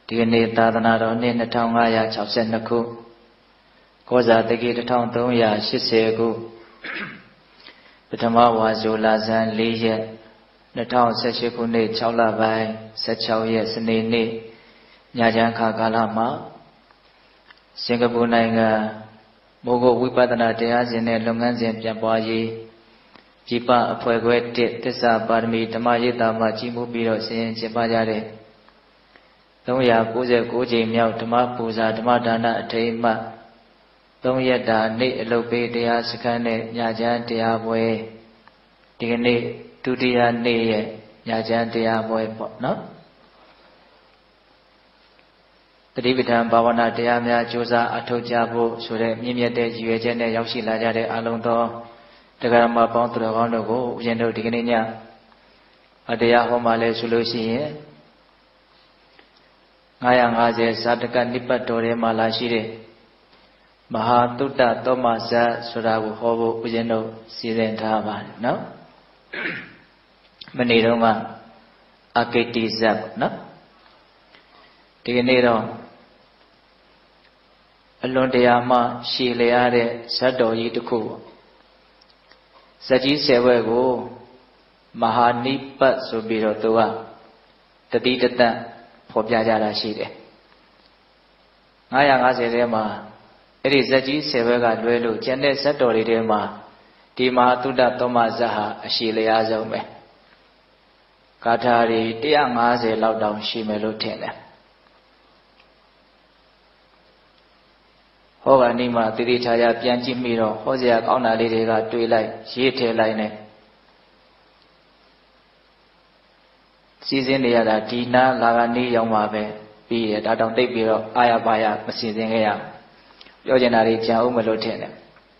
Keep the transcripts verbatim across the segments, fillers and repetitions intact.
ဒီကနေ့သာသနာတော်နှစ်နှစ်ထောင်ငါးရာခြောက်ဆယ်နှစ်ခုကောဇာတက္ကီတစ်ထောင်သုံးရာရှစ်ဆယ်ခုပထမဝါဆိုလဆန်းလေးရက်နှစ်ထောင်ဆယ်ရှစ်ခုနှစ်ခြောက်လပိုင်းဆယ်ခြောက်ရက်စနေနေ့ညချမ်းခါကာလမှာစင်ကာပူနိုင်ငံမိုးကုတ်ဝိပဿနာတရားစဉ်နဲ့လုပ်ငန်းစဉ်ပြန်ပွားရေးပြပအဖွဲ့ခွဲတစ်သစ္စာပါရမီဓမ္မရိပ်သာမှာကြီးမှုပြီးတော့ဆင်ရင်ကျင်းပကြတဲ့သုံးရာကိုးဆယ်ကိုးကြိမ်မြောက်ဓမ္မပူဇာဓမ္မဒါနအထိမ်းအမှတ်သုံးရက်တာနေ့အလုပ်ပေးတရားစခန်းနဲ့ညချမ်းတရားပွဲဒီကနေ့ဒုတိယနေ့ရဲ့ညချမ်းတရားပွဲပေါ့နော်တတိပဋ္ဌာန်ဘာဝနာတရားများကြိုးစားအထောက်ကြဖို့ဆိုတဲ့မြင့်မြတ်တဲ့ရည်ရွယ်ချက်နဲ့ရောက်ရှိလာကြတဲ့အလုံးသောတရားမပေါင်းသူတော်ကောင်းတို့ကိုဦးဇင်းတို့ဒီကနေ့ညအတရားဟောမှလဲဆိုလို့ရှိရင်ငါးရာငါးဆယ်ဇာတကနိပတ်တော်ထဲမှာလာရှိတဲ့မဟာတုတ္တသောမဇတ်ဆိုတာကိုဟောဖို့ဦးဇင်းတို့စီစဉ်ထားပါတယ်နော်မနေ့တုန်းကအကိတ္တိဇတ်ပေါ့နော်ဒီကနေ့တော့အလွန်တရာမှရှည်လျားတဲ့ဇတ်တော်ကြီးတစ်ခုပေါ့ဇတ်ကြီးဆယ်ဘွဲ့ကိုမဟာနိပတ်ဆိုပြီးတော့သူကတတိတတန့်ဖော်ပြကြတာရှိတယ်ငါးရာငါးဆယ်ထဲမှာအဲ့ဒီဇတ်ကြီးဆယ်ဘွဲ့ကလွဲလို့ကျန်တဲ့ဇတ်တော်တွေထဲမှာဒီမဟာတုတ္တသောမဇတ်ဟာအရှည်လျားဆုံးပဲဂါထာတွေတစ်ရာငါးဆယ်လောက်တောင်ရှိမယ်လို့ထင်တယ်ဟောကနိမတိတိချာချာပြန်ကြည့်မိတော့ဟောစရာကောင်းတာလေးတွေကတွေးလိုက်ရေးထည့်လိုက်နဲ့စီစဉ်နေရတာဒီနာလာကနေ့ရောက်မှပဲပြီးရဒါတောင်တိတ်ပြီးတော့အာရပါရမစီစဉ်ခဲ့ရပြောချင်တာတွေကြံအောင်မလို့ထင်တယ်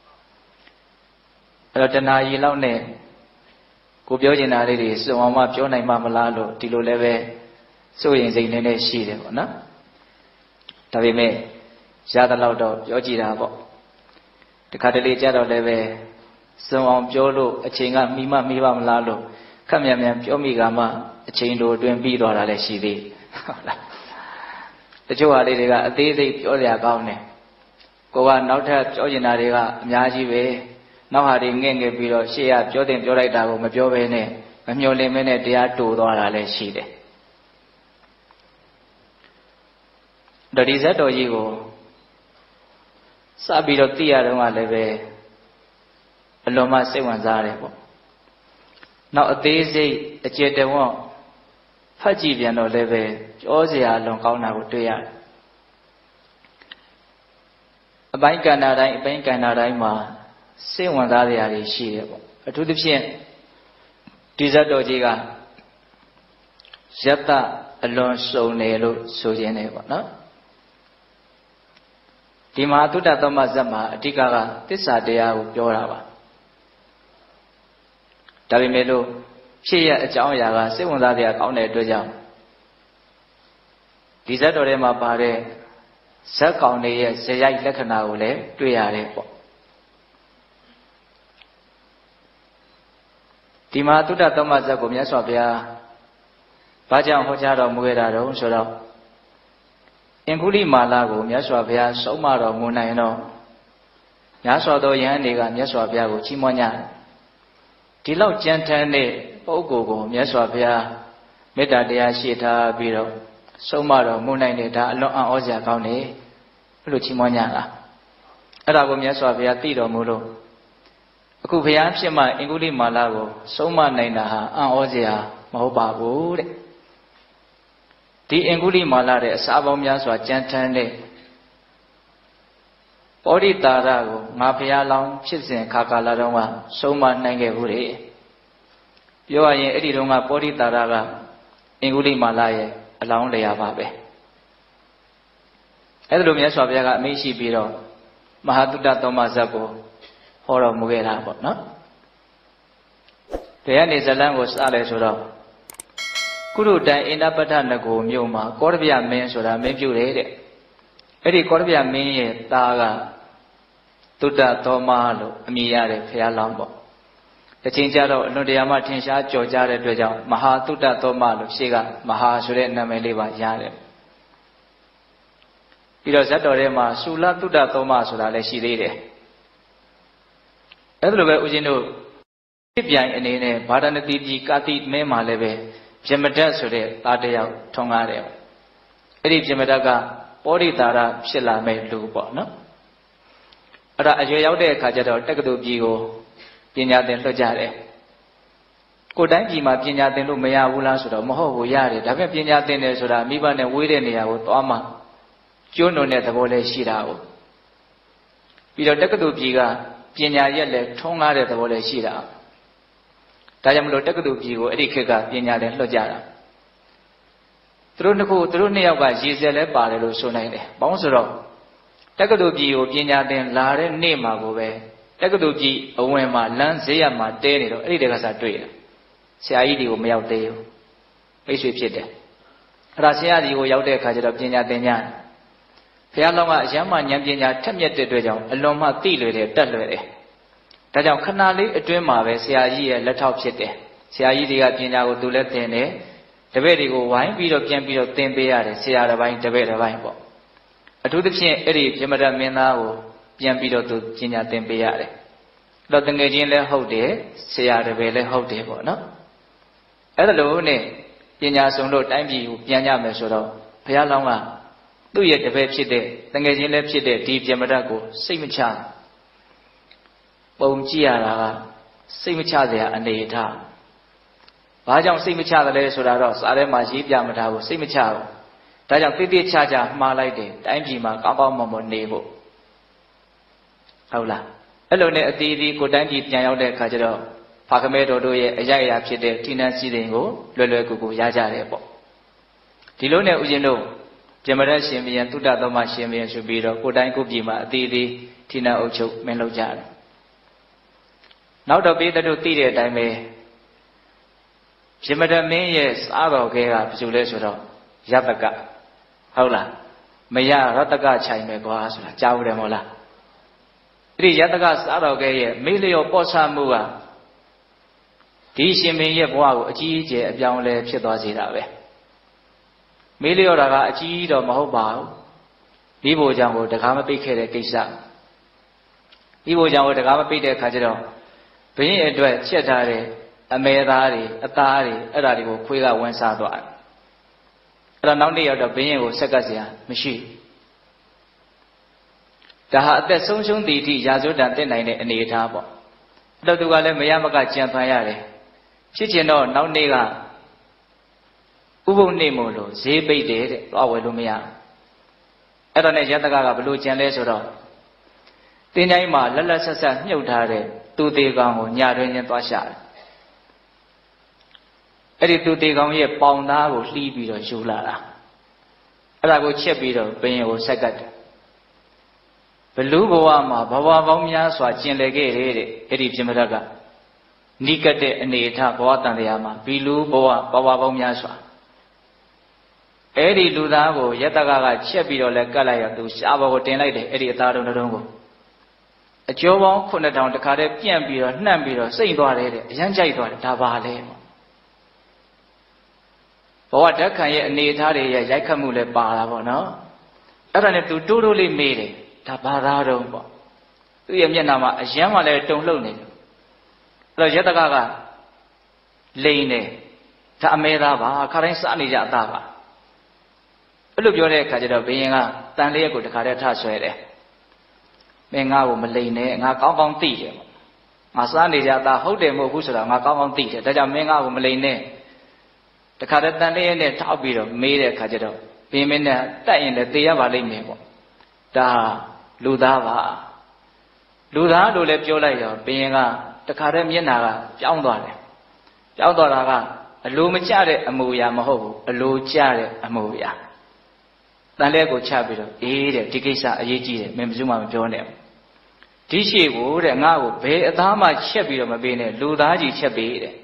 အဲ့တော့တဏှာကြီးလောက်နဲ့ကိုပြောချင်တာလေးတွေစုံအောင်မပြောနိုင်မှမလားလို့ဒီလိုလည်းပဲစိုးရင်စိတ်နဲ့ရှိတယ်ပေါ့နော်ဒါပေမဲ့ရသလောက်တော့ပြောကြည့်တာပေါ့တခါတလေကြတော့လည်းပဲစုံအောင်ပြောလို့အချိန်ကမိမမိပါမလားလို့ခက်မြန်မြန်ပြောမိကမှအချိန်လိုအတွင်းပြီးသွားတာလည်းရှိသေးဟုတ်လားတချို့ဟာလေးတွေကအသေးစိတ်ပြောရကောင်းတယ်ကိုကနောက်ထပ်ပြောချင်တာတွေကအများကြီးပဲနောက်ဟာတွေငဲ့ငယ်ပြီးတော့ရှေ့ကပြောတင်ပြောလိုက်တာကိုမပြောဘဲနဲ့မမျှော်လင့်မဲနဲ့တရားတူသွားတာလည်းရှိတယ်ဒါဒီဇတ်တော်ကြီးကိုစပြီးတော့သိရတော့ကလည်းပဲအလွန်မှစိတ်ဝင်စားတယ်ပေါ့နောက်အသေးစိတ်အကျေတဝန်းဖတ်ကြည့်ပြန်တော့လည်းပဲကြောစရာလွန်ကောင်းတာကိုတွေ့ရတယ်အပိုင်းကဏ္ဍတိုင်းအပိုင်းကဏ္ဍတိုင်းမှာစိတ်ဝင်စားစရာတွေရှိတယ်ပေါ့အထူးသဖြင့်ဒီဇတ်တော်ကြီးကယတ္တအလွန်စုံတယ်လို့ဆိုခြင်းတယ်ပေါ့နော်ဒီမဟာတုတ္တသောမဇတ်မှာအဓိကကသစ္စာတရားကိုပြောတာပါဒါပေမဲ့လို့ဖြစ်ရအကြောင်းအရာကစိတ်ဝင်စားစရာကောင်းတဲ့အတွက်ကြောင့်ဒီဇတ်တော်ထဲမှာပါတဲ့ဇတ်ကောင်တွေရဲ့ဇယိုက်လက္ခဏာကိုလည်းတွေ့ရတယ်ပေါ့ဒီမဟာတုတ္တသောမဇတ်ကိုမြတ်စွာဘုရားဘာကြောင့်ဟောကြားတော်မူခဲ့တာတုံးဆိုတော့အင်္ဂုလိမာလာကိုမြတ်စွာဘုရားဆုံးမတော်မူနိုင်တော့ညာစွာသောယဟန်တွေကမြတ်စွာဘုရားကိုချီးမွမ်းကြတယ်ဒီလောက်ကြံထမ်းတဲ့ပုဂ္ဂိုလ်ကိုမြတ်စွာဘုရားမေတ္တာတရားရှိထားပြီးတော့ဆုံးမတော်မူနိုင်တယ်ဒါအလွန်အံ့ဩစရာကောင်းတယ်ဘယ်လိုချီးမွမ်းကြလားအဲ့ဒါကိုမြတ်စွာဘုရားသိတော်မူလို့အခုဘုရားဖြစ်မှအင်္ဂုလိမာလာကိုဆုံးမနိုင်တာဟာအံ့ဩစရာမဟုတ်ပါဘူးတဲ့ဒီအင်္ဂုလိမာလာတဲ့အစာပေါင်းများစွာကြံထမ်းတဲ့ပောဓိတာရကိုငါဘုရားလောင်းဖြစ်စဉ်ခါကာလတုန်းကဆုံးမနိုင်ခဲ့ဘူးတဲ့ပြောရရင်အဲ့ဒီတုန်းကပောဓိတာရကအင်္ဂုလိမာလာရဲ့အလောင်းလျာပါပဲအဲ့ဒါလိုမြတ်စွာဘုရားကအမိန့်ရှိပြီးတော့မဟာတုတ္တသောမဇတ်ကိုဟောတော်မူခဲ့တာပေါ့နော်တရားနေဇလန်းကိုစလဲဆိုတော့ကုရုတိုင်အင်ဒပတ္ထနဂိုမြို့မှာကောရဗျမင်းဆိုတာမင်းပြုတယ်တဲ့အဲ့ဒီကောရဗျမင်းရဲ့သားကတုတ္တသောမလို့အမည်ရတဲ့ဘုရားလောင်းပေါ့တချိန်ကျတော့အလွန်တရာမှထင်ရှားကြော်ကြားတဲ့အတွက်ကြောင့်မဟာတုတ္တသောမလို့ရှေ့ကမဟာဆိုတဲ့နာမည်လေးပါရတယ်ပြီးတော့ဇတ်တော်ထဲမှာရှူလတုဒ္ဒသောမဆိုတာလည်းရှိသေးတယ်အဲ့ဒါလိုပဲဦးဇင်းတို့ဖြစ်ပြိုင်အနေနဲ့ဗာဒနတိပြည်ကာတိမဲမှာလည်းပဲပြမဒတ်ဆိုတဲ့သားတစ်ယောက်ထွန်းကားတယ်အဲ့ဒီပြမဒတ်ကပောဓိတာရဖြစ်လာမဲ့လူပေါ့နော်အဲ့ဒါအရွယ်ရောက်တဲ့အခါကျတော့တက္ကသိုလ်ပြည်ကိုပညာသင်လွှတ်ကြတယ်ကိုယ်တိုင်းပြည်မှာပညာသင်လို့မရဘူးလားဆိုတော့မဟုတ်ဘူးရတယ်ဒါပေမဲ့ပညာသင်တယ်ဆိုတာမိဘနဲ့ဝေးတဲ့နေရာကိုသွားမှကျွန်းတော်တဲ့သဘောလေးရှိတာကိုပြီးတော့တက္ကသိုလ်ပြည်ကပညာရက်လည်းထုံးကားတဲ့သဘောလေးရှိတာဒါကြောင့်မလို့တက္ကသိုလ်ပြည်ကိုအဲ့ဒီခေတ်ကပညာသင်လွှတ်ကြတာသူတို့နှစ်ခုသူတို့နှစ်ယောက်ကရည်စက်လဲပါတယ်လို့ဆိုနိုင်တယ်ဘာလို့ဆိုတော့တက္ကသိုလ်ပြည်ကိုပညာသင်လာတဲ့နေ့မှာကိုပဲတက္ကသိုလ်ပြည်အဝင်မှာလမ်းဈေးရမှာတဲနေတော့အဲ့ဒီတက်ကစားတွေ့တယ်ဆရာကြီးတွေကိုမရောက်သေးဘူးမိတ်ဆွေဖြစ်တယ်အဲ့ဒါဆရာကြီးကိုရောက်တဲ့အခါကျတော့ပညာသင်ကြဘုရားလောင်းကအယမ်းမှဉာဏ်ပညာထက်မြက်တဲ့အတွက်ကြောင့်အလွန်မှသိလွယ်တယ်တတ်လွယ်တယ်ဒါကြောင့်ခဏလေးအတွင်းမှာပဲဆရာကြီးရဲ့လက်ထောက်ဖြစ်တယ်ဆရာကြီးတွေကပညာကိုသူလည်းသင်တယ်တပည့်တွေကိုဝိုင်းပြီးတော့ပြန်ပြီးတော့သင်ပေးရတယ်ဆရာတစ်ပိုင်းတပည့်တစ်ပိုင်းပေါ့အထူးသဖြင့်အဲ့ဒီပြမဒတ်မင်းသားကိုပြန်ပြီးတော့သူပညာသင်ပေးရတယ်တော့တငယ်ချင်းလည်းဟုတ်တယ်ဆရာတစ်ပည့်လည်းဟုတ်တယ်ပေါ့နော်အဲ့ဒါလို့နဲ့ပညာဆုံးလို့တိုင်းပြည်ကိုပြန်ကြမယ်ဆိုတော့ဘုရားလောင်းကသူ့ရဲ့တပည့်ဖြစ်တဲ့တငယ်ချင်းလည်းဖြစ်တဲ့ဒီပြမဒတ်ကိုစိတ်မချပုံကြည့်ရတာကစိတ်မချစရာအနေအထားဘာကြောင့်စိတ်မချသလဲဆိုတာတော့စာထဲမှာရေးပြမထားဘူးစိတ်မချဘူးဒါကြောင့်တိတိကျကျမှားလိုက်တယ်တိုင်းပြည်မှာကောင်းကောင်းမွန်မွန်နေဖို့ဟုတ်လားအဲ့လိုနဲ့အတီးတီးကိုတိုင်းပြည်ပြန်ရောက်တဲ့အခါကျတော့ဖာခမဲတော်တို့ရဲ့အရိုက်အရာဖြစ်တဲ့ဌိနန်းစည်းစိမ်ကိုလွယ်လွယ်ကူကူရကြတယ်ပေါ့ဒီလိုနဲ့ဦးဇင်းတို့ပြမဒတ်ရှင်ဘုရင်သုတ္တသောမရှင်ဘုရင်ဆိုပြီးတော့ကိုတိုင်းကိုပြည်မှာအတီးတီးဌိနန်းအုပ်ချုပ်မင်းလုပ်ကြတယ်နောက်တော့ပိဿတို့သိတဲ့အတိုင်းပဲပြမဒတ်မင်းရဲ့စားတော်ခဲကဘယ်လိုလဲဆိုတော့ယတကဟုတ်လားမရရတကခြိုင်မယ်ကွာဆိုတာကြားဦးတယ်မဟုတ်လားအဲ့ဒီယတကစားတော်ခဲရဲ့မေးလျော်ပေါ့ဆမှုကဒီရှင်မင်းရဲ့ဘဝကိုအကြီးအကျယ်အပြောင်းလဲဖြစ်သွားစေတာပဲမေးလျော်တာကအကြီးတော့မဟုတ်ပါဘူးဒီဘိုလ်ကြောင့်ကိုတကားမပိတ်ခဲ့တဲ့ကိစ္စဒီဘိုလ်ကြောင့်ကိုတကားမပိတ်တဲ့အခါကျတော့ဘင်းအတွက်ချက်ထားတဲ့အမဲသားတွေအသားတွေအဲ့ဒါတွေကိုခွေးကဝင်စားသွားတယ်အဲ့တော့နောက်နေ့ရောက်တော့ဘင်းရင်ကိုဆက်ကပ်เสียမရှိဒါဟာအသက်ဆုံးရှုံးသည့်အထိရာဇဝတ္တန်တက်နိုင်တဲ့အနေအထားပေါ့အဲ့တော့သူကလည်းမရမကကြံဖန်ရတယ်ဖြစ်ချင်တော့နောက်နေ့ကဥပုပ်နေ့မို့လို့ဈေးပိတ်တယ်တဲ့သွားဝယ်လို့မရအဲ့တော့နဲ့ယတကကဘလို့ကြံလဲဆိုတော့တင်းတိုင်းမှာလက်လက်ဆက်ဆက်မြုပ်ထားတဲ့သူသေးကောင်ကိုညတွင်ချင်းသွားရှာတယ်အဲ့ဒီသူသေးကောင်ရဲ့ပေါင်သားကိုလှီးပြီးတော့ယူလာတာအဲ့ဒါကိုချက်ပြီးတော့ဘင်းရင်ကိုဆက်ကတ်တယ်ဘလူးဘဝမှာဘဝပေါင်းများစွာကျင်လည်ခဲ့တယ်တဲ့အဲ့ဒီပြမဒတ်ကနိကတဲ့အနေအထားဘဝတန်တရားမှာဘီလူဘဝဘဝပေါင်းများစွာအဲ့ဒီလူသားကိုယတကကချက်ပြီးတော့လဲကတ်လိုက်ရသူရှားဘောကိုတင်လိုက်တယ်အဲ့ဒီအသားတုံးတုံးကိုအကျော်ပေါင်းခုနှစ်ထောင်တခါတည်းပြန့်ပြီးတော့နှံ့ပြီးတော့စိတ်သွားတယ်တဲ့အရန်ကြိုက်သွားတယ်ဒါပါလေဘဝဓာတ်ခံရဲ့အနေအထားတွေရဲ့ရိုက်ခတ်မှုလည်းပါတာပေါ့နော်အဲ့ဒါနဲ့သူတိုးတိုးလေးမေးတယ်ဒါဘာသာတော့ပေါ့သူ့ရဲ့မျက်နှာမှာအရန်မှလည်းတုံလှုပ်နေတယ်အဲ့တော့ယတကကလိန်တယ်ဒါအမဲသားပါခါတိုင်းစားနေကြအသားပါအဲ့လိုပြောတဲ့အခါကျတော့ဘုရင်ကတန်လျက်ကိုတခါတည်းထဆွဲတယ်မင်းငါ့ကိုမလိန်နဲ့ငါကောင်းကောင်းသိတယ်ပေါ့ငါစားနေကြတာဟုတ်တယ်မဟုတ်ဘူးဆိုတာငါကောင်းကောင်းသိတယ်ဒါကြောင့်မင်းငါ့ကိုမလိန်နဲ့တခါတည်းတန်လျက်နဲ့ထောက်ပြီးတော့မေးတဲ့အခါကျတော့ဘုရင်မင်းနဲ့တက်ရင်လည်းသေရပါလိမ့်မယ်ပေါ့ဒါလူသားပါလူသားလို့လည်းပြောလိုက်ရောဘုရင်ကတခါတည်းမျက်နှာကပြောင်းသွားတယ်ပြောင်းသွားတာကအလိုမကျတဲ့အမူအရာမဟုတ်ဘူးအလိုကျတဲ့အမူအရာတန်လျက်ကိုချပြီးတော့အေးတဲ့ဒီကိစ္စအရေးကြီးတယ်မင်းဘယ်သူမှမပြောနဲ့ဒီရှိကိုတဲ့ငါ့ကိုဘယ်အသားမှချက်ပြီးတော့မပေးနဲ့လူသားကြီးချက်ပေးတဲ့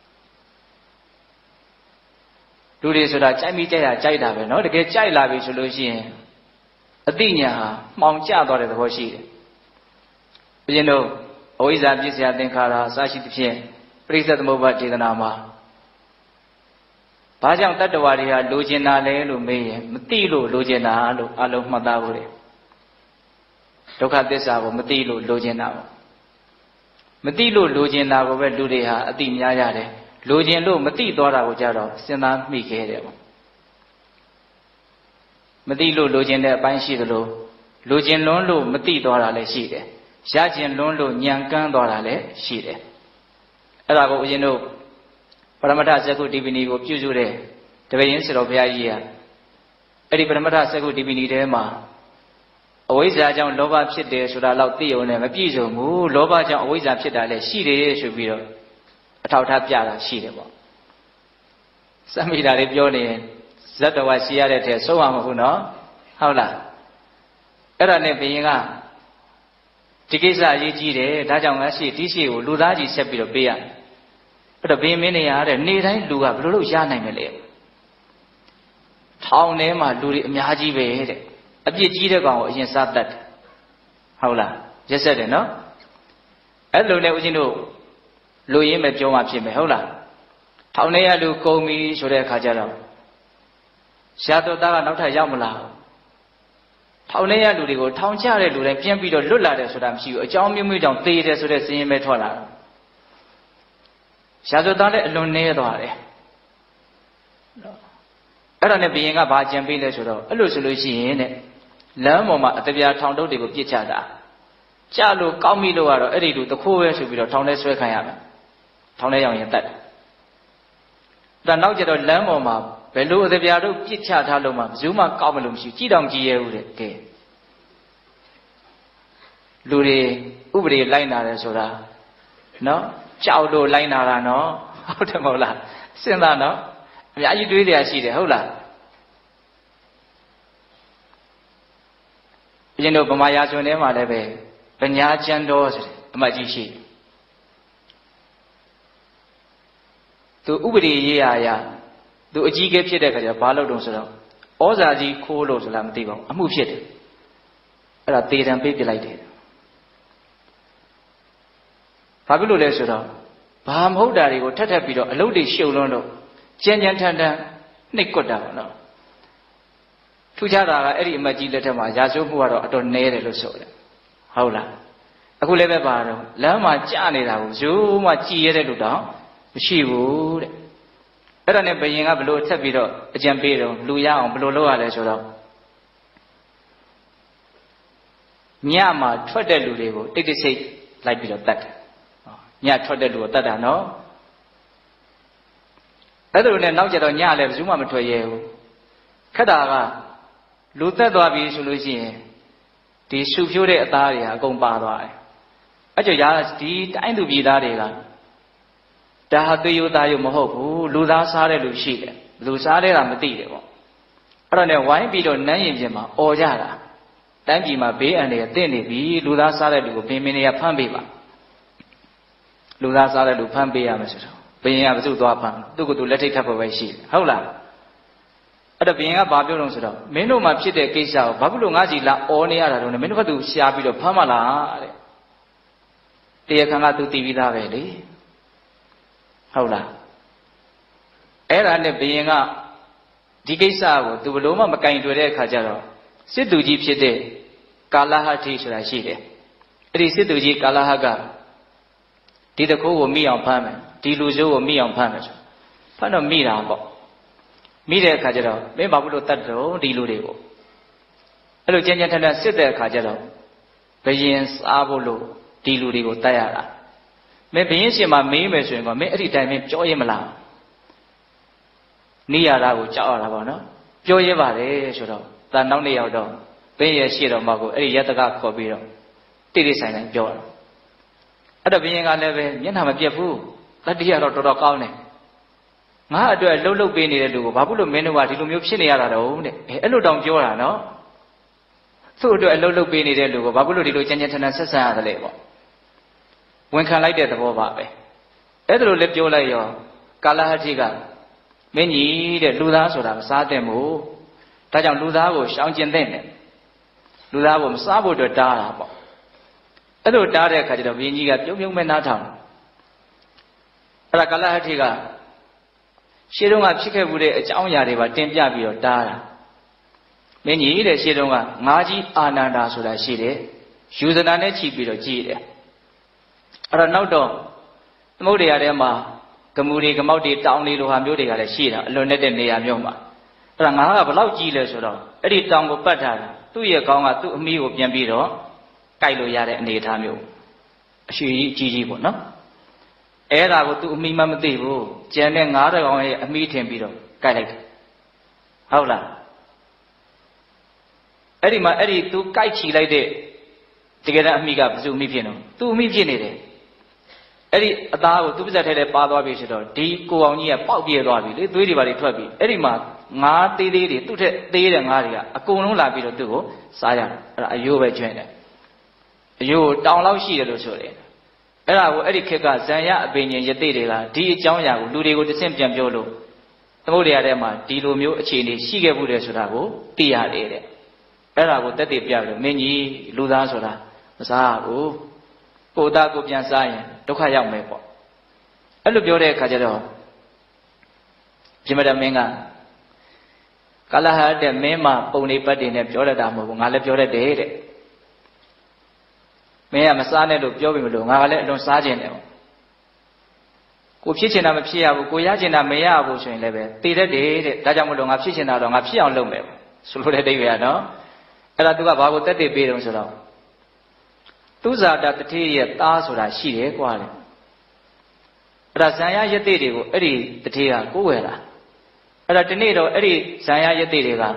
လူတွေဆိုတာကြိုက်မိကြရကြိုက်တာပဲเนาะတကယ်ကြိုက်လာပြီဆိုလို့ရှိရင်အတိညာဟာမှောင်ကျသွားတဲ့သဘောရှိတယ်ဘုရင်တို့အဝိဇ္ဇာပစ္စယသင်္ခါရအစရှိသဖြင့်ပရိစ္ဆေသမုပ္ပါဒေသနာမှာဘာကြောင့်တတ္တဝါတွေဟာလိုချင်တာလဲလို့မေးရင်မသိလို့လိုချင်တာလို့အလုံးမှတ်သားဖို့လေဒုက္ခသစ္စာကိုမသိလို့လိုချင်တာပေါ့မသိလို့လိုချင်တာကိုပဲလူတွေဟာအတိများရတယ်လိုချင်လို့မသိသွားတာကိုကြတော့စဉ်းစားမိခဲ့တယ်ပေါ့မသိလို့လိုချင်တဲ့အပိုင်းရှိသလိုလိုချင်လွန်းလို့မသိသွားတာလည်းရှိတယ်ရချင်လွန်းလို့ညံကန်းသွားတာလည်းရှိတယ်အဲ့ဒါကိုဦးဇင်းတို့ပရမတ္ထစက္ခုတိပိဏီကိုပြုစုတဲ့တပည့်ရင်းဆရာတော်ဘုရားကြီးကအဲ့ဒီပရမတ္ထစက္ခုတိပိဏီထဲမှာအဝိဇ္ဇာကြောင့်လောဘဖြစ်တယ်ဆိုတာတော့သိုံနဲ့မပြည့်စုံဘူးလောဘကြောင့်အဝိဇ္ဇာဖြစ်တာလည်းရှိတယ်ဆိုပြီးတော့အထောက်ထားပြတာရှိတယ်ပေါ့စမိတာလေးပြောနေရင်ဇတ်တော်ကရှိရတဲ့ထဲဆုံးအောင်မဟုတ်နော်ဟုတ်လားအဲ့ဒါနဲ့ဘုရင်ကဒီကိစ္စအရေးကြီးတယ်ဒါကြောင့်ငါရှိဒီရှိကိုလူသားကြီးဆက်ပြီးတော့ပေးရအဲ့တော့ဘုရင်မင်းနေရတဲ့နေတိုင်းလူကဘယ်လိုလုပ်ရနိုင်မလဲထောင်ထဲမှာလူတွေအများကြီးပဲတဲ့အပြစ်ကြီးတဲ့ကောင်ကိုအရင်စားတတ်တယ်ဟုတ်လားရက်ဆက်တယ်နော်အဲ့လိုနဲ့ဦးဇင်းတို့လူရင်းပဲပြောမှဖြစ်မယ်ဟုတ်လားထောင်ထဲရလူကုန်ပြီဆိုတဲ့အခါကျတော့ရှားတော်သားကနောက်ထပ်ရောက်မလာဘူးထောင်ထဲရလူတွေကိုထောင်ချတဲ့လူတိုင်းပြန်ပြီးတော့လွတ်လာတယ်ဆိုတာမရှိဘူးအကြောင်းမျိုးမျိုးကြောင့်သေတယ်ဆိုတဲ့စည်ရင်ပဲထွက်လာတယ်ရှားတော်သားလည်းအလွန်နည်းသွားတယ်အဲ့ဒါနဲ့ဘုရင်ကဘာကြံပေးလဲဆိုတော့အဲ့လိုဆိုလို့ရှိရင်တဲ့လမ်းပေါ်မှာအတပြာထောင်တုပ်တွေကိုပြစ်ချတာကြလို့ကောက်မိလို့ကတော့အဲ့ဒီလူတခိုးပဲဆိုပြီးတော့ထောင်ထဲဆွဲခံရမယ်ထောင်ထဲရောက်ရင်တတ်တယ်ဒါနောက်ကျတော့လမ်းပေါ်မှာဘယ်လိုအတပြာတို့ပြစ်ချထားလို့မှဘယ်သူမှကောက်မလို့မရှိကြည်တောင်ကြည်ရဲဘူးတဲ့ကဲလူတွေဥပဒေလိုက်နာတယ်ဆိုတာနော်ကြောက်လို့လိုက်နာတာနော်ဟုတ်တယ်မဟုတ်လားစဉ်းစားနော်အများကြီးတွေးကြရရှိတယ်ဟုတ်လားဘုရင်တို့ဗမာရာဇဝင်ထဲမှာလည်းပဲပညာကျမ်းတော်ဆိုတဲ့အမှတ်ကြီးရှိသူဥပဒေရေးရာရာသူအကြီးကဲဖြစ်တဲ့ခါကျဘာလုပ်တုံးဆိုတော့ဩဇာကြီးခိုးလို့ဆိုလားမသိပါဘူးအမှုဖြစ်တယ်အဲ့ဒါသေတံပေးပြလိုက်တယ်ဘာဖြစ်လို့လဲဆိုတော့ဘာမဟုတ်တာတွေကိုထပ်ထပ်ပြီးတော့အလုပ်တွေရှုပ်လွန်းလို့ကြမ်းကြမ်းထန်ထန်နှိပ်ကွက်တာပေါ့နော်ထူးခြားတာကအဲ့ဒီအမတ်ကြီးလက်ထက်မှာရာဇဝမှုကတော့အတော်နည်းတယ်လို့ဆိုတယ်ဟုတ်လားအခုလည်းပဲပါတော့လမ်းမှာကြာနေတာကိုဇိုးမှကြည်ရတဲ့လူတောင်မရှိဘူးတဲ့အဲ့ဒါနဲ့ဘုရင်ကဘလို့ဆက်ပြီးတော့အကြံပေးတော့လူရအောင်ဘလို့လုပ်ရလဲဆိုတော့ညမှာထွက်တဲ့လူတွေကိုတိတ်တိတ်ဆိတ်လိုက်ပြီးတော့တတ်တယ်ညထွက်တဲ့လူကိုတတ်တာနော်အဲ့ဒါနဲ့နောက်ကျတော့ညလည်းဘယ်သူမှမထွက်ရဲဘူးခက်တာကလူသက်သွားပြီဆိုလို့ရှိရင်ဒီရှုဖြိုးတဲ့အသားတွေဟာအကုန်ပါသွားတယ်အဲ့ကြောင့်ရာဒီတိုင်းသူပြည်သားတွေကဒါဟာသွေးရိုးသားရိုးမဟုတ်ဘူးလူသားစားတဲ့လူရှိတယ်လူစားတဲ့ကမသိတယ်ပေါ့အဲ့တော့ねဝိုင်းပြီးတော့နန်းရင်ပြင်မှာអော်ကြတာတိုင်းပြည်မှာဘေးအန္တရာယ်တင့်နေပြီလူသားစားတဲ့လူကိုဘင်မင်းတွေကဖမ်းပေးပါလူသားစားတဲ့လူဖမ်းပေးရမယ်ဆိုတော့ဘုရင်ကဘယ်သူသွားဖမ်းသူ့ကိုယ်သူလက်ထိတ်ခတ်ဖို့ပဲရှိတယ်ဟုတ်လားအဲ့တော့ဘုရင်ကဘာပြောလို့ဆိုတော့မင်းတို့မှဖြစ်တဲ့ကိစ္စကိုဘာဖြစ်လို့ငါးစီလာអော်နေရတာတော့မင်းတို့ကသူရှားပြီးတော့ဖမ်းမလားတဲ့တရားခံကသူတည်ပြီးသားပဲလေဟုတ်လားအဲ့ဒါနဲ့ဘုရင်ကဒီကိစ္စကိုသူဘလို့မှမကင်တွေ့တဲ့အခါကျတော့စစ်သူကြီးဖြစ်တဲ့ကာလဟတိဆိုတာရှိတယ်အဲ့ဒီစစ်သူကြီးကာလဟကဒီတခိုးကိုမိအောင်ဖမ်းမယ်ဒီလူစိုးကိုမိအောင်ဖမ်းမယ်ဆိုဖမ်းတော့မိတာပေါ့မိတဲ့အခါကျတော့မင်းဘာလို့တတ်တော့ဒီလူတွေကိုအဲ့လိုကြမ်းကြမ်းထန်ထန်စစ်တဲ့အခါကျတော့ဘယင်စားဖို့လို့ဒီလူတွေကိုတတ်ရတာမင်းဘယင်ရှင်မှာမေးမယ်ဆိုရင်ကမင်းအဲ့ဒီတိုင်းမင်းပြောရင်မလားနေရတာကိုကြောက်ရတာပေါ့နော်ပြောရဲပါတယ်ဆိုတော့ဒါနောက်နေ့ရောက်တော့ဘင်းရဲ့ရှေ့တော်မှာကိုအဲ့ဒီယတကခေါ်ပြီးတော့တိတိဆိုင်ဆိုင်ပြောတာအဲ့တော့ဘယင်ကလည်းပဲမျက်နှာမပြတ်ဘူးတတိယတော့တော်တော်ကောင်းတယ်ငါအတွက်လှုပ်လှုပ်ပေးနေတဲ့လူကိုဘာဖြစ်လို့မင်းတို့ကဒီလိုမျိုးဖြစ်နေရတာတော့တဲ့အဲအဲ့လိုတောင်ပြောတာနော်သူ့အတွက်အလှုပ်လှုပ်ပေးနေတဲ့လူကိုဘာဖြစ်လို့ဒီလိုကြမ်းကြမ်းထန်ထန်ဆက်ဆံရတယ်လဲပေါ့ဝန်ခံလိုက်တဲ့သဘောပါပဲအဲ့ဒါလိုလည်းပြောလိုက်ရောကာလဟတိကမင်းကြီးတဲ့လူသားဆိုတာမစားတဲ့မို့ဒါကြောင့်လူသားကိုရှောင်ကျင်တဲ့နဲ့လူသားကိုမစားဖို့အတွက်တားတာပေါ့အဲ့လိုတားတဲ့အခါကျတော့ဘုရင်ကြီးကပြုံးပြုံးမဲ့နားထောင်အဲ့ဒါကာလဟတိကရှေ့တုန်းကဖြစ်ခဲ့မှုတဲ့အကြောင်းအရာတွေပါတင်ပြပြီးတော့တားတာမင်းကြီးတဲ့ရှေ့တုန်းကငါးကြီးအာနန္ဒာဆိုတာရှိတယ်ယူဇနာနဲ့ချီပြီးတော့ကြည်တယ်အဲ့တော့နောက်တော့သမုဒ္ဒရာထဲမှာကမူတွေကမောက်တွေတောင်တွေလိုဟာမျိုးတွေကလည်းရှိတာအလွန်နဲ့တဲ့နေရာမျိုးမှာအဲ့ဒါငါကဘလောက်ကြီးလဲဆိုတော့အဲ့ဒီတောင်ကိုပတ်ထားတာသူ့ရဲ့ကောင်းကသူ့အမီးကိုပြန်ပြီးတော့ကြိုက်လို့ရတဲ့အနေအထားမျိုးအရှိကြီးကြီးပေါ့နော်အဲ့ဒါကိုသူအမီးမမသိဘူးကျန်တဲ့ငါးတကောင်ရဲ့အမီးထင်ပြီးတော့ကြိုက်လိုက်တယ်ဟုတ်လားအဲ့ဒီမှာအဲ့ဒီသူကြိုက်ချီလိုက်တဲ့တကယ်တမ်းအမီးကဘယ်သူအမီးဖြစ်နော်သူအမီးဖြစ်နေတယ်အဲ့ဒီအသားကိုသူပါဇက်ထဲထဲပါသွားပြီဆိုတော့ဒီကိုအောင်ကြီးကပေါက်ပြဲသွားပြီလေသွေးတွေပါတွေထွက်ပြီအဲ့ဒီမှာငါးသေးသေးတွေသူ့ထက်သေးတဲ့ငါးတွေကအကုန်လုံးလာပြီးတော့သူ့ကိုစားရတယ်အဲ့ဒါအယိုးပဲကျွင်းတယ်အယိုးတောင်လောက်ရှိတယ်လို့ဆိုတယ်အဲ့ဒါကိုအဲ့ဒီခေတ်ကဇံရအပင်ရှင်ယသိတွေကဒီအကြောင်းအရာကိုလူတွေကိုတဆင့်ပြန်ပြောလို့သမုဒ္ဒရာထဲမှာဒီလိုမျိုးအခြေအနေရှိခဲ့မှုတယ်ဆိုတာကိုသိရတယ်တဲ့အဲ့ဒါကိုတက်တည်ပြလို့မင်းကြီးလူသားဆိုတာမစားဘူးကိုသားကိုပြန်စားရင်ဒုက္ခရောက်မယ်ပေါ့အဲ့လိုပြောတဲ့အခါကျတော့ပြမတမင်းကကလဟတဲ့မင်းမပုံနေပတ်တင်နဲ့ပြောရတာမဟုတ်ဘူးငါလည်းပြောရတယ်တဲ့မင်းကမစားနဲ့လို့ပြောပြီမလို့ငါကလည်းအလွန်စားခြင်းတယ်ပေါ့ကိုဖြစ်ချင်တာမဖြစ်ရဘူးကိုရချင်တာမရဘူးဆိုရင်လည်းပဲတည်တတ်တယ်တဲ့ဒါကြောင့်မလို့ငါဖြစ်ချင်တာတော့ငါဖြစ်အောင်လုပ်မယ်ပေါ့ဆိုလိုတဲ့အိဗေကနော်အဲ့ဒါသူကဘာကိုတက်တည်ပေးတယ်ဆိုတော့သူဇာတာတတိရဲ့သားဆိုတာရှိတယ်ကွာလေအဲ့ဒါဇံရယသိတွေကိုအဲ့ဒီတတိကကိုးဝယ်လာအဲ့ဒါဒီနေ့တော့အဲ့ဒီဇံရယသိတွေကဟော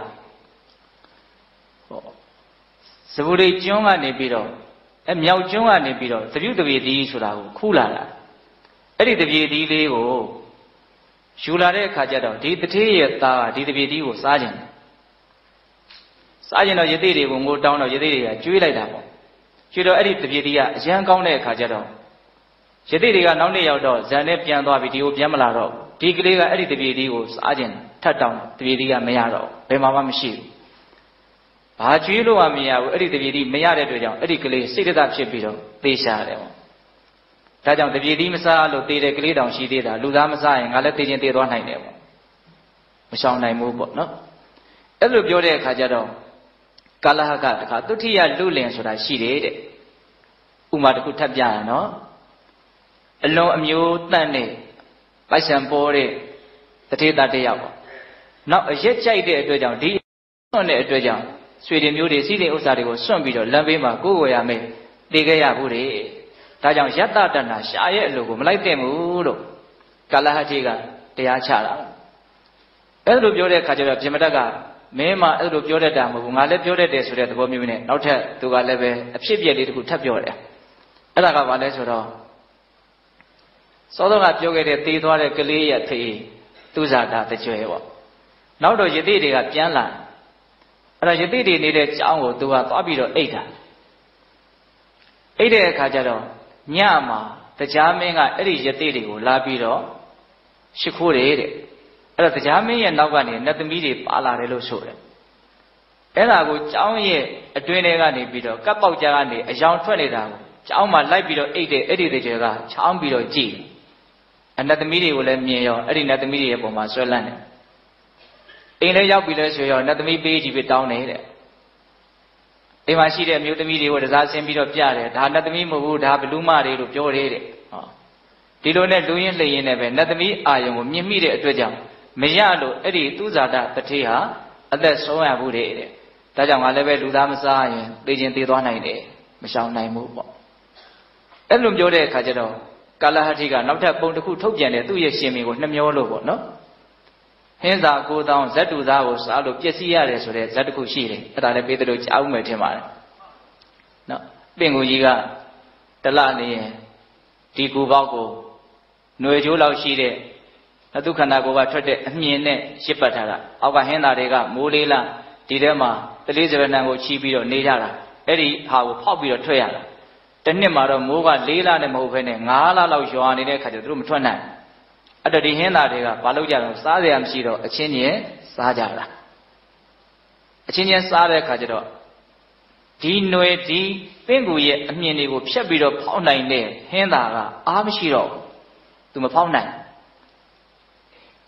ဇဗုရိကျွန်းကနေပြီးတော့အဲမြောက်ကျွန်းကနေပြီးတော့သပြုတပြေသီးဆိုတာကိုခူးလာတာအဲ့ဒီတပြေသီးလေးကိုယူလာတဲ့အခါကျတော့ဒီတတိရဲ့သားကဒီတပြေသီးကိုစားခြင်းစားခြင်းတော့ယသိတွေကိုငိုတောင်းတော့ယသိတွေကကျွေးလိုက်တာပေါ့ကျွေးတော့အဲ့ဒီတပြေသီးကအရန်ကောင်းတဲ့အခါကျတော့ယသိတွေကနောက်နေ့ရောက်တော့ဇန်နဲ့ပြန်သွားပြီးဒီကိုပြန်မလာတော့ဒီကလေးကအဲ့ဒီတပြေသီးကိုစားခြင်းထတ်တောင်းတပြေသီးကမရတော့ဘယ်မှာမှမရှိဘူးဘာကျွေးလို့မှမရဘူးအဲ့ဒီတပြေသီးမရတဲ့အတွက်ကြောင့်အဲ့ဒီကလေးစိတ်သက်ဖြစ်ပြီးတော့သေရှာတယ်ပေါ့ဒါကြောင့်တပြေသီးမစားလို့သေတဲ့ကလေးတောင်ရှိသေးတာလူသားမစားရင်ငါလည်းသေခြင်းသေသွားနိုင်တယ်ပေါ့မရှောင်နိုင်ဘူးပေါ့နော်အဲ့လိုပြောတဲ့အခါကျတော့ကာလဟကတခါသုထိယလူလင်ဆိုတာရှိတယ်တဲ့ဥမာတစ်ခုထပ်ပြရနော်အလွန်အမျိုးတန့်တဲ့ပိုက်ဆံပေါ်တဲ့တထေတာတယောက်ပေါ့နောက်အရက်ကြိုက်တဲ့အတွက်ကြောင့်ဒီစွန့်တဲ့အတွက်ကြောင့်ဆွေတွေမျိုးတွေစီးတဲ့ဥစ္စာတွေကိုစွန့်ပြီးတော့လမ်းဘေးမှာကိုယ်ဝယ်ရမယ်သိခဲ့ရဘူးတဲ့ဒါကြောင့်ယတ္တတဏရှာရဲ့အလိုကိုမလိုက်သင့်ဘူးလို့ကာလဟတိကတရားချတာအဲ့လိုပြောတဲ့အခါကျတော့ပြမတတ်ကမင်းမအဲ့လိုပြောတတ်တာမဟုတ်ဘူးငါလည်းပြောတတ်တယ်ဆိုတဲ့သဘောမျိုးနဲ့နောက်ထပ်သူကလည်းပဲအဖြစ်အပျက်လေးတစ်ခုထပ်ပြောတယ်အဲ့ဒါကဘာလဲဆိုတော့စောစောကပြောခဲ့တဲ့သေသွားတဲ့ကလေးရဲ့ဖေးသူဇာတာတကြွယ်ပေါ့နောက်တော့ယသိတွေကပြန်လာအဲ့တော့ယသိတွေနေတဲ့ကျောင်းကိုသူကသွားပြီးတော့အိတ်တာအိတ်တဲ့အခါကျတော့ညမှာတရားမင်းကအဲ့ဒီယသိတွေကိုလာပြီးတော့ရှ िख ိုးတယ်တဲ့အဲ့တော့တရားမင်းရဲ့နောက်ကနေနတ်သမီးတွေပါလာတယ်လို့ဆိုတယ်အဲ့ဒါကိုကျောင်းရဲ့အတွင်းထဲကနေပြီးတော့ကပ်ပေါက်ကြားကနေအယောင်ထွက်နေတာကိုကျောင်းမှာလိုက်ပြီးတော့အိတ်တဲ့အဲ့ဒီတကြွယ်ကချောင်းပြီးတော့ကြည့်အနတ်သမီးတွေကိုလည်းမြင်ရောအဲ့ဒီနတ်သမီးတွေရဲ့ပုံမှာဆွဲလန်းတယ်အိမ်ထဲရောက်ပြီလဲဆိုရောနတ်သမီးပေးကြည့်ပြီးတောင်းတယ်တဲ့အိမ်မှာရှိတဲ့အမျိုးသမီးတွေကိုတစားဆင်းပြီးတော့ပြတယ်ဒါနတ်သမီးမဟုတ်ဘူးဒါဘလူးမတွေလို့ပြောတယ်တဲ့ဟောဒီလိုနဲ့လူရင်းလှည့်ရင်းနဲ့ပဲနတ်သမီးအာယုံကိုမြင်မိတဲ့အတွက်ကြောင့်မရလို့အဲ့ဒီသူဇာတတထေဟာအသက်ဆုံးရဘူးတဲ့ဒါကြောင့်ငါလည်းပဲလူသားမစားရင်သိချင်းသိသွားနိုင်တယ်မရှောင်နိုင်ဘူးပေါ့အဲ့လိုပြောတဲ့အခါကျတော့ကာလဟတိကနောက်ထပ်ပုံတစ်ခုထုတ်ပြန်တယ်သူ့ရဲ့ရှင်မင်းကိုနှမျောလို့ပေါ့နော်ဟင်းစာကိုတောင်းဇတ်တူသားကိုစားလို့ပျက်စီးရတယ်ဆိုတဲ့ဇတ်တစ်ခုရှိတယ်အဲ့ဒါလည်းပေးတယ်လို့ကြားဦးမယ်ထင်ပါတယ်နော်ပင်ကိုကြီးကတလနေရင်ဒီကူပေါက်ကိုຫນွေကျိုးလောက်ရှိတဲ့သူခန္ဓာကိုယ်ကထွက်တဲ့အမြင်နဲ့ရှစ်ပတ်ထားတာအောက်ကဟင်းသားတွေကမိုးလေးလားဒီထဲမှာတလေးစရဏံကိုချီးပြီးတော့နေကြတာအဲ့ဒီဟာကိုဖောက်ပြီးတော့ထွက်ရတာတနှစ်မှာတော့မိုးကလေးလနဲ့မဟုတ်ဘဲနဲ့ငါးလလောက်ရွာနေတဲ့ခါကျတော့သူတို့မထွက်နိုင်အဲ့တော့ဒီဟင်းသားတွေကဘာလုပ်ကြလဲစားစရာမရှိတော့အချင်းချင်းစားကြတာအချင်းချင်းစားတဲ့ခါကျတော့ဒီຫນွေဒီပင့်ကူရဲ့အမြင်တွေကိုဖြတ်ပြီးတော့ဖောက်နိုင်တဲ့ဟင်းသားကအားမရှိတော့သူမဖောက်နိုင်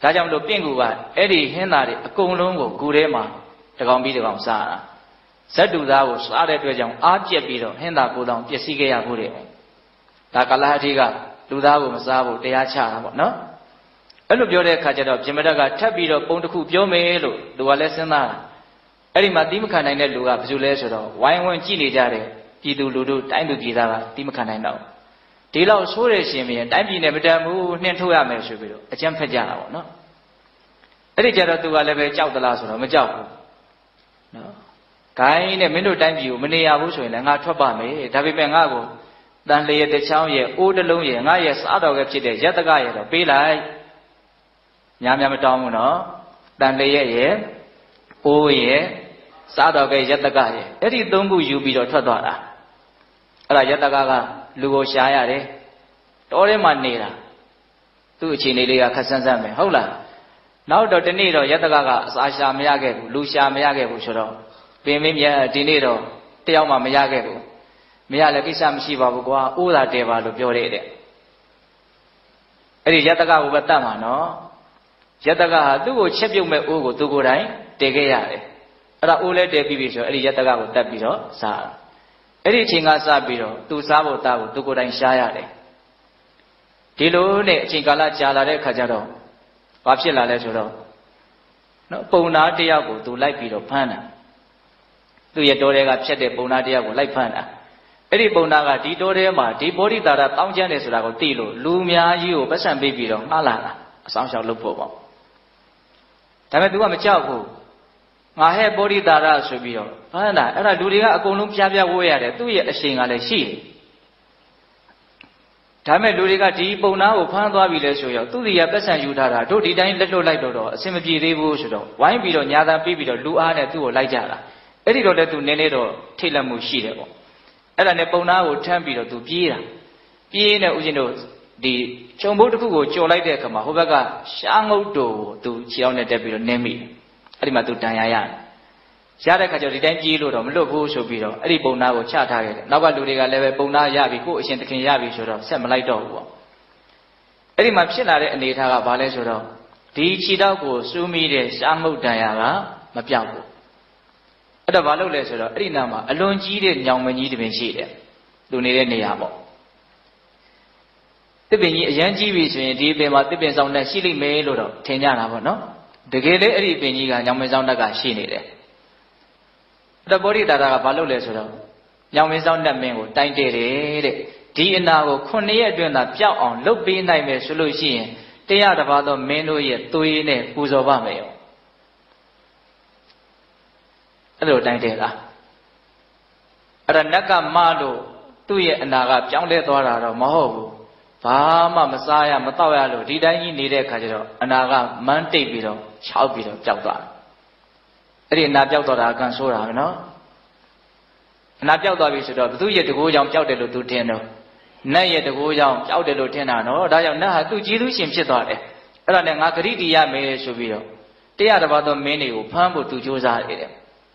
ဒါကြောင့်လို့ပြင့်ကူကအဲ့ဒီဟင်းသားတွေအကုန်လုံးကိုဂူထဲမှာတကောင်ပြီးတကောင်စားတာဇတ်တူသားကိုစားတဲ့အတွက်ကြောင့်အားကျက်ပြီးတော့ဟင်းသားကိုတောင်ပျက်စီးခဲ့ရဖို့တဲ့ဒါကလဟတိကလူသားကိုမစားဖို့တရားချတာပေါ့နော်အဲ့လိုပြောတဲ့အခါကျတော့ပြမတတ်ကထပ်ပြီးတော့ပုံတစ်ခုပြောမယ်လို့လူကလည်းစဉ်းစားတာအဲ့ဒီမှာတိမခံနိုင်တဲ့လူကဘယ်သူလဲဆိုတော့ဝိုင်းဝန်းကြည့်နေကြတဲ့ပြည်သူလူထုတိုင်းသူပြည်သားကတိမခံနိုင်တော့ဒီလောက်ဆိုးရရှင်ပြန်တိုင်းပြည်နဲ့မတန်ဘူးနှင်ထုတ်ရမယ်ဆိုပြီးတော့အကြမ်းဖက်ကြတာပေါ့နော်အဲ့ဒီကြတော့သူကလည်းပဲကြောက်သလားဆိုတော့မကြောက်ဘူးနော်ဂိုင်းနဲ့မင်းတို့တိုင်းပြည်ကိုမနေရဘူးဆိုရင်လည်းငါထွက်ပါမယ်ဒါပေမဲ့ငါ့ကိုတန်လျက်တစ်ချောင်းရဲ့အိုးတစ်လုံးရဲ့ငါရဲ့စားတော်ကဖြစ်တဲ့ရက်တကရဲ့တော့ပေးလိုက်များများမတောင်းဘူးနော်တန်လျက်ရဲ့အိုးရဲ့စားတော်ကရက်တကရဲ့အဲ့ဒီသုံးခုယူပြီးတော့ထွက်သွားတာအဲ့ဒါရက်တကကလူကိုရှားရတယ်တောထဲမှာနေတာသူ့အခြေအနေလေးကခက်ဆန်းဆန်းပဲဟုတ်လားနောက်တော့ဒီနေ့တော့ရက်တကကအစာရှာမရခဲ့ဘူးလူရှာမရခဲ့ဘူးဆိုတော့ပင်မင်းမြတ်ဒီနေ့တော့တယောက်မှမရခဲ့ဘူးမရလည်းကိစ္စမရှိပါဘူးကွာအိုးသာတဲပါလို့ပြောတဲ့တဲ့အဲ့ဒီရက်တကကိုပဲတတ်မှာနော်ရက်တကဟာသူ့ကိုချက်ပြုတ်မဲ့အိုးကိုသူကိုယ်တိုင်တည်ခဲ့ရတယ်အဲ့ဒါအိုးလဲတည်ပြီးပြီဆိုတော့အဲ့ဒီရက်တကကိုတတ်ပြီးတော့စားတာအဲ့ဒီအချိန်ကစပြီးတော့သူစားဖို့တာကိုသူကိုယ်တိုင်ရှားရတယ်ဒီလိုနဲ့အချိန်ကာလကြာလာတဲ့အခါကျတော့ဘာဖြစ်လာလဲဆိုတော့နော်ပုံနာတယောက်ကိုသူလိုက်ပြီးတော့ဖမ်းတာသူ့ရဲ့တောထဲကဖြတ်တဲ့ပုံနာတယောက်ကိုလိုက်ဖမ်းတာအဲ့ဒီပုံနာကဒီတောထဲမှာဒီဘောဓိတာရတောင်းကျမ်းတယ်ဆိုတာကိုသိလို့လူအများကြီးကိုပတ်စံပေးပြီးတော့မှားလာတာအဆောင်ရှောက်လုပ်ဖို့ပေါ့ဒါပေမဲ့ तू ကမကြောက်ဘူးငါဟဲ့ဘောဓိတာရဆိုပြီးတော့ဖမ်းတာအဲ့ဒါလူတွေကအကုန်လုံးပြားပြားဝေးရတယ်သူ့ရဲ့အရှိန်ကလည်းရှိတယ်ဒါမဲ့လူတွေကဒီပုံနာကိုဖမ်းသွားပြီလဲဆိုရောသူ့စီကပတ်စံယူထားတာတို့ဒီတိုင်းလက်လွတ်လိုက်တော့တော့အဆင်မပြေသေးဘူးဆိုတော့ဝိုင်းပြီးတော့ညာသာပြီးပြီးတော့လူအားနဲ့သူ့ကိုလိုက်ကြတာအဲ့ဒီတော့လည်းသူနည်းနည်းတော့ထိတ်လန့်မှုရှိတယ်ပေါ့အဲ့ဒါနဲ့ပုံနာကိုထမ်းပြီးတော့သူပြေးတာပြေးနေဦးဇင်းတို့ဒီခြုံဘုတ်တစ်ခုကိုကြော်လိုက်တဲ့အခါမှာဟိုဘက်ကရှားငုတ်တို့ကိုသူခြေအောင်နဲ့တက်ပြီးတော့နင်းမိတယ်အဲ့ဒီမှာသူတန်ရရတယ်ရတဲ့ခါကျတော့ဒီတိုင်းပြေးလို့တော့မလွတ်ဘူးဆိုပြီးတော့အဲ့ဒီပုံနာကိုချထားခဲ့တယ်နောက်ကလူတွေကလည်းပဲပုံနာရပြီကို့အရှင်သခင်ရပြီဆိုတော့ဆက်မလိုက်တော့ဘူးပေါ့အဲ့ဒီမှာဖြစ်လာတဲ့အနေအထားကဘာလဲဆိုတော့ဒီခြေထောက်ကိုစူးမိတဲ့ရှားငုတ်တန်ရကမပြောက်ဘူးအဲ့တော့ဘာလုပ်လဲဆိုတော့အဲ့ဒီနားမှာအလွန်ကြီးတဲ့ညောင်မကြီးတစ်ပင်ရှိတယ်သူနေတဲ့နေရာပေါ့တစ်ပင်ကြီးအရန်ကြီးပြီဆိုရင်ဒီပင်မှာတစ်ပင်ဆောင်နဲ့ရှိလိမ့်မယ်လို့တော့ထင်ကြတာပေါ့နော်တကယ်လေအဲ့ဒီပင်ကြီးကညောင်မဆောင်တက်ကရှိနေတယ်တဘောဓိတာတာကဘာလုပ်လဲဆိုတော့ညောင်မင်းဆောင်တက်မင်းကိုတိုင်တယ်တဲ့ဒီအနာကိုခုနှစ်ရက်အတွင်းသာပျောက်အောင်လုပ်ပေးနိုင်မယ်ဆိုလို့ရှိရင်တရားတစ်ပါးသောမင်းတို့ရဲ့သွေးနဲ့ပူဇော်ပါမယ်ရောအဲ့လိုတိုင်တယ်လားအဲ့ဒါနတ်ကမလို့သူ့ရဲ့အနာကပြောင်းလဲသွားတာတော့မဟုတ်ဘူးဘာမှမစားရမတောက်ရလို့ဒီတိုင်းကြီးနေတဲ့အခါကျတော့အနာကမန်းတိတ်ပြီးတော့ခြောက်ပြီးတော့ပျောက်သွားတယ်အဲ့ဒီအနာပျောက်သွားတာအကန်ဆိုးတာပဲနော်အနာပျောက်သွားပြီဆိုတော့ဘသူရဲ့တကိုးကြောင့်ပျောက်တယ်လို့သူထင်တော့နတ်ရဲ့တကိုးကြောင့်ပျောက်တယ်လို့ထင်တာနော်ဒါကြောင့်နတ်ဟာသူ့ကျေးဇူးရှင်ဖြစ်သွားတယ်အဲ့ဒါနဲ့ငါဂရိတီရမယ်ဆိုပြီးတော့တရားတစ်ပါးသောမင်းတွေကိုဖမ်းဖို့သူကြိုးစားနေတယ်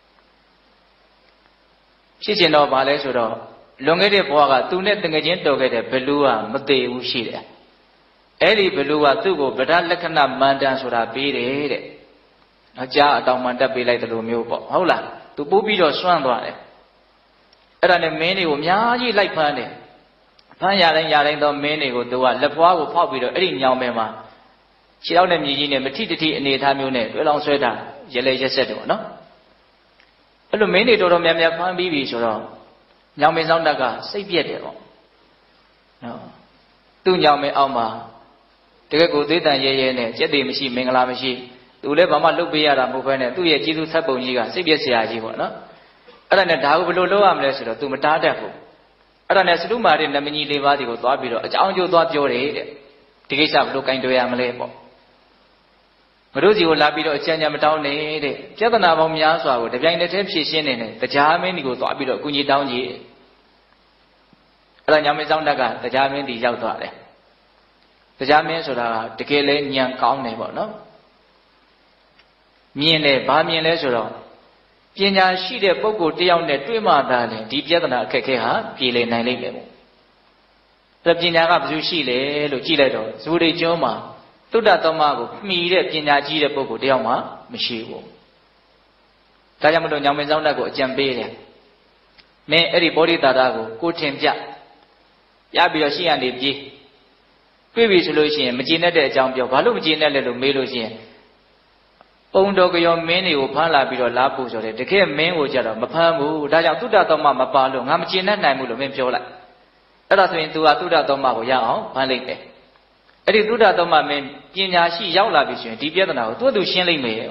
ဖြစ်ချင်တော့ဗာလဲဆိုတော့လွန်ခဲ့တဲ့ဘဝကသူနဲ့တငယ်ချင်းတော်ခဲ့တဲ့ဘလူးကမသေးဘူးရှိတယ်အဲ့ဒီဘလူးကသူ့ကိုဗဒလက္ခဏမန္တန်ဆိုတာပေးတယ်တဲ့အကြာအတောင်မှန်တက်ပေးလိုက်တယ်လို့မျိုးပေါ့ဟုတ်လားသူပို့ပြီးတော့စွန့်သွားတယ်အဲ့ဒါနဲ့မင်းတွေကိုအများကြီးလိုက်ဖမ်းတယ်ဖမ်းရတိုင်းရတိုင်းသောမင်းတွေကိုသူကလက်ဖွားကိုဖောက်ပြီးတော့အဲ့ဒီညောင်မဲမှာခြေထောက်နဲ့မြေကြီးနဲ့မထိတတိအနေထားမျိုးနဲ့တွဲလောင်ဆွဲတာရလဲရက်ဆက်တယ်ပေါ့နော်အဲ့လိုမင်းတွေတော်တော်များများဖမ်းပြီးပြီဆိုတော့ညောင်မဲဆောင်တက်ကစိတ်ပြက်တယ်ပေါ့နော်သူ့ညောင်မဲအောက်မှာတကယ်ကိုသေးတန်ရဲရဲနဲ့ကြက်တွေမရှိမင်္ဂလာမရှိသူလည်းဘာမှလုပ်ပေးရတာမဟုတ်ဘဲနဲ့သူ့ရဲ့ကျေးဇူးဆက်ပုံကြီးကစိတ်ပြည့်စရာကြီးပေါ့နော်အဲ့ဒါနဲ့ဒါကိုဘယ်လိုလုပ်ရမလဲဆိုတော့ तू မတားတတ်ဘူးအဲ့ဒါနဲ့စတုမာတဲ့နမကြီးလေးပါးစီကိုသွားပြီးတော့အကြောင်းကျိုးသွားပြောတယ်တဲ့ဒီကိစ္စဘယ်လိုကင်တွယ်ရမလဲပေါ့မတို့စီကိုလာပြီးတော့အချမ်းချမ်းမတောင်းနေတဲ့ပြဿနာပေါင်းများစွာကိုတပြိုင်တည်းဖြေရှင်းနေတယ်တရားမင်းဒီကိုသွားပြီးတော့အကူကြီးတောင်းကြီးအဲ့ဒါညောင်မင်းဆောင်တက်ကတရားမင်းဒီရောက်သွားတယ်တရားမင်းဆိုတာကတကယ်လဲညံကောင်းတယ်ပေါ့နော်မြင်တယ်ဘာမြင်လဲဆိုတော့ပညာရှိတဲ့ပုဂ္ဂိုလ်တယောက်နဲ့တွေ့မှသာလေဒီပြဿနာအခက်ခဲဟာပြေလည်နိုင်လိမ့်မယ်ပေါ့အဲ့ပညာကဘယ်သူရှိလဲလို့ကြည့်လိုက်တော့ဇူရိကျွန်းမှာသုဒ္ဓသမကိုမှီတဲ့ပညာကြီးတဲ့ပုဂ္ဂိုလ်တယောက်မှမရှိဘူးဒါကြောင့်မလို့ညောင်မင်းဆောင်တတ်ကိုအကြံပေးတယ်မင်းအဲ့ဒီဗောဓိတာတာကိုကိုထင်ပြပြပြီးတော့ရှိရနေပြေးတွေ့ပြီဆိုလို့ရှိရင်မကျေနပ်တဲ့အကြောင်းပြောဘာလို့မကျေနပ်လဲလို့မေးလို့ရှိရင်ပုံတော်ကြောမင်းတွေကိုဖမ်းလာပြီးတော့လာပူဆိုတယ်တကယ်မင်းကိုကြတော့မဖမ်းဘူးဒါကြောင့်သုဒ္ဓသမမပါလို့ငါမကျေနပ်နိုင်ဘူးလို့မင်းပြောလိုက်အဲ့ဒါဆိုရင် तू ကသုဒ္ဓသမကိုရအောင်ဖမ်းလိုက်တယ်အဲ့ဒီသုဒ္ဓသမမင်းပညာရှိရောက်လာပြီဆိုရင်ဒီပြဿနာကိုသူ့သူရှင်းလိုက်မယ်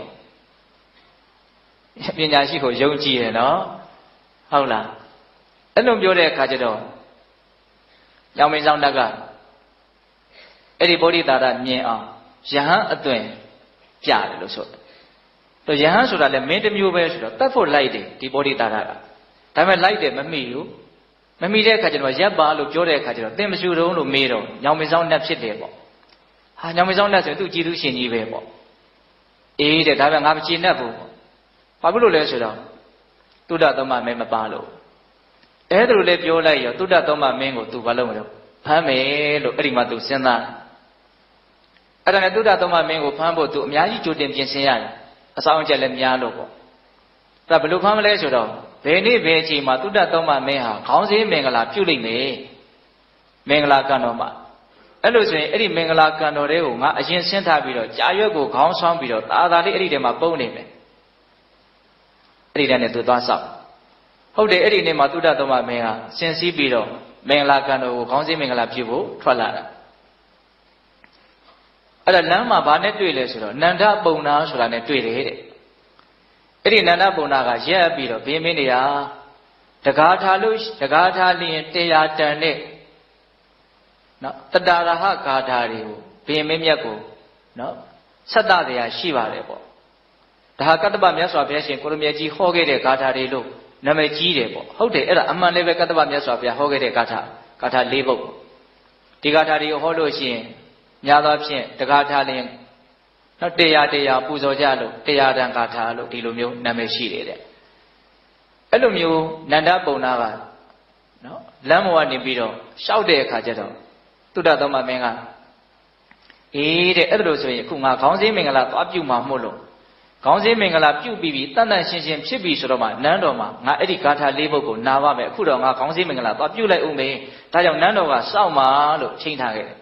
ပညာရှိကိုယုံကြည်တယ်နော်ဟုတ်လားအဲ့လိုပြောတဲ့အခါကျတော့ညောင်မင်းဆောင်တက်ကအဲ့ဒီဗောဓိတာရမြင်အောင်ယဟန်အသွင်ပြတယ်လို့ဆိုတယ်တော့ယဟန်ဆိုတာလည်းမင်းတစ်မျိုးပဲဆိုတော့တတ်ဖို့လိုက်တယ်ဒီဗောဓိတာရကဒါပေမဲ့လိုက်တယ်မမိဘူးမမိတဲ့အခါကျတော့ရပ်ပါလို့ပြောတဲ့အခါကျတော့သင်မရှိတော့လို့မေးတော့ညောင်မင်းဆောင်နဲ့ဖြစ်တယ်ပေါ့ဟာညောင်မင်းဆောင်နဲ့ဆိုရင်သူကြည်သူရှင်ကြီးပဲပေါ့အေးတဲ့ဒါပေမဲ့ငါမကြည်နဲ့ဘူးဘာဖြစ်လို့လဲဆိုတော့သုဒ္ဓသမမင်းမပါလို့အဲ့ဒါလိုလည်းပြောလိုက်ရောသုဒ္ဓသမမင်းကို तू ဘာလုပ်မလို့ဖမ်းမယ်လို့အဲ့ဒီမှာ तू စဉ်းစားအဲ့ဒါနဲ့သုဒ္ဓသမမင်းကိုဖမ်းဖို့ तू အများကြီးကြိုတင်ပြင်ဆင်ရတယ်အဆောင်အကျက်လည်းများလို့ပေါ့ဒါဘယ်လိုဖမ်းမလဲဆိုတော့ဘယ်နေ့ဘယ်အချိန်မှာသုဒ္ဓသမမင်းဟာခေါင်းစည်းမင်္ဂလာပြုတ်လိုက်မယ်မင်္ဂလာကံတော်မှာအဲ့လိုဆိုရင်အဲ့ဒီမင်္ဂလာကံတော်တွေကိုငါအရင်ဆင်းထားပြီးတော့ကြာရွက်ကိုခေါင်းဆောင်းပြီးတော့သာသာလေးအဲ့ဒီထဲမှာပုံနေမယ်အဲ့ဒီတည်းနဲ့ तू သွားဆောက်ဟုတ်တယ်အဲ့ဒီနေ့မှာသုဒ္ဓသမမင်းဟာဆင်စည်းပြီးတော့မင်္ဂလာကံတော်ကိုခေါင်းစည်းမင်္ဂလာပြုဖို့ထွက်လာတာအဲ့ဒါလမ်းမှာဘာနဲ့တွေ့လဲဆိုတော့နန္ဒပုံနာဆိုတာနဲ့တွေ့တယ်တဲ့အဲ့ဒီနန္ဒပုံနာကရက်ပြီးတော့ဘင်းမင်းနေရာတကားထားလို့တကားထားလျင်တရားတန်တဲ့နော်တတရဟဂါထာတွေကိုဘင်းမင်းမြတ်ကိုနော်ဆက်တတရားရှိပါတယ်ပေါ့ဒါဟာကတ္တပမြတ်စွာဘုရားရှင်ကိုရမြတ်ကြီးဟောခဲ့တဲ့ဂါထာတွေလို့နာမည်ကြီးတယ်ပေါ့ဟုတ်တယ်အဲ့ဒါအမှန်လည်းပဲကတ္တပမြတ်စွာဘုရားဟောခဲ့တဲ့ဂါထာဂါထာ၄ပုဒ်ဒီဂါထာတွေကိုဟောလို့ရှိရင်များသောဖြင့်တဂါထာလင်းနော်တရားတရားပူဇော်ကြလို့တရားတန်ဂါထာလို့ဒီလိုမျိုးနာမည်ရှိတယ်တဲ့အဲ့လိုမျိုးနန္ဒပုံနာကနော်လမ်းပေါ်ကနေပြီးတော့ရှောက်တဲ့အခါကျတော့သုဒ္ဓသမမင်းကအေးတဲ့အဲ့ဒါလို့ဆိုရင်အခုငါခေါင်းစည်းမင်္ဂလာသွားပြုမှာမို့လို့ခေါင်းစည်းမင်္ဂလာပြုတ်ပြီးပြီတန်တန်ရှင်းရှင်းဖြစ်ပြီဆိုတော့မှနန်းတော်မှာငါအဲ့ဒီဂါထာ၄ပုဒ်ကိုနာပါမယ်အခုတော့ငါခေါင်းစည်းမင်္ဂလာသွားပြုတ်လိုက်ဦးမယ်ဒါကြောင့်နန်းတော်ကစောင့်ပါလို့ချိန်ထားခဲ့တယ်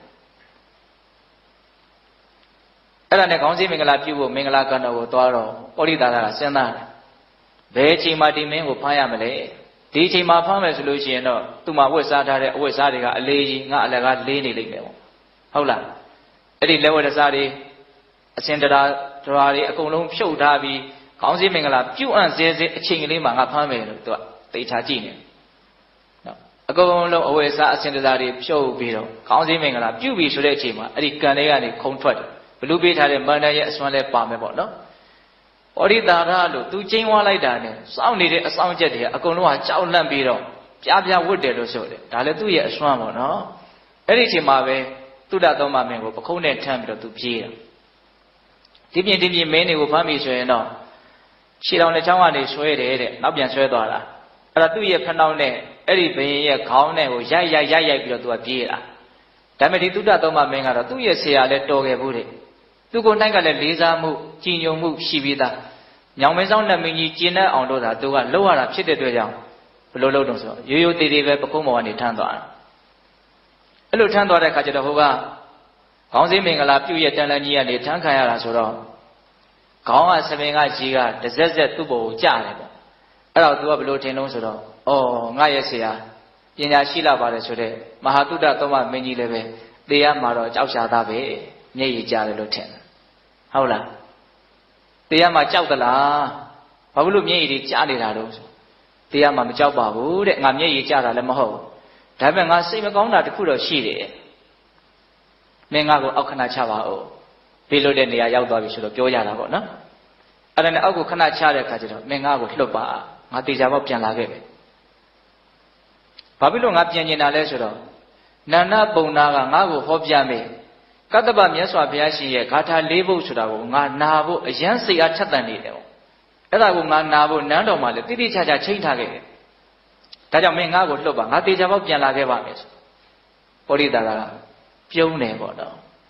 အဲ့ဒါနဲ့ခေါင်းစည်းမင်္ဂလာပြုတ်ဖို့မင်္ဂလာကံတော်ကိုသွားတော့ဩရိတာကစဉ်းစားတယ်ဘယ်အချိန်မှဒီမင်းကိုဖမ်းရမလဲဒီအချိန်မှဖမ်းမယ်ဆိုလို့ရှိရင်တော့သူ့မှာဝတ်စားထားတဲ့အဝတ်စားတွေကအလေးကြီးငါအလကားလေးနေလိမ့်မယ်ပေါ့ဟုတ်လားအဲ့ဒီလက်ဝတ်စားတွေအစင်တရာဒရာတွေအကုန်လုံးဖြုတ်ထားပြီးခေါင်းစည်းမင်္ဂလာပြုတ်အံ့စဲစဲအချိန်ကလေးမှာငါဖမ်းမယ်လို့သူကသိချာကြည့်နေနော်အကုန်လုံးအဝယ်စားအစင်တရာတွေဖြုတ်ပြီးတော့ခေါင်းစည်းမင်္ဂလာပြုတ်ပြီဆိုတဲ့အချိန်မှာအဲ့ဒီကံလေးကနေခုံထွက်တယ်ဘလူပေးထားတဲ့မန္တရဲ့အစွမ်းလဲပါမယ်ပေါ့နော်ဩရိတာရလို့သူကျင်းဝါလိုက်တာနဲ့စောင့်နေတဲ့အဆောင်ချက်တွေကအကုန်လုံးကကြောက်လန့်ပြီးတော့ပြားပြားဝတ်တယ်လို့ဆိုတယ်ဒါလည်းသူ့ရဲ့အစွမ်းပေါ့နော်အဲ့ဒီအချိန်မှာပဲသုဒ္ဓသမမင်းကိုပခုံးနဲ့ထမ်းပြီးတော့သူပြေးတယ်ဒီပြင်ဒီပြင်မင်းတွေကိုဖမ်းပြီဆိုရင်တော့ခြေတော်နဲ့ချောင်းကနေဆွဲတယ်တဲ့နောက်ပြန်ဆွဲသွားတာအဲ့ဒါသူ့ရဲ့ဖနှောင်းနဲ့အဲ့ဒီဘယင်ရဲ့ခေါင်းနဲ့ကိုရိုက်ရိုက်ရိုက်ရိုက်ပြီးတော့သူကပြေးတာဒါပေမဲ့ဒီသုဒ္ဓသမမင်းကတော့သူ့ရဲ့ဆရာလည်းတော်ခဲ့ဘူးတဲ့သူကိုနိုင်ကလည်းလေးစားမှုကြည်ညိုမှုရှိပြီးသားညောင်မင်းဆောင်နဲ့မင်းကြီးကျင်းတဲ့အောင်လို့သာသူကလှုပ်ရတာဖြစ်တဲ့အတွက်ကြောင့်ဘယ်လိုလုပ်တော့ဆိုရိုးရိုးသေးသေးပဲပကုံးပေါ်ကနေထမ်းသွားတာအဲ့လိုထမ်းသွားတဲ့အခါကျတော့ဟိုကခေါင်းစည်းမင်္ဂလာပြုတ်ရဲ့တန်လန်ကြီးကနေထမ်းခံရတာဆိုတော့ခေါင်းကဆပင်ကကြီးကတစက်စက်သူ့ဘောကိုကြားတယ်ပေါ့အဲ့တော့သူကဘယ်လိုထင်လို့ဆိုတော့ဩငါရဲ့ဆရာပညာရှိလာပါတယ်ဆိုတဲ့မဟာသုဒ္ဓသမမင်းကြီးလည်းပဲသေရမှာတော့ကြောက်ရှာသားပဲမျက်ရည်ကျတယ်လို့ထင်တယ်ဟုတ်လားသေရမှာကြောက်သလားဘာဖြစ်လို့မျက်ရည်တွေကျနေတာတော့ဆိုသေရမှာမကြောက်ပါဘူးတဲ့ငါမျက်ရည်ကျတာလည်းမဟုတ်ဘူးဒါပေမဲ့ငါစိတ်မကောင်းတာတခုတော့ရှိတယ်မင်းငါ့ကိုအောက်ခဏချပါဦးပြေလို့တဲ့နေရာရောက်သွားပြီဆိုတော့ပြောရတာပေါ့နော်အဲ့ဒါနဲ့အောက်ကိုခဏချတဲ့အခါကျတော့မင်းငါ့ကိုလှုပ်ပါငါတေချာပေါက်ပြန်လာခဲ့ပဲဘာဖြစ်လို့ငါပြန်ကျင်တာလဲဆိုတော့နန္ဒပုံနာကငါ့ကိုဟောပြမယ်ကတ္တပမြတ်စွာဘုရားရှင်ရဲ့ဂါထာ၄ပုဒ်ဆိုတာကိုငါနာဖို့အယံစိတ်အားထက်သန်နေတယ်ပေါ့အဲ့ဒါကိုငါနာဖို့နန်းတော်မှာလေတိတိကျကျချိန်ထားခဲ့တယ်ဒါကြောင့်မင်းငါ့ကိုလှုပ်ပါငါတေချာပေါက်ပြန်လာခဲ့ပါမယ်ဆိုပောရိတာကပြုံးတယ်ပေါ့နော်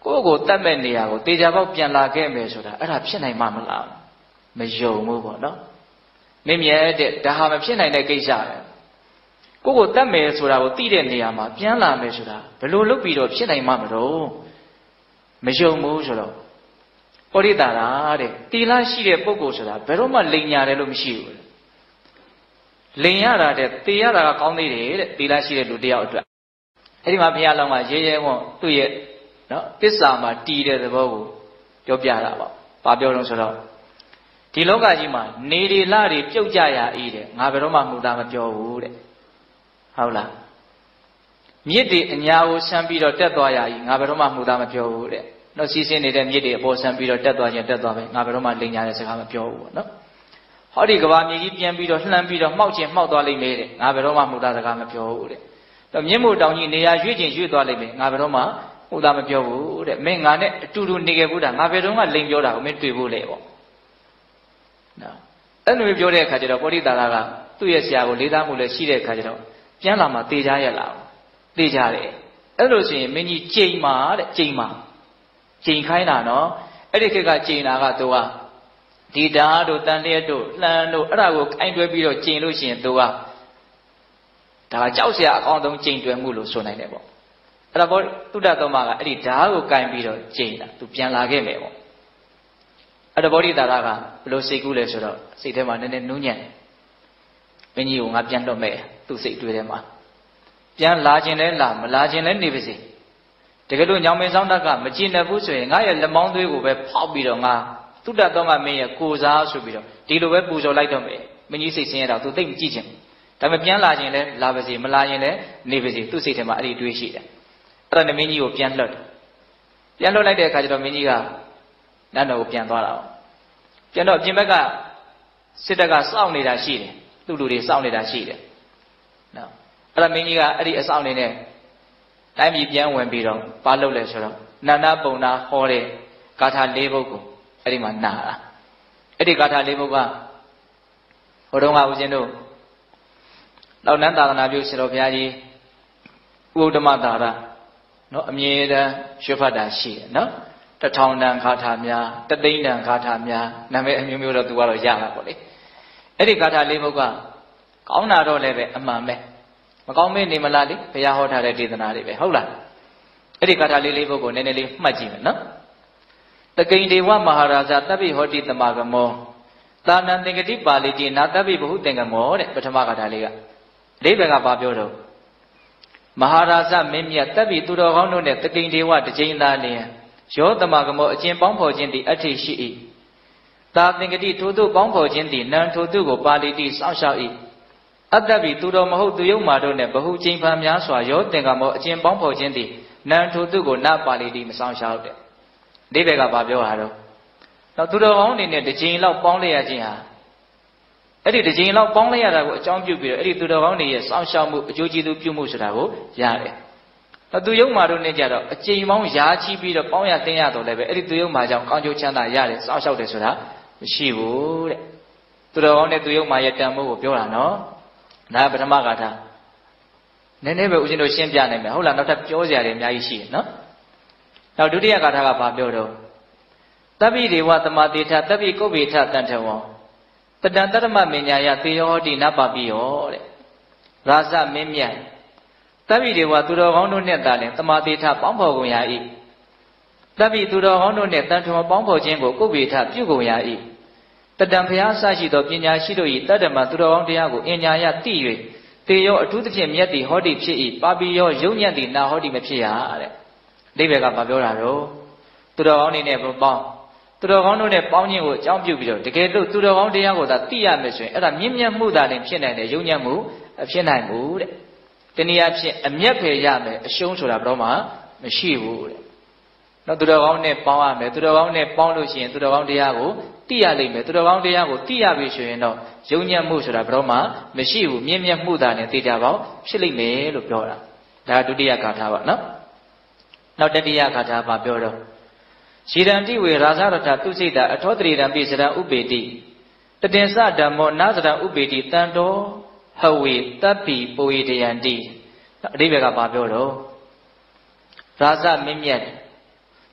ကိုယ့်ကိုတတ်မဲ့နေရာကိုတေချာပေါက်ပြန်လာခဲ့မယ်ဆိုတာအဲ့ဒါဖြစ်နိုင်မှာမလားမယုံဘူးပေါ့နော်မင်းမြဲတဲ့ဒါဟာမဖြစ်နိုင်တဲ့ကိစ္စပဲကိုယ့်ကိုတတ်မယ်ဆိုတာကိုသိတဲ့နေရာမှာပြန်လာမယ်ဆိုတာဘယ်လိုလုပ်ပြီးတော့ဖြစ်နိုင်မှာမလို့မယုံဘူးဆိုတော့ဩရိတာရာတဲ့တီလာရှိတဲ့ပုဂ္ဂိုလ်ဆိုတာဘယ်တော့မှလိန်ညာတယ်လို့မရှိဘူးလိန်ရတာတဲ့တေရတာကကောင်းသေးတယ်တဲ့တီလာရှိတဲ့လူတယောက်အတွက်အဲ့ဒီမှာဘုရားလောင်းကရဲရဲဝံ့သူ့ရဲ့နော်သစ္စာမှာတည်တဲ့သဘောကိုပြောပြတာပေါ့ဘာပြောတော့ဆိုတော့ဒီလောကကြီးမှာနေရီလတွေပြုတ်ကြရဤတဲ့ငါဘယ်တော့မှမှုသားမပြောဘူးတဲ့ဟုတ်လားမြစ်တွေအညာကိုဆမ်းပြီးတော့တက်သွားရဤငါဘယ်တော့မှမှုသားမပြောဘူးတဲ့နော်စီးစင်းနေတဲ့မြစ်တွေအပေါ်ဆမ်းပြီးတော့တက်သွားခြင်းတက်သွားပဲငါဘယ်တော့မှလိန်ညာတဲ့စကားမပြောဘူးပေါ့နော်ဟောဒီကဘာမြေကြီးပြန်ပြီးတော့လှမ်းပြီးတော့မှောက်ခြင်းမှောက်သွားလိမ့်မယ်တဲ့ငါဘယ်တော့မှမှုသားစကားမပြောဘူးတဲ့တော့မြင့်မို့တောင်ကြီးနေရာရွေ့ခြင်းရွေ့သွားလိမ့်မယ်ငါဘယ်တော့မှမှုသားမပြောဘူးတဲ့မင်းငါနဲ့အတူတူနေခဲ့ဘူးတာငါဘယ်တော့မှလိန်ပြောတာကိုမင်းတွေ့ဖို့လေပေါ့နော်အဲ့လိုပြောတဲ့အခါကျတော့ပောဋိတာရကသူ့ရဲ့ဆရာကိုလေးစားမှုလည်းရှိတဲ့အခါကျတော့ပြန်လာမှသေချာရလာသေချာတယ်အဲ့လိုဆိုရင်မင်းကြီးကြိမ်မာတဲ့ကြိမ်မာကြိမ်ခိုင်းတာနော်အဲ့ဒီခေတ်ကကြိမ်တာကသူကဒီဓာတ်တို့တန်လျက်တို့လှမ်းတို့အဲ့ဒါကိုခိုင်းတွဲပြီးတော့ကြိမ်လို့ရှိရင်သူကဒါကကြောက်စရာအကောင်းဆုံးကြိမ်တွဲမှုလို့ဆိုနိုင်တယ်ပေါ့အဲ့ဒါဘောတုဒ္ဒသမကအဲ့ဒီဓာတ်ကိုကိုင်ပြီးတော့ကြိမ်တာသူပြန်လာခဲ့မယ်ပေါ့အဲ့ဒါဗောဓိတာရကဘယ်လိုစိတ်ကူးလဲဆိုတော့စိတ်ထဲမှာနည်းနည်းနူးညံ့မင်းကြီးကိုငါပြန်လွတ်မယ်သူ့စိတ်တွေးထဲမှာပြန်လာခြင်းလဲလာမလာခြင်းလဲနေပါစေတကယ်လို့ညောင်မင်းဆောင်တက်ကမကြည်နပ်ဘူးဆိုရင်ငါရဲ့လက်မောင်းသွေးကိုပဲဖောက်ပြီးတော့ငါတုဒ္ဒသမမင်းရဲ့ကိုစားဆိုပြီးတော့ဒီလိုပဲပူဇော်လိုက်တော့မယ်မင်းကြီးစိတ်ဆင်းရဲတော့သူသိမ့်မကြည့်ချင်ဒါပေမဲ့ပြန်လာခြင်းလဲလာပါစေမလာခြင်းလဲနေပါစေသူ့စိတ်ထဲမှာအဲ့ဒီတွေးရှိတယ်အဲ့ဒါနဲ့မင်းကြီးကိုပြန်လွတ်တယ်ပြန်လွတ်လိုက်တဲ့အခါကျတော့မင်းကြီးကနတ်တော်ကိုပြန်သွားတာပေါ့ပြန်တော့ပြင်ဘက်ကစစ်တပ်ကစောင့်နေတာရှိတယ်သူ့လူတွေစောင့်နေတာရှိတယ်နော်အဲ့ဒါမင်းကြီးကအဲ့ဒီအစောင့်နေနဲ့တိုင်းပြည်ပြန်ဝင်ပြီးတော့ဘာလုပ်လဲဆိုတော့နန္ဒပုံနာဟောတဲ့ဂါထာ၄ပုဒ်ကိုအဲ့ဒီမှာနာတာအဲ့ဒီဂါထာ၄ပုဒ်ကဟိုတုန်းကဦးဇင်းတို့လောက်နန်းသာသနာပြုဆရာတော်ဘုရားကြီးဥဒ္ဓမသာရနော်အမြဲတမ်းရွှေဖတ်တာရှိတယ်နော်တထောင်တန်ဂါထာများတသိန်းတန်ဂါထာများနာမည်အမျိုးမျိုးတော့သူကတော့ရတာပေါ့လေအဲ့ဒီဂါထာလေးပုဒ်ကကောင်းတာတော့လည်းပဲအမှန်ပဲမကောင်းမေ့နေမလားလေဘုရားဟောထားတဲ့ဒေသနာတွေပဲဟုတ်လားအဲ့ဒီဂါထာလေးလေးပုဒ်ကိုနည်းနည်းလေးမှတ်ကြည့်မယ်နော်တကိန်ဒေဝမဟာရာဇတပ္ပိဟောတိတမဂမောသာနံသင်္ကတိပါဠိတိနာတပ္ပိဘဟုသင်္ကမောတဲ့ပထမဂါထာလေးကအိဗေကဘာပြောတော့မဟာရာဇမင်းမြတ်တပ္ပိသူတော်ကောင်းတို့နဲ့တကိန်ဒေဝတစ်ကြိမ်သာလျင်ယောတမဂမောအကျင့်ပေါင်းဖော်ခြင်းသည်အဋ္ဌိရှိ၏သာသင်္ကတိထိုသို့ပေါင်းဖော်ခြင်းသည်နံထိုသို့ကိုပါဠိတိစောင့်ရှောက်၏အတ္တပိသူတော်မဟုတ်သူယုံမာတို့နဲ့ဘဟုကျိန်ဖန်များစွာယောသင်္ကမောအကျင့်ပေါင်းဖော်ခြင်းသည်နံထိုသို့ကိုနပါဠိတိမစောင့်ရှောက်တဲ့အိဗေကဘာပြောတာတော့တော့သူတော်ကောင်းအနေနဲ့တစ်ကြိမ်လောက်ပေါင်းလိုက်ရခြင်းဟာအဲ့ဒီတစ်ကြိမ်လောက်ပေါင်းလိုက်ရတာကိုအကြောင်းပြုပြီးတော့အဲ့ဒီသူတော်ကောင်းတွေရဲ့စောင့်ရှောက်မှုအကျိုးကျေးဇူးပြုမှုဆိုတာကိုရတယ်သူယုံမာတို့နဲ့ကြတော့အကျိန်ပေါင်းရာချီပြီးတော့ပေါင်းရတင်းရတော့လည်းပဲအဲ့ဒီသူယုံမာကြောင့်ကောင်းကျိုးချမ်းသာရတယ်စောင့်ရှောက်တယ်ဆိုတာမရှိဘူးတဲ့သူတော်ကောင်းနဲ့သူယုံမာရဲ့တန်ဖိုးကိုပြောတာနော်ဒါပထမဂါထာနည်းနည်းပဲဦးဇင်းတို့ရှင်းပြနိုင်မယ်ဟုတ်လားနောက်ထပ်ပြောစရာတွေအများကြီးရှိတယ်နော်နောက်ဒုတိယဂါထာကဘာပြောတော့တပ္ပိဒေဝသမာတိထတပ္ပိကုဗ္ဗေထတန်ထဝံတတံတတ္တမမညာယသေယောဟောတိနပပိယောတဲ့ရာဇမင်းမြတ်တပ္ပိဒေဝသူတော်ကောင်းတို့နဲ့သာလင်သမာတိထပေါင်းဖော်ကုန်ရ၏တပ္ပိသူတော်ကောင်းတို့နဲ့တန်ထွန်ပေါင်းဖော်ခြင်းကိုကုဗ္ဗေထပြုကုန်ရ၏တတံဘုရားဆရှိသောပညာရှိတို့၏တတ္တမသူတော်ကောင်းတရားကိုအင်ညာယသိ၍သေယောအထူးသဖြင့်မြတ်သည်ဟောတိဖြစ်၏ပါပိယောယုံညံ့သည်နာဟောတိမဖြစ်ရတဲ့အိဗေကဘာပြောတာတော့သူတော်ကောင်းတွေနဲ့ပေါင်းသူတော်ကောင်းတို့နဲ့ပေါင်းခြင်းကိုအကြောင်းပြုပြီးတော့တကယ်လို့သူတော်ကောင်းတရားကိုသာသိရမယ်ဆိုရင်အဲ့ဒါမြင့်မြတ်မှုသာလည်းဖြစ်နိုင်တယ်ယုံညံ့မှုအဖြစ်နိုင်ဘူးတဲ့တနည်းအားဖြင့်အမျက်ဖယ်ရမယ်အရှုံးဆိုတာဘယ်တော့မှမရှိဘူးတဲ့နော်သူတော်ကောင်းနဲ့ပေါင်းရမယ်သူတော်ကောင်းနဲ့ပေါင်းလို့ရှိရင်သူတော်ကောင်းတရားကိုသိရလိမ့်မယ်သူတော်ကောင်းတရားကိုသိရပြီဆိုရင်တော့ယုံညံ့မှုဆိုတာဘယ်တော့မှမရှိဘူးမြင့်မြတ်မှုသာနဲ့သိကြပါဖြစ်လိမ့်မယ်လို့ပြောတာဒါဒုတိယဂါထာပါနော်နောက်တတိယဂါထာပါပြောတော့ရှီရံတိဝေရာဇရထသူစိတ်တာအထောတရိရံပိစရံဥပေတိတတင်စဓမ္မောနာစရံဥပေတိတန်တော်ဟဝေတပ်ပိပုဝေတယံတိအဓိပ္ပာယ်ကဘာပြောတော့ရာဇမင်းမြတ်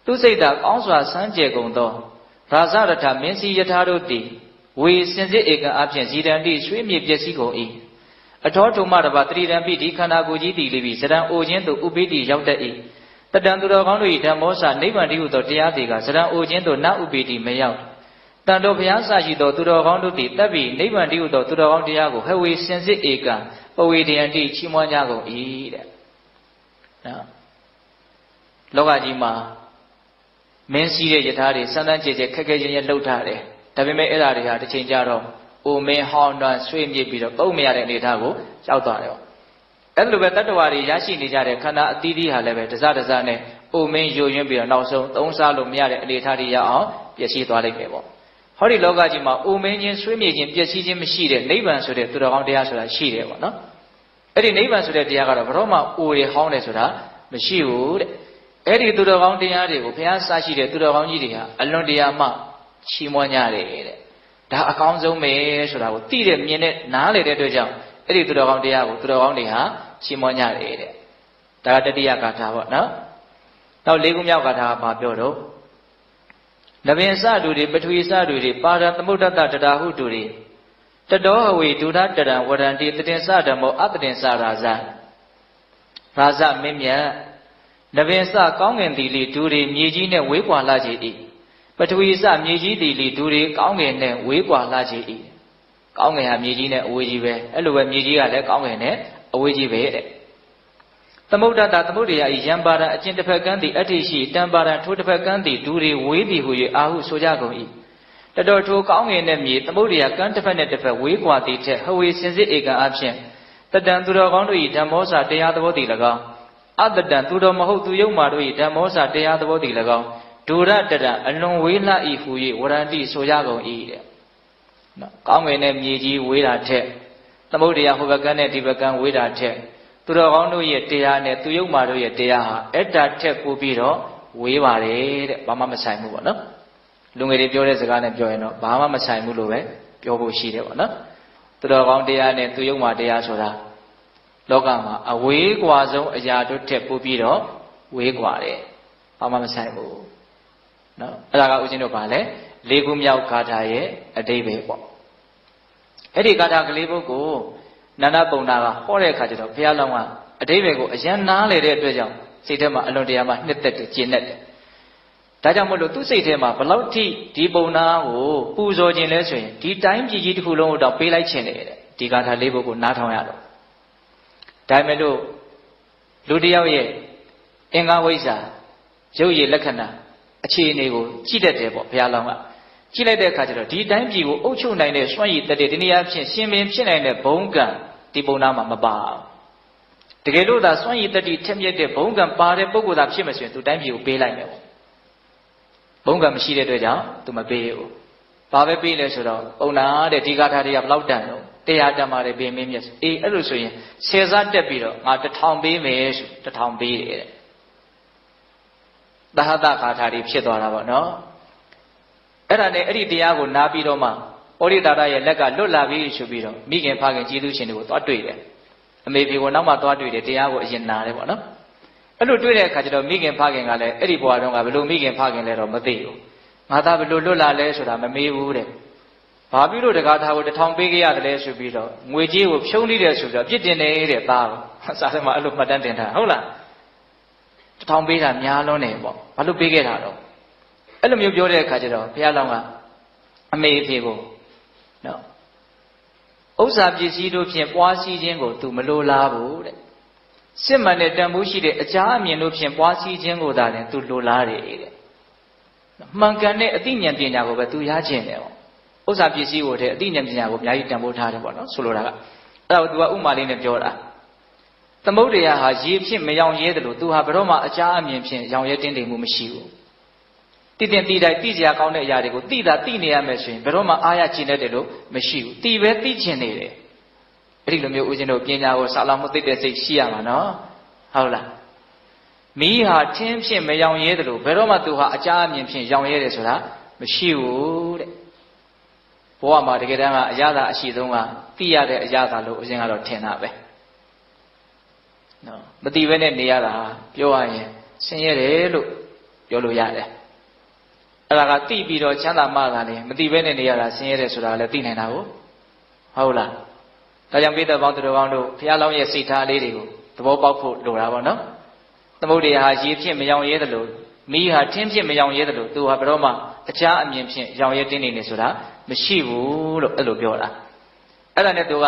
သူစိတ်သာကောင်းစွာစမ်းကြယ်ကုန်သောရာဇရထမင်းစီယထာတို့သည်ဝေစင်စစ်ဧကအဖြင့်ဇီတန်တိရွှေမြေပျက်စီးကုန်၏အထောထုံမတပါတတိတံပိဒီခန္ဓာကိုယ်ကြီးတည်လိပြီဇရံအိုခြင်းသို့ဥပိတိရောက်တတ်၏တတံသူတော်ကောင်းတို့၏ဓမ္မောစာနိဗ္ဗာန်တည်းဟုသောတရားတွေကဇရံအိုခြင်းသို့နဥပိတိမရောက်တန်တော်ဘုရားစာရှိသောသူတော်ကောင်းတို့သည်တပ်ပြီးနိဗ္ဗာန်တည်းဟုသောသူတော်ကောင်းတရားကိုဟဝေစင်စစ်ဧကံပဝေတယံတိချီးမွမ်းကြကုန်၏တဲ့နော်လောကကြီးမှာမင်းစည်းတဲ့ယထာတွေစမ်းစမ်းကြဲကြဲခက်ခဲချင်းချင်းလှုပ်ထားတယ်ဒါပေမဲ့အဲ့ဓာတွေဟာတစ်ချိန်ကြတော့အိုမင်းဟောင်းတွန်းဆွေးမြေ့ပြီးတော့ပုံမရတဲ့အနေအထားကိုရောက်သွားတယ်အဲ့လိုပဲတတ္တဝါတွေရရှိနေကြတဲ့ခန္ဓာအသီးသီးဟာလည်းပဲတစတစနဲ့အိုမင်းယိုယွင်းပြီးတော့နောက်ဆုံးသုံးစားလို့မရတဲ့အနေအထားတွေရအောင်ပျက်စီးသွားလိမ့်မယ်ပေါ့ဟောဒီလောကကြီးမှာအိုမင်းချင်းဆွေးမြေ့ခြင်းပျက်စီးခြင်းမရှိတဲ့နိဗ္ဗာန်ဆိုတဲ့သူတော်ကောင်းတရားဆိုတာရှိတယ်ပေါ့နော်အဲ့ဒီနိဗ္ဗာန်ဆိုတဲ့တရားကတော့ဘယ်တော့မှအိုရဟောင်းတယ်ဆိုတာမရှိဘူးတဲ့အဲ့ဒီသူတော်ကောင်းတရားတွေကိုဘုရားစရှိတဲ့သူတော်ကောင်းကြီးတွေဟာအလွန်တရာမှချီးမွမ်းကြတယ်တဲ့ဒါအကောင်းဆုံးပဲဆိုတာကိုသိတဲ့မြင်တဲ့နားလေတဲ့အတွက်ကြောင့်အဲ့ဒီသူတော်ကောင်းတရားကိုသူတော်ကောင်းတွေဟာချီးမွမ်းကြတယ်တဲ့ဒါကတတိယဂါထာပေါ့နော်နောက်လေးခုမြောက်ဂါထာကဘာပြောတော့နဗင်စတူတွေပထဝီစတူတွေပါရသမုဒ္ဒတတရာဟုတူတွေတတောဟဝေဒုဒတရံဝရန္တိတတင်စဓမ္မောအတတင်စရာဇရာဇမင်းမြတ်နဗင်စကောင်းငင်သည်လီဒူတွေမြေကြီးနဲ့ဝေးကွာလာကြ၏ပထဝီစမြေကြီးသည်လီဒူတွေကောင်းငင်နဲ့ဝေးကွာလာကြ၏ကောင်းငင်ဟာမြေကြီးနဲ့အဝေးကြီးပဲအဲ့လိုပဲမြေကြီးကလည်းကောင်းငင်နဲ့အဝေးကြီးပဲတဲ့သမုဒ္ဒတာသမုဒ္ဒရာဤယံပါရံအကျင့်တစ်ဖက်ကန်းသည်အဋ္ဌိရှိတံပါရံထိုးတစ်ဖက်ကန်းသည်ဒူတွေဝေးသည်ဟု၍အာဟုဆိုကြကုန်၏တတော်ထိုကောင်းငင်နဲ့မြေသမုဒ္ဒရာကန်းတစ်ဖက်နဲ့တစ်ဖက်ဝေးကွာသည်ထက်ဟဝေစင်စစ်ဧကံအဖြစ်တတံသူတော်ကောင်းတို့၏ဓမ္မောစာတရားသဘောတည်၎င်းအတတံသူတော်မဟုတ်သူယုံမာတို့၏ဓမ္မောစာတရားသဘောတည်၎င်းဒုရတရအလွန်ဝေးလှ၏ဟူ၍ဝရန္တိဆိုကြကုန်၏တဲ့နော်ကောင်းငင်နဲ့မြေကြီးဝေးတာထက်သမုဒ္ဒရာဟိုဘက်ကန်းနဲ့ဒီဘက်ကန်းဝေးတာထက်သူတော်ကောင်းတို့ရဲ့တရားနဲ့သူယုံမာတို့ရဲ့တရားဟာအဲ့တာထက်ပိုပြီးတော့ဝေးပါတယ်တဲ့ဘာမှမဆိုင်ဘူးပေါ့နော်လူငယ်တွေပြောတဲ့စကားနဲ့ပြောရင်တော့ဘာမှမဆိုင်ဘူးလို့ပဲပြောဖို့ရှိတယ်ပေါ့နော်သူတော်ကောင်းတရားနဲ့သူယုံမာတရားဆိုတာလောကမှာအဝေးကွာဆုံးအရာတို့ထက်ပိုပြီးတော့ဝေးကွာတယ်ဘာမှမဆိုင်ဘူးနော်အဲ့ဒါကဦးဇင်းတို့ပါလဲလေးခုမြောက်ဂါထာရဲ့အတိပ္ပယ်ပေါ့အဲ့ဒီဂါထာကလေးပုဒ်ကိုနန္ဒပုံနာကဟောတဲ့အခါကျတော့ဘုရားလောင်းကအတိပ္ပယ်ကိုအယံနားလေတဲ့အတွက်ကြောင့်စိတ်ထဲမှာအလွန်တရာမှနှစ်သက်တယ်ကျဉ်တ်တယ်ဒါကြောင့်မို့လို့သူ့စိတ်ထဲမှာဘလောက်ထိဒီပုံနာကိုပူဇော်ခြင်းလဲဆိုရင်ဒီတိုင်းပြည်ကြီးတစ်ခုလုံးကိုတော့ပေးလိုက်ခြင်းတယ်တဲ့ဒီဂါထာလေးပုဒ်ကိုနားထောင်ရတော့ဒါပေမဲ့လို့လူတယောက်ရဲ့အင်္ဂါဝိဇ္ဇာရုပ်ရည်လက္ခဏာအခြေအနေကိုကြည့်တတ်တယ်ပေါ့ဘုရားလောင်းကကြည့်လိုက်တဲ့အခါကျတော့ဒီတိုင်းပြည်ကိုအုပ်ချုပ်နိုင်တဲ့စွန့်ရည်တတ်တဲ့ဒီနေရာဖြင့်ရှင်ပင်ဖြစ်နိုင်တဲ့ဘုံကံဒီပုံနာမှာမပါဘူးတကယ်လို့သာစွန့်ရည်တတ်တဲ့ထက်မြက်တဲ့ဘုံကံပါတဲ့ပုဂ္ဂိုလ်သာဖြစ်မှဆိုရင်သူတိုင်းပြည်ကိုပေးလိုက်မယ်ပေါ့ဘုံကံမရှိတဲ့အတွက်ကြောင့်သူမပေးဘူးဘာပဲပေးလဲဆိုတော့ပုံနာတဲ့ဒီဂါထာတွေကဘလောက်တန်တော့တရားတန်ပါတယ်ဘင်းမင်းမြတ်အေးအဲ့လိုဆိုရင်ဆယ်စားတက်ပြီးတော့ငါတစ်ထောင်ပေးမယ်ဆိုတစ်ထောင်ပေးတယ်တဲ့သဟတဂါထာတွေဖြစ်သွားတာပေါ့နော်အဲ့ဒါနဲ့အဲ့ဒီတရားကိုနားပြီးတော့မှဩရိတာရရဲ့လက်ကလွတ်လာပြီဆိုပြီးတော့မိခင်ဖခင်ကျေးဇူးရှင်တွေကိုသွားတွေ့တယ်အမေဖေကိုနောက်မှသွားတွေ့တယ်တရားကိုအရင်နာတယ်ပေါ့နော်အဲ့လိုတွေ့တဲ့အခါကျတော့မိခင်ဖခင်ကလည်းအဲ့ဒီဘဝတုန်းကဘယ်လိုမိခင်ဖခင်လဲတော့မသိဘူးငါသားဘယ်လိုလွတ်လာလဲဆိုတာမမေးဘူးတဲ့ဘာဖြစ်လို့တကားသားကိုတစ်ထောင်ပေးခဲ့ရတယ်လဲဆိုပြီးတော့ငွေကြီးကိုဖြုံးလိုက်တယ်ဆိုတော့ပြစ်တင်နေတဲ့သားကိုစာထဲမှာအဲ့လိုမှတ်တမ်းတင်ထားဟုတ်လားတစ်ထောင်ပေးတာများလွန်းတယ်ပေါ့ဘာလို့ပေးခဲ့တာတော့အဲ့လိုမျိုးပြောတဲ့အခါကျတော့ဘုရားလောင်းကအမေအဖေကိုနော်ဥစ္စာပစ္စည်းတို့ဖြင့်ပွားစည်းခြင်းကိုသူမလိုလားဘူးတဲ့စစ်မှန်တဲ့တန်ဖိုးရှိတဲ့အကြအမြင်တို့ဖြင့်ပွားစည်းခြင်းကိုသာလည်းသူလိုလားတယ်တဲ့မှန်ကန်တဲ့အသိဉာဏ်ပညာကိုပဲသူရခြင်းတယ်ပေါ့ဥစ္စာပစ္စည်းကိုတည်းအသိဉာဏ်ပညာကိုအများကြီးတန်ဖိုးထားတယ်ပေါ့နော်ဆိုလိုတာကအဲ့ဒါကိုသူကဥမာလေးနဲ့ပြောတာသမုဒ္ဒရာဟာရေဖြင့်မရောင်ရဲတယ်လို့သူဟာဘယ်တော့မှအကြအမြင်ဖြင့်ရောင်ရဲတင်းတိမ်မှုမရှိဘူးတိတင်တိတိုင်းတိစရာကောင်းတဲ့အရာတွေကိုတိတာတိနေရမယ်ဆိုရင်ဘယ်တော့မှအားရကျင်တတ်တယ်လို့မရှိဘူးတိပဲတိကျင်နေတယ်အဲ့ဒီလိုမျိုးဦးဇင်းတို့ပညာကိုစာလောင်မှုသိတဲ့စိတ်ရှိရမှာနော်ဟုတ်လားမီးဟာထင်းဖြင့်မရောင်ရဲတယ်လို့ဘယ်တော့မှသူဟာအကြအမြင်ဖြင့်ရောင်ရဲတယ်ဆိုတာမရှိဘူးတဲ့ဘဝမှာတကယ်တမ်းကအရာသာအရှိဆုံးကသိရတဲ့အရာသာလို့ဦးဇင်းကတော့ထင်တာပဲနော်မသိဘဲနဲ့နေရတာပြောရရင်ဆင်းရဲတယ်လို့ပြောလို့ရတယ်အဲ့ဒါကတိပြီးတော့ချမ်းသာမှသာလေမတိဘဲနဲ့နေရတာဆင်းရဲတယ်ဆိုတာလည်းသိနိုင်တာကိုဟုတ်လားဒါကြောင့်ပိဿပေါင်းသူတော်ကောင်းတို့ဘုရားလောင်းရဲ့စိတ်ထားလေးတွေကိုသဘောပေါက်ဖို့လိုတာပေါ့နော်သမုဒ္ဒရာဟာရေဖြစ်မရောင်ရဲသလိုမီးဟာထင်းဖြစ်မရောင်ရဲသလိုသူဟာဘယ်တော့မှအခြားအမြင်ဖြင့်ရောင်ရဲတင်းနေနေဆိုတာမရှိဘူးလို့အဲ့လိုပြောတာအဲ့ဒါနဲ့သူက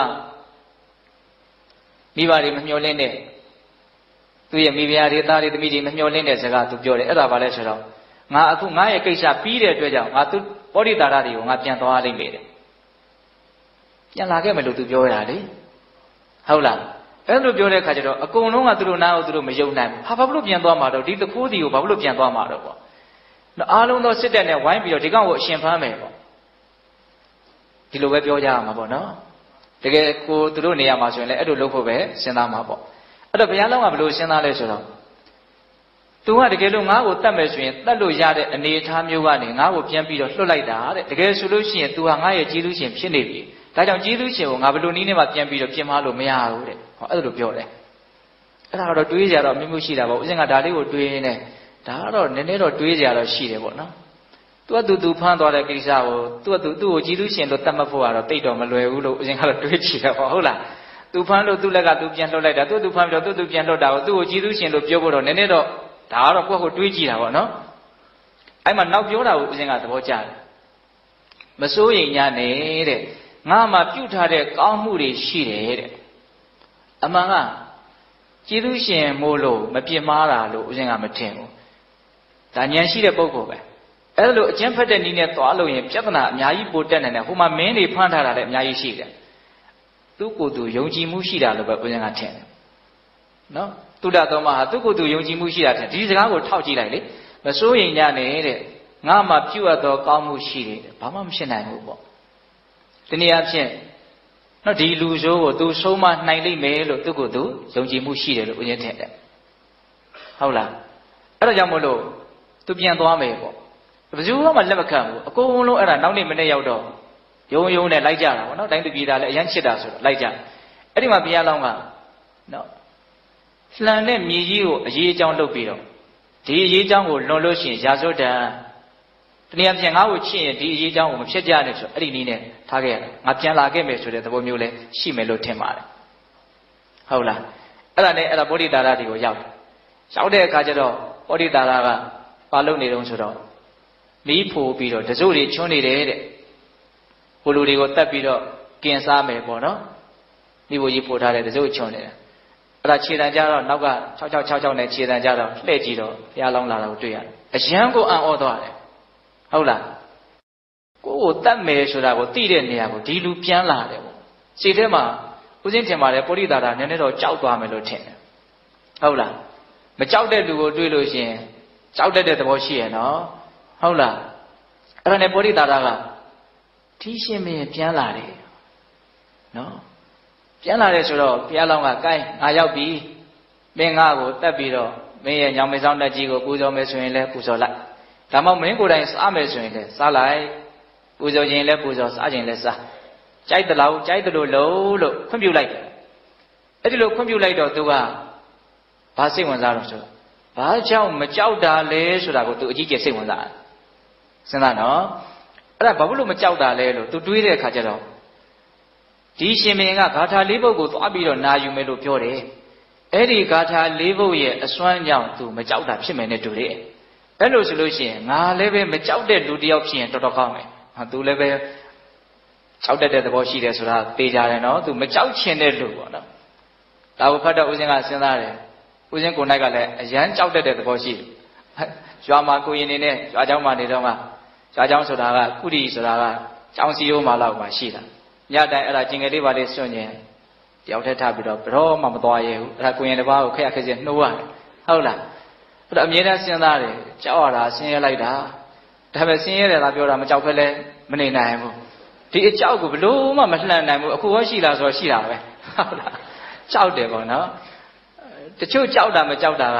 မိဘတွေမမျှော်လင့်တဲ့သူရဲ့မိဖုရားတွေသားတွေသမီးတွေမမျှော်လင့်တဲ့စကားသူပြောတယ်အဲ့ဒါဘာလဲဆိုတော့ငါအခုငါရဲ့ကိစ္စပြီးတဲ့အတွက်ကြောင့်ငါသူပောဓိတာရတွေကိုငါပြန်သွားလိမ့်မယ်တဲ့ပြန်လာခဲ့မယ်လို့သူပြောရတာလေဟုတ်လားအဲ့လိုပြောတဲ့အခါကျတော့အကုန်လုံးကသူတို့နားကိုသူတို့မယုံနိုင်ဘူးဟာဘာလို့ပြန်သွားမှာတော့ဒီတခိုးစီကိုဘာလို့ပြန်သွားမှာတော့ပေါ့အားလုံးသောစစ်တပ်နဲ့ဝိုင်းပြီးတော့ဒီကောင်ကိုအရှင်ဖမ်းမယ်ပေါ့ဒီလိုပဲပြောကြရမှာပေါ့နော်တကယ်ကိုသူတို့နေရာမှာဆိုရင်လည်းအဲ့လိုလုပ်ဖို့ပဲစဉ်းစားမှာပေါ့အဲ့တော့ဘုရားလောင်းကဘယ်လိုစဉ်းစားလဲဆိုတော့သူကတကယ်လို့ငါ့ကိုတတ်မယ်ဆိုရင်တတ်လို့ရတဲ့အနေအထားမျိုးကနေငါ့ကိုပြန်ပြီးတော့လွှတ်လိုက်တာတဲ့တကယ်ဆိုလို့ရှိရင် तू ဟာငါ့ရဲ့ကျေးဇူးရှင်ဖြစ်နေပြီဒါကြောင့်ကျေးဇူးရှင်ကိုငါဘယ်လိုနည်းနဲ့မှပြန်ပြီးတော့ပြင်မလို့မရဘူးတဲ့ဟောအဲ့လိုပြောတယ်အဲ့ဒါကတော့တွေးကြတော့မျိုးမျိုးရှိတာပေါ့ဦးဇင်းကဒါလေးကိုတွေးနေဒါကတော့နည်းနည်းတော့တွေးကြတော့ရှိတယ်ပေါ့နော်သူကသူသူဖမ်းသွားတဲ့ကိစ္စကိုသူကသူသူ့ကိုကျေးဇူးရှင်လို့တတ်မှတ်ဖို့ကတော့တိတ်တော့မလွယ်ဘူးလို့ဦးဇင်းကတော့တွေးကြည့်တယ်ပေါ့ဟုတ်လားသူဖမ်းလို့သူ့လက်ကသူပြန်လှုပ်လိုက်တာသူ့သူဖမ်းပြီးတော့သူ့သူပြန်လှုပ်တာကိုသူ့ကိုကျေးဇူးရှင်လို့ပြောဖို့တော့နည်းနည်းတော့ဒါကတော့ကိုယ့်ကိုတွေးကြည့်တာပေါ့နော်အဲ့မှာနောက်ပြောတာကိုဦးဇင်းကသဘောကျတယ်မစိုးရိမ်ညာနဲ့တဲ့ငါမှပြုတ်ထားတဲ့ကောင်းမှုတွေရှိတယ်တဲ့အမှန်ကကျေးဇူးရှင်မို့လို့မပြစ်မှားတာလို့ဦးဇင်းကမထင်ဘူးဒါဉာဏ်ရှိတဲ့ပုဂ္ဂိုလ်ပဲအဲ့လိုအကျဉ်းဖက်တဲ့နည်းနဲ့သွားလို့ရင်ပြဿနာအများကြီးပိုတက်နေတယ်ဟိုမှာမင်းတွေဖမ်းထားတာလည်းအများကြီးရှိတယ်သူ့ကိုယ်သူယုံကြည်မှုရှိတာလို့ပဲဦးဇင်းကထင်တယ်နော်တုဒ္ဒသောမဟာသူ့ကိုယ်သူယုံကြည်မှုရှိတာထင်ဒီစကားကိုထောက်ကြည့်လိုက်လေမစိုးရိမ်ကြနဲ့တဲ့ငါမှပြုတ်သောကောင်းမှုရှိတယ်ဘာမှမဖြစ်နိုင်ဘူးပေါ့ဒီနေ့အဖြစ်နော်ဒီလူဆိုးကိုသူဆုံးမနိုင်လိမ့်မယ်လို့သူ့ကိုယ်သူယုံကြည်မှုရှိတယ်လို့ဦးဇင်းထင်တယ်ဟုတ်လားအဲ့ဒါကြောင့်မို့လို့သူပြန်သွားမယ်ပေါ့ဘယ်သူမှလက်မခံဘူးအကုန်လုံးအဲ့ဒါနောက်နေ့မနေ့ရောက်တော့ယုံယုံနဲ့လိုက်ကြတာပေါ့နော်တိုင်းသူပြည်သားလည်းအရန်ချစ်တာဆိုတော့လိုက်ကြအဲ့ဒီမှာဘုရားလောင်းကနော်လှန်တဲ့မြေကြီးကိုအရေးအကြောင်းလုပ်ပြီးတော့ဒီအရေးအကြောင်းကိုလွန်လို့ရှိရင်ရာဇဝတ္တန်တနည်းအားဖြင့်ငါ့ကိုချစ်ရင်ဒီအရေးအကြောင်းကိုမဖြစ်ကြနဲ့ဆိုအဲ့ဒီနည်းနဲ့ထားခဲ့ရတာငါပြန်လာခဲ့မယ်ဆိုတဲ့သဘောမျိုးလဲရှိမယ်လို့ထင်ပါတယ်ဟုတ်လားအဲ့ဒါနဲ့အဲ့ဒါဗောဓိတာရတွေကိုရောက်တယ်ရောက်တဲ့အခါကျတော့ဗောဓိတာရကဘာလုပ်နေတုံးဆိုတော့မီးဖိုပြီးတော့တစုတွေချွန်းနေတယ်တဲ့ဟိုလူတွေကိုတတ်ပြီးတော့กินစားမယ်ပေါ့နော်မိဖို့ကြီးဖိုထားတဲ့တစုချွန်းနေတယ်အဲ့ဒါခြေတံကြတော့နောက်က၆၆၆၆နဲ့ခြေတံကြတော့လှည့်ကြည့်တော့ဘုရားလောင်းလာတာကိုတွေ့ရတယ်အယံကိုအံ့ဩသွားတယ်ဟုတ်လားကိုယ်ကိုတတ်မယ်ဆိုတာကိုသိတဲ့နေရာကိုဒီလူပြန်လာတယ်ပေါ့ခြေထဲမှာဦးစင်းထင်ပါတယ်ပုရိသတာနည်းနည်းတော့ကြောက်သွားမယ်လို့ထင်တယ်ဟုတ်လားမကြောက်တဲ့လူကိုတွေ့လို့ရှိရင်ကြောက်တတ်တဲ့သဘောရှိရဲ့နော်ဟုတ်လားအဲ့ဒါနဲ့ပုရိသတာကဒီရှင်မင်းပြန်လာတယ်နော်ပြန်လာတယ်ဆိုတော့ဘုရားလောင်းကကိုင်းငါရောက်ပြီမင်းငါ့ကိုတတ်ပြီးတော့မင်းရဲ့ညောင်မေဆောင်တက်ကြီးကိုပူဇော်မယ်ဆိုရင်လည်းပူဇော်လိုက်ဒါမှမဟုတ်မင်းကိုယ်တိုင်စားမယ်ဆိုရင်လည်းစားလိုက်ပူဇော်ခြင်းလည်းပူဇော်စားခြင်းလည်းစားကြိုက်တယ်လို့ကြိုက်တယ်လို့လုံးလို့ခွင့်ပြုလိုက်တယ်အဲ့ဒီလိုခွင့်ပြုလိုက်တော့သူကဘာစိတ်ဝင်စားတော့ဆိုတော့ဘာကြောင့်မကြောက်တာလဲဆိုတာကိုသူအကြီးကျယ်စိတ်ဝင်စားတယ်စဉ်းစားနော်အဲ့ဒါဘာလို့မကြောက်တာလဲလို့သူတွေးတဲ့အခါကျတော့ဒီရှင်မင်းကဂါထာလေးပုဒ်ကိုသွားပြီးတော့နာယူမယ်လို့ပြောတယ်အဲ့ဒီဂါထာလေးပုဒ်ရဲ့အစွမ်းကြောင့်သူမကြောက်တာဖြစ်မယ်နဲ့တူတယ်အဲ့လိုဆိုလို့ရှိရင်ငါလည်းပဲမကြောက်တဲ့လူတစ်ယောက်ဖြစ်ရင်တော်တော်ကောင်းမယ်ဟာသူလည်းပဲကြောက်တတ်တဲ့သဘောရှိတယ်ဆိုတာသိကြတယ်နော်သူမကြောက်ချင်တဲ့လူပေါ့နော်ဒါကိုဖတ်တော့ဦးဇင်းကစဉ်းစားတယ်ဦးဇင်းကိုယ်၌ကလည်းအရန်ကြောက်တတ်တဲ့သဘောရှိတယ်ရွာမှာကိုရင်နေနဲ့ရွာเจ้าမှာနေတော့မှရွာเจ้าဆိုတာကကုရီဆိုတာကကျောင်းစီရိုးမှာလောက်မှရှိတာညတိုင်းအဲ့ဒါကျင်ငယ်လေးပါလေးစွန့်ရင်တယောက်ထက်ထပြီးတော့ဘရောမှမသွားရဘူးအဲ့ဒါကိုရင်တစ်ပါးကိုခက်ခက်ချင်းနှိုးရတယ်ဟုတ်လားအဲ့တော့အမြဲတမ်းစဉ်းစားတယ်ကြောက်ရတာဆင်းရဲလိုက်တာဒါပေမဲ့ဆင်းရဲတယ်လားပြောတာမကြောက်ဖက်လဲမနေနိုင်ဘူးဒီအကြောက်ကိုဘလို့မှမလှန်နိုင်ဘူးအခုဟောရှိလားဆိုတော့ရှိတာပဲဟုတ်လားကြောက်တယ်ပေါ့နော်တချို့ကြောက်တာမကြောက်တာက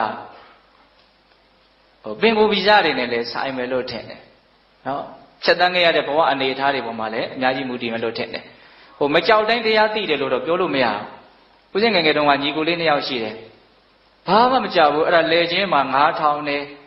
ဟိုပင်ကိုဗီဇတွေနဲ့လည်းဆိုင်မယ်လို့ထင်တယ်နော်ဖြတ်တန်းခဲ့ရတဲ့ဘဝအနေအထားတွေပေါ်မှာလည်းအများကြီးမူတည်မယ်လို့ထင်တယ်ဟိုမကြောက်တိုင်းတရားသိတယ်လို့တော့ပြောလို့မရဘူးဦးဇင်းငယ်ငယ်တုန်းကညီကိုလေးနှစ်ယောက်ရှိတယ်ဘာမှမကြောက်ဘူးအဲ့ဒါလေချင်းမှာငါးထောင်နဲ့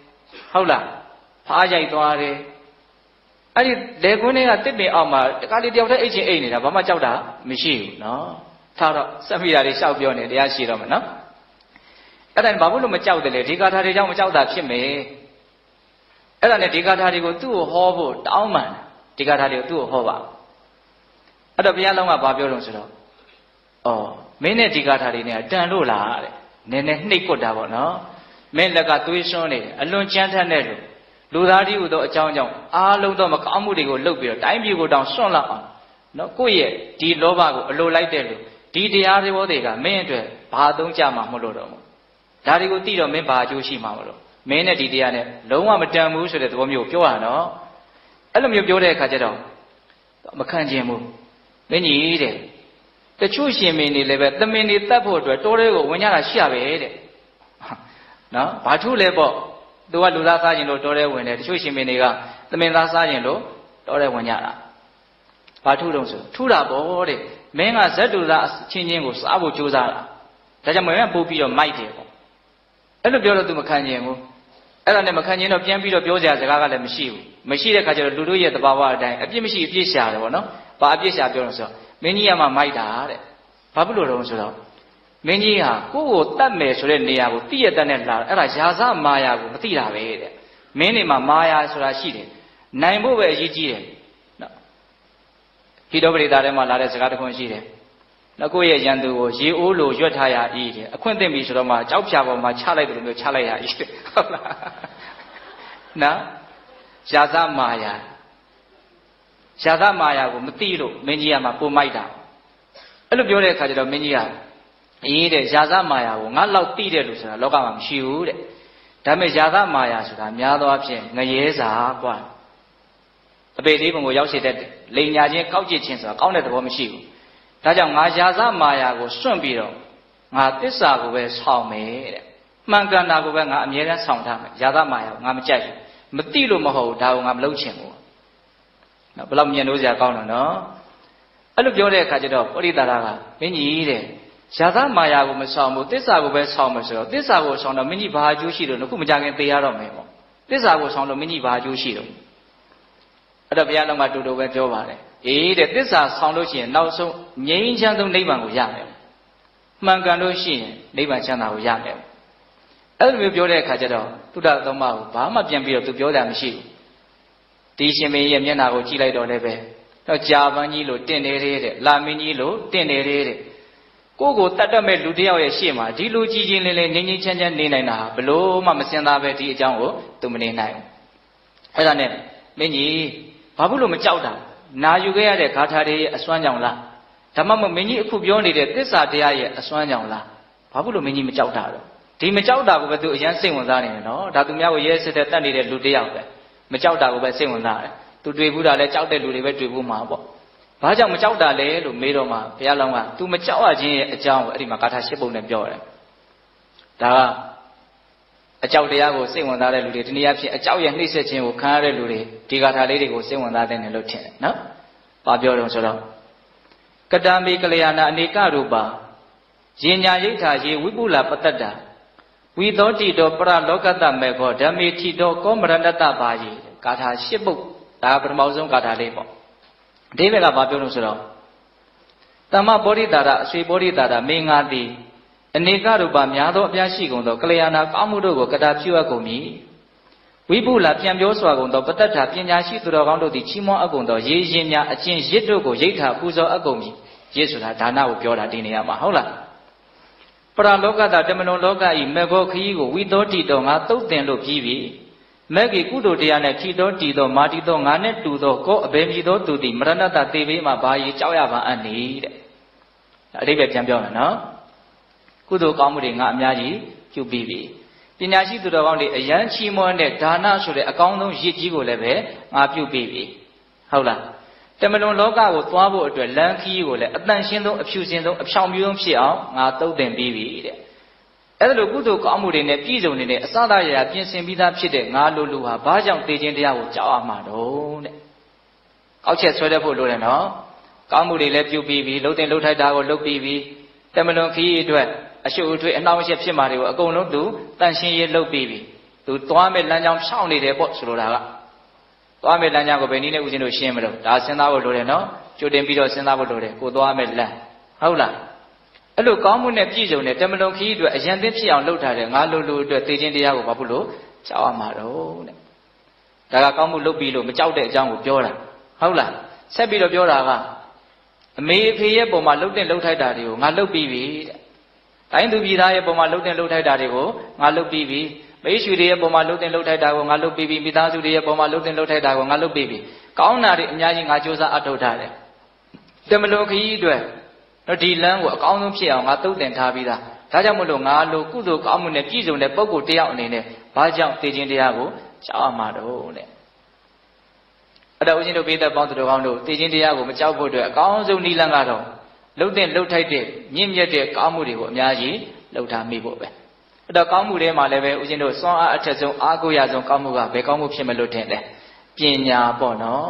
ဟုတ်လားဖားရိုက်သွားတယ်အဲ့ဒီလေကွင်းတွေကတစ်ပင်အောင်မှာတခါလေတယောက်တည်းအိတ်ချင်းအိတ်နေတာဘာမှကြောက်တာမရှိဘူးနော်ထားတော့စက်မိတာတွေရှောက်ပြောနေတရားရှိတော့မယ်နော်အဲ့ဒါဘာလို့လို့မကြောက်တယ်လဲဒီကာထာတွေကြောင့်မကြောက်တာဖြစ်မယ်အဲ့ဒါနဲ့ဒီကာထာတွေကိုသူ့ကိုဟောဖို့တောင်းပန်ဒီကာထာတွေကိုသူ့ကိုဟောပါအဲ့တော့ဘုရားလုံးကဘာပြောလို့ဆိုတော့ဩမင်းနဲ့ဒီကာထာတွေနဲ့တန်လို့လားတဲ့နည်းနည်းနှိပ်ကွက်တာပေါ့နော်မင်းလက်ကသွေးစွန်းနေတယ်အလွန်ကြမ်းထက်တဲ့လူလူသားတည်းဟူသောအကြောင်းကြောင့်အားလုံးသောမကောင်းမှုတွေကိုလုပ်ပြီးတော့တိုင်းပြည်ကိုတောင်စွန့်လောက်အောင်နော်ကိုယ့်ရဲ့ဒီလောဘကိုအလိုလိုက်တဲ့လူဒီတရားတွေဘောတွေကမင်းအတွက်ဘာသုံးကြမှာမလို့တော့ဘူးဒါတွေကိုသိတော့မင်းဘာအကျိုးရှိမှာမလို့မင်းနဲ့ဒီတရားနဲ့လုံးဝမတန်ဘူးဆိုတဲ့သဘောမျိုးပြောရတော့အဲ့လိုမျိုးပြောတဲ့အခါကျတော့မခံကျင်ဘူးမင်းကြီးတဲ့တချို့ရှင်မင်းတွေလည်းပဲသမင်တွေတတ်ဖို့အတွက်တိုးတဲ့ကိုဝင်ကြတာရှိရပဲတဲ့နော်ဘာထုလဲပေါ့သူကလူသားစားရင်လို့တိုးတဲ့ဝင်တယ်တချို့ရှင်မင်းတွေကသမင်သားစားရင်လို့တိုးတဲ့ဝင်ကြတာဘာထုတော့ဆိုထုတာပေါ့တဲ့မင်းကဇတ်တူသားချင်းချင်းကိုစားဖို့ကြိုးစားတာဒါကြောင့်မင်းကပို့ပြီးတော့မိုက်တယ်ပေါ့အဲ့လိုပြောတော့ तू မခံကျင်ဘူးအဲ့ဒါနဲ့မခံကျင်တော့ပြန်ပြီးတော့ပြောစရာစကားကလည်းမရှိဘူးမရှိတဲ့ခါကျတော့လူတို့ရဲ့သဘာဝအတိုင်းအပြစ်မရှိအပြစ်ရှာတယ်ပေါ့နော်ဘာအပြစ်ရှာပြောလို့ဆိုတော့မင်းကြီးကမှမိုက်တာတဲ့ဘာဖြစ်လို့တော့ဆိုတော့မင်းကြီးဟာကိုယ့်ကိုတတ်မယ်ဆိုတဲ့နေရာကိုသိရတဲ့နဲ့လာအဲ့ဒါယာစမာယာကိုမသိတာပဲတဲ့မင်းနေမှာမာယာဆိုတာရှိတယ်နိုင်ဖို့ပဲအရေးကြီးတယ်နော်ဒီတော့ပရိသတ်ထဲမှာလာတဲ့စကားတစ်ခုရှိတယ်နော်ကိုယ့်ရဲ့ရန်သူကိုရေအိုးလိုရွက်ထားရဤတဲ့အခွင့်အသင့်ပြီဆိုတော့မှကြောက်ဖြာပေါ်မှာချလိုက်တယ်လို့မျိုးချလိုက်ရဤဟုတ်လားနော်ယာစမာယာယာစမာယာကိုမသိလို့မင်းကြီးကမှပုံမိုက်တာအဲ့လိုပြောတဲ့အခါကျတော့မင်းကြီးကအေးတဲ့ယာစမာယာကိုငါလောက်သိတယ်လို့ဆိုတာလောကမှာမရှိဘူးတဲ့ဒါပေမဲ့ယာစမာယာဆိုတာများသောအားဖြင့်ငရဲစာကွာအပေသေးပုံကိုရောက်စေတဲ့လိန်ညာချင်းကောက်ကျစ်ချင်းဆိုတာကောင်းတဲ့သဘောမရှိဘူးဒါကြောင့်ငါယာစမာယာကိုစွန့်ပြီးတော့ငါသစ္စာကိုပဲဆောင်မယ်တဲ့မှန်ကန်တာကိုပဲငါအမြဲတမ်းဆောင်ထားမယ်ယာစမာယာကိုငါမကြိုက်ဘူးမသိလို့မဟုတ်ဘူးဒါကိုငါမလုပ်ချင်ဘူးနော်ဘယ်လောက်မြင်လို့စရာကောင်းတော့နော်အဲ့လိုပြောတဲ့အခါကျတော့ပရိသတ်ကမင်းကြီးတဲ့ယာသမာယာကိုမဆောင်ဘူးသစ္စာကိုပဲဆောင်မယ်ဆိုတော့သစ္စာကိုဆောင်တော့မင်းကြီးဘာအကျိုးရှိလို့ခုမကြခင်သိရတော့မယ်ပေါ့သစ္စာကိုဆောင်လို့မင်းကြီးဘာအကျိုးရှိတော့အဲ့တော့ဘုရားလုံးကတူတူပဲပြောပါတယ်အေးတဲ့သစ္စာဆောင်လို့ရှိရင်နောက်ဆုံးငြိမ်းချမ်းသောနိဗ္ဗာန်ကိုရမယ်မှန်ကန်လို့ရှိရင်နိဗ္ဗာန်ချမ်းသာကိုရမယ်အဲ့လိုမျိုးပြောတဲ့အခါကျတော့သုဒ္ဓသုံးပါးကိုဘာမှပြန်ပြီးတော့သူပြောတာမရှိဘူးဒီရှင်မင်းရဲ့မျက်နှာကိုကြည့်လိုက်တော့လည်းပဲတော့ကြာပန်းကြီးလို့တင့်နေသေးတဲ့လာမင်းကြီးလို့တင့်နေသေးတဲ့ကိုကိုတတ်တတ်မဲ့လူတယောက်ရဲ့ရှေ့မှာဒီလူကြီးချင်းလေးလေးငြိမ်းငြိမ်းချမ်းချမ်းနေနိုင်တာဘလို့မှမစင်သားပဲဒီအကြောင်းကိုသူမနေနိုင်ဘူးအဲ့ဒါနဲ့မင်းကြီးဘာဖြစ်လို့မကြောက်တာနာယူခဲ့ရတဲ့ဂါထာတွေရဲ့အစွမ်းကြောင့်လားဒါမှမဟုတ်မင်းကြီးအခုပြောနေတဲ့သစ္စာတရားရဲ့အစွမ်းကြောင့်လားဘာဖြစ်လို့မင်းကြီးမကြောက်တာတော့ဒီမကြောက်တာကိုပဲသူအရန်စိတ်ဝင်စားနေတယ်နော်ဒါသူများကိုရဲစစ်တဲ့တတ်နေတဲ့လူတယောက်ပဲမကြောက်တာကိုပဲစိတ်ဝင်စားတယ်သူတွေ့ဘူးတာလဲကြောက်တဲ့လူတွေပဲတွေ့ဘူးမှာပေါ့ဘာကြောင့်မကြောက်တာလဲလို့မေးတော့မှဘုရားလောင်းက तू မကြောက်ရခြင်းရဲ့အကြောင်းကိုအဲ့ဒီမှာဂါထာ၈ပုံနဲ့ပြောတယ်ဒါကအကြောက်တရားကိုစိတ်ဝင်စားတဲ့လူတွေဒီနေ့အဖြစ်အကြောက်ရဲ့နှိမ့်ဆက်ခြင်းကိုခံရတဲ့လူတွေဒီဂါထာလေးတွေကိုစိတ်ဝင်စားတဲ့နယ်လို့ထင်တယ်နော်ဘာပြောတော့ဆိုတော့ကတံမေကလျာဏအနေကရူပါယင်ညာယိဋ္ဌာယေဝိပုလပတ္တတာဝိသောတိတောပရလောကတမေခောဓမ္မေတိတောကောမရဏတပါယေဂါထာ၈ပုဒ်ဒါပထမဆုံးဂါထာလေးပေါ့အဓိပ္ပာယ်ကဘာပြောလို့ဆိုတော့သမ္မဗောဓိတာရအဆွေဗောဓိတာရမေငါတိအနေကရူပများသောအပြားရှိကုန်သောကလျာဏကောင်းမှုတို့ကိုကတာပြုအပ်ကုန်မည်ဝိပုလပြန်ပြောစွာကုန်သောပတ္တထာပညာရှိသူတော်ကောင်းတို့သည်ချီးမွမ်းအပ်ကုန်သောရေရင်များအကျင့်ရစ်တို့ကိုရိဋ္ဌာပူဇော်အပ်ကုန်မည်ရေဆိုတာဒါနကိုပြောတာဒီနေရာမှာဟုတ်လားပရလောကတာတမနုလောကဤမေဃောခရီးကိုဝိသောတိတော်ငါသုတ်တင်လို့ပြီးပြီမဂ္ဂီကုသိုလ်တရားနဲ့ထီတော်တည်သောမာတိသောငါနဲ့တူသောကိုအဘယ်မည်သောသူသည်မရဏတသေဘေးမှာဘာကြီးကြောက်ရပါအပ်နေတဲ့အဓိပ္ပာယ်ပြန်ပြောမယ်နော်ကုသိုလ်ကောင်းမှုတွေငါအများကြီးပြုပြီးပြီပညာရှိသူတော်ကောင်းတွေအယံချီးမွမ်းတဲ့ဒါနဆိုတဲ့အကောင်းဆုံးရစ်ကြီးကိုလည်းပဲငါပြုပြီးပြီဟုတ်လားတမလွန်လောကကိုသွားဖို့အတွက်လမ်းခီးကိုလည်းအတန်ရှင်းဆုံးအဖြူစင်ဆုံးအဖြောင်ပြူဆုံးဖြစ်အောင်ငါသုတ်တင်ပြီးပြီတဲ့အဲ့ဒါလိုကုသိုလ်ကောင်းမှုတွေနဲ့ပြည့်စုံနေတဲ့အစသာရရာပြင်ဆင်ပြီးသားဖြစ်တဲ့ငါလိုလူဟာဘာကြောင့်သိခြင်းတရားကိုကြောက်ရမှာတော့တဲ့ကောက်ချက်ဆွဲတတ်ဖို့လိုတယ်နော်ကောင်းမှုတွေလည်းပြုပြီးပြီလှုပ်တင်လှုပ်ထိုက်တာကိုလှုပ်ပြီးပြီတမလွန်ခီးအတွက်အရှုပ်အထွေးအနှောင့်အယှက်ဖြစ်မှာတွေကိုအကုန်လုံးသူတန်ရှင်းရေးလှုပ်ပြီးပြီသူသွားမဲ့လမ်းကြောင်းဖြောင်းနေတယ်ပေါ့ဆိုလိုတာကသွားမဲ့လမ်းကြောင်းကိုဘယ်နည်းနဲ့ဦးဇင်းတို့ရှင်းမလို့ဒါစဉ်းစားဖို့လိုတယ်နော်ကြိုတင်ပြီးတော့စဉ်းစားဖို့လိုတယ်ကိုသွားမဲ့လမ်းဟုတ်လားအဲ့လိုကောင်းမှုနဲ့ပြည့်စုံတဲ့တမလွန်ခီးအတွက်အရန်သစ်ဖြစ်အောင်လုပ်ထားတယ်ငါလိုလိုအတွက်သိချင်းတရားကိုဘာဖြစ်လို့ကြောက်ရမှာတော့တဲ့ဒါကကောင်းမှုလုပ်ပြီးလို့မကြောက်တဲ့အကြောင်းကိုပြောတာဟုတ်လားဆက်ပြီးတော့ပြောတာကအမေအဖေရဲ့ပုံမှာလှုပ်တဲ့လှုပ်ထိုက်တာတွေကိုငါလှုပ်ပြီးပြီတဲ့တိုင်းသူပြည်သားရဲ့ပုံမှာလှုပ်တဲ့လှုပ်ထိုက်တာတွေကိုငါလှုပ်ပြီးပြီမိတ်ဆွေတွေရဲ့ပုံမှာလှုပ်တဲ့လှုပ်ထိုက်တာကိုငါလှုပ်ပြီးပြီမိသားစုတွေရဲ့ပုံမှာလှုပ်တဲ့လှုပ်ထိုက်တာကိုငါလှုပ်ပြီးပြီကောင်းတာတွေအများကြီးငါစ조사အထောက်ထားတယ်တမလွန်ခီးအတွက်တော့ဒီလမ်းကိုအကောင်းဆုံးဖြစ်အောင်ငါသုတ်တင်ထားပြီးသားဒါကြောင့်မလို့ငါလိုကုသိုလ်ကောင်းမှုနဲ့ပြည့်စုံတဲ့ပုဂ္ဂိုလ်တယောက်အနေနဲ့ဘာကြောင့်သိခြင်းတရားကိုကြောက်ရမှာတော့တဲ့အဲ့တော့ဦးဇင်းတို့ပိဋကပေါင်းသူတော်ကောင်းတို့သိခြင်းတရားကိုမကြောက်ဖို့အတွက်အကောင်းဆုံးနည်းလမ်းကတော့လှုပ်တဲ့လှုပ်ထိုက်တဲ့မြင့်မြတ်တဲ့ကောင်းမှုတွေကိုအများကြီးလှုပ်ထားမိဖို့ပဲအဲ့တော့ကောင်းမှုတွေမှာလည်းပဲဦးဇင်းတို့စွမ်းအားအထက်ဆုံးအားကိုးရဆုံးကောင်းမှုကဘယ်ကောင်းမှုဖြစ်မလို့ထင်လဲပညာပေါ့နော်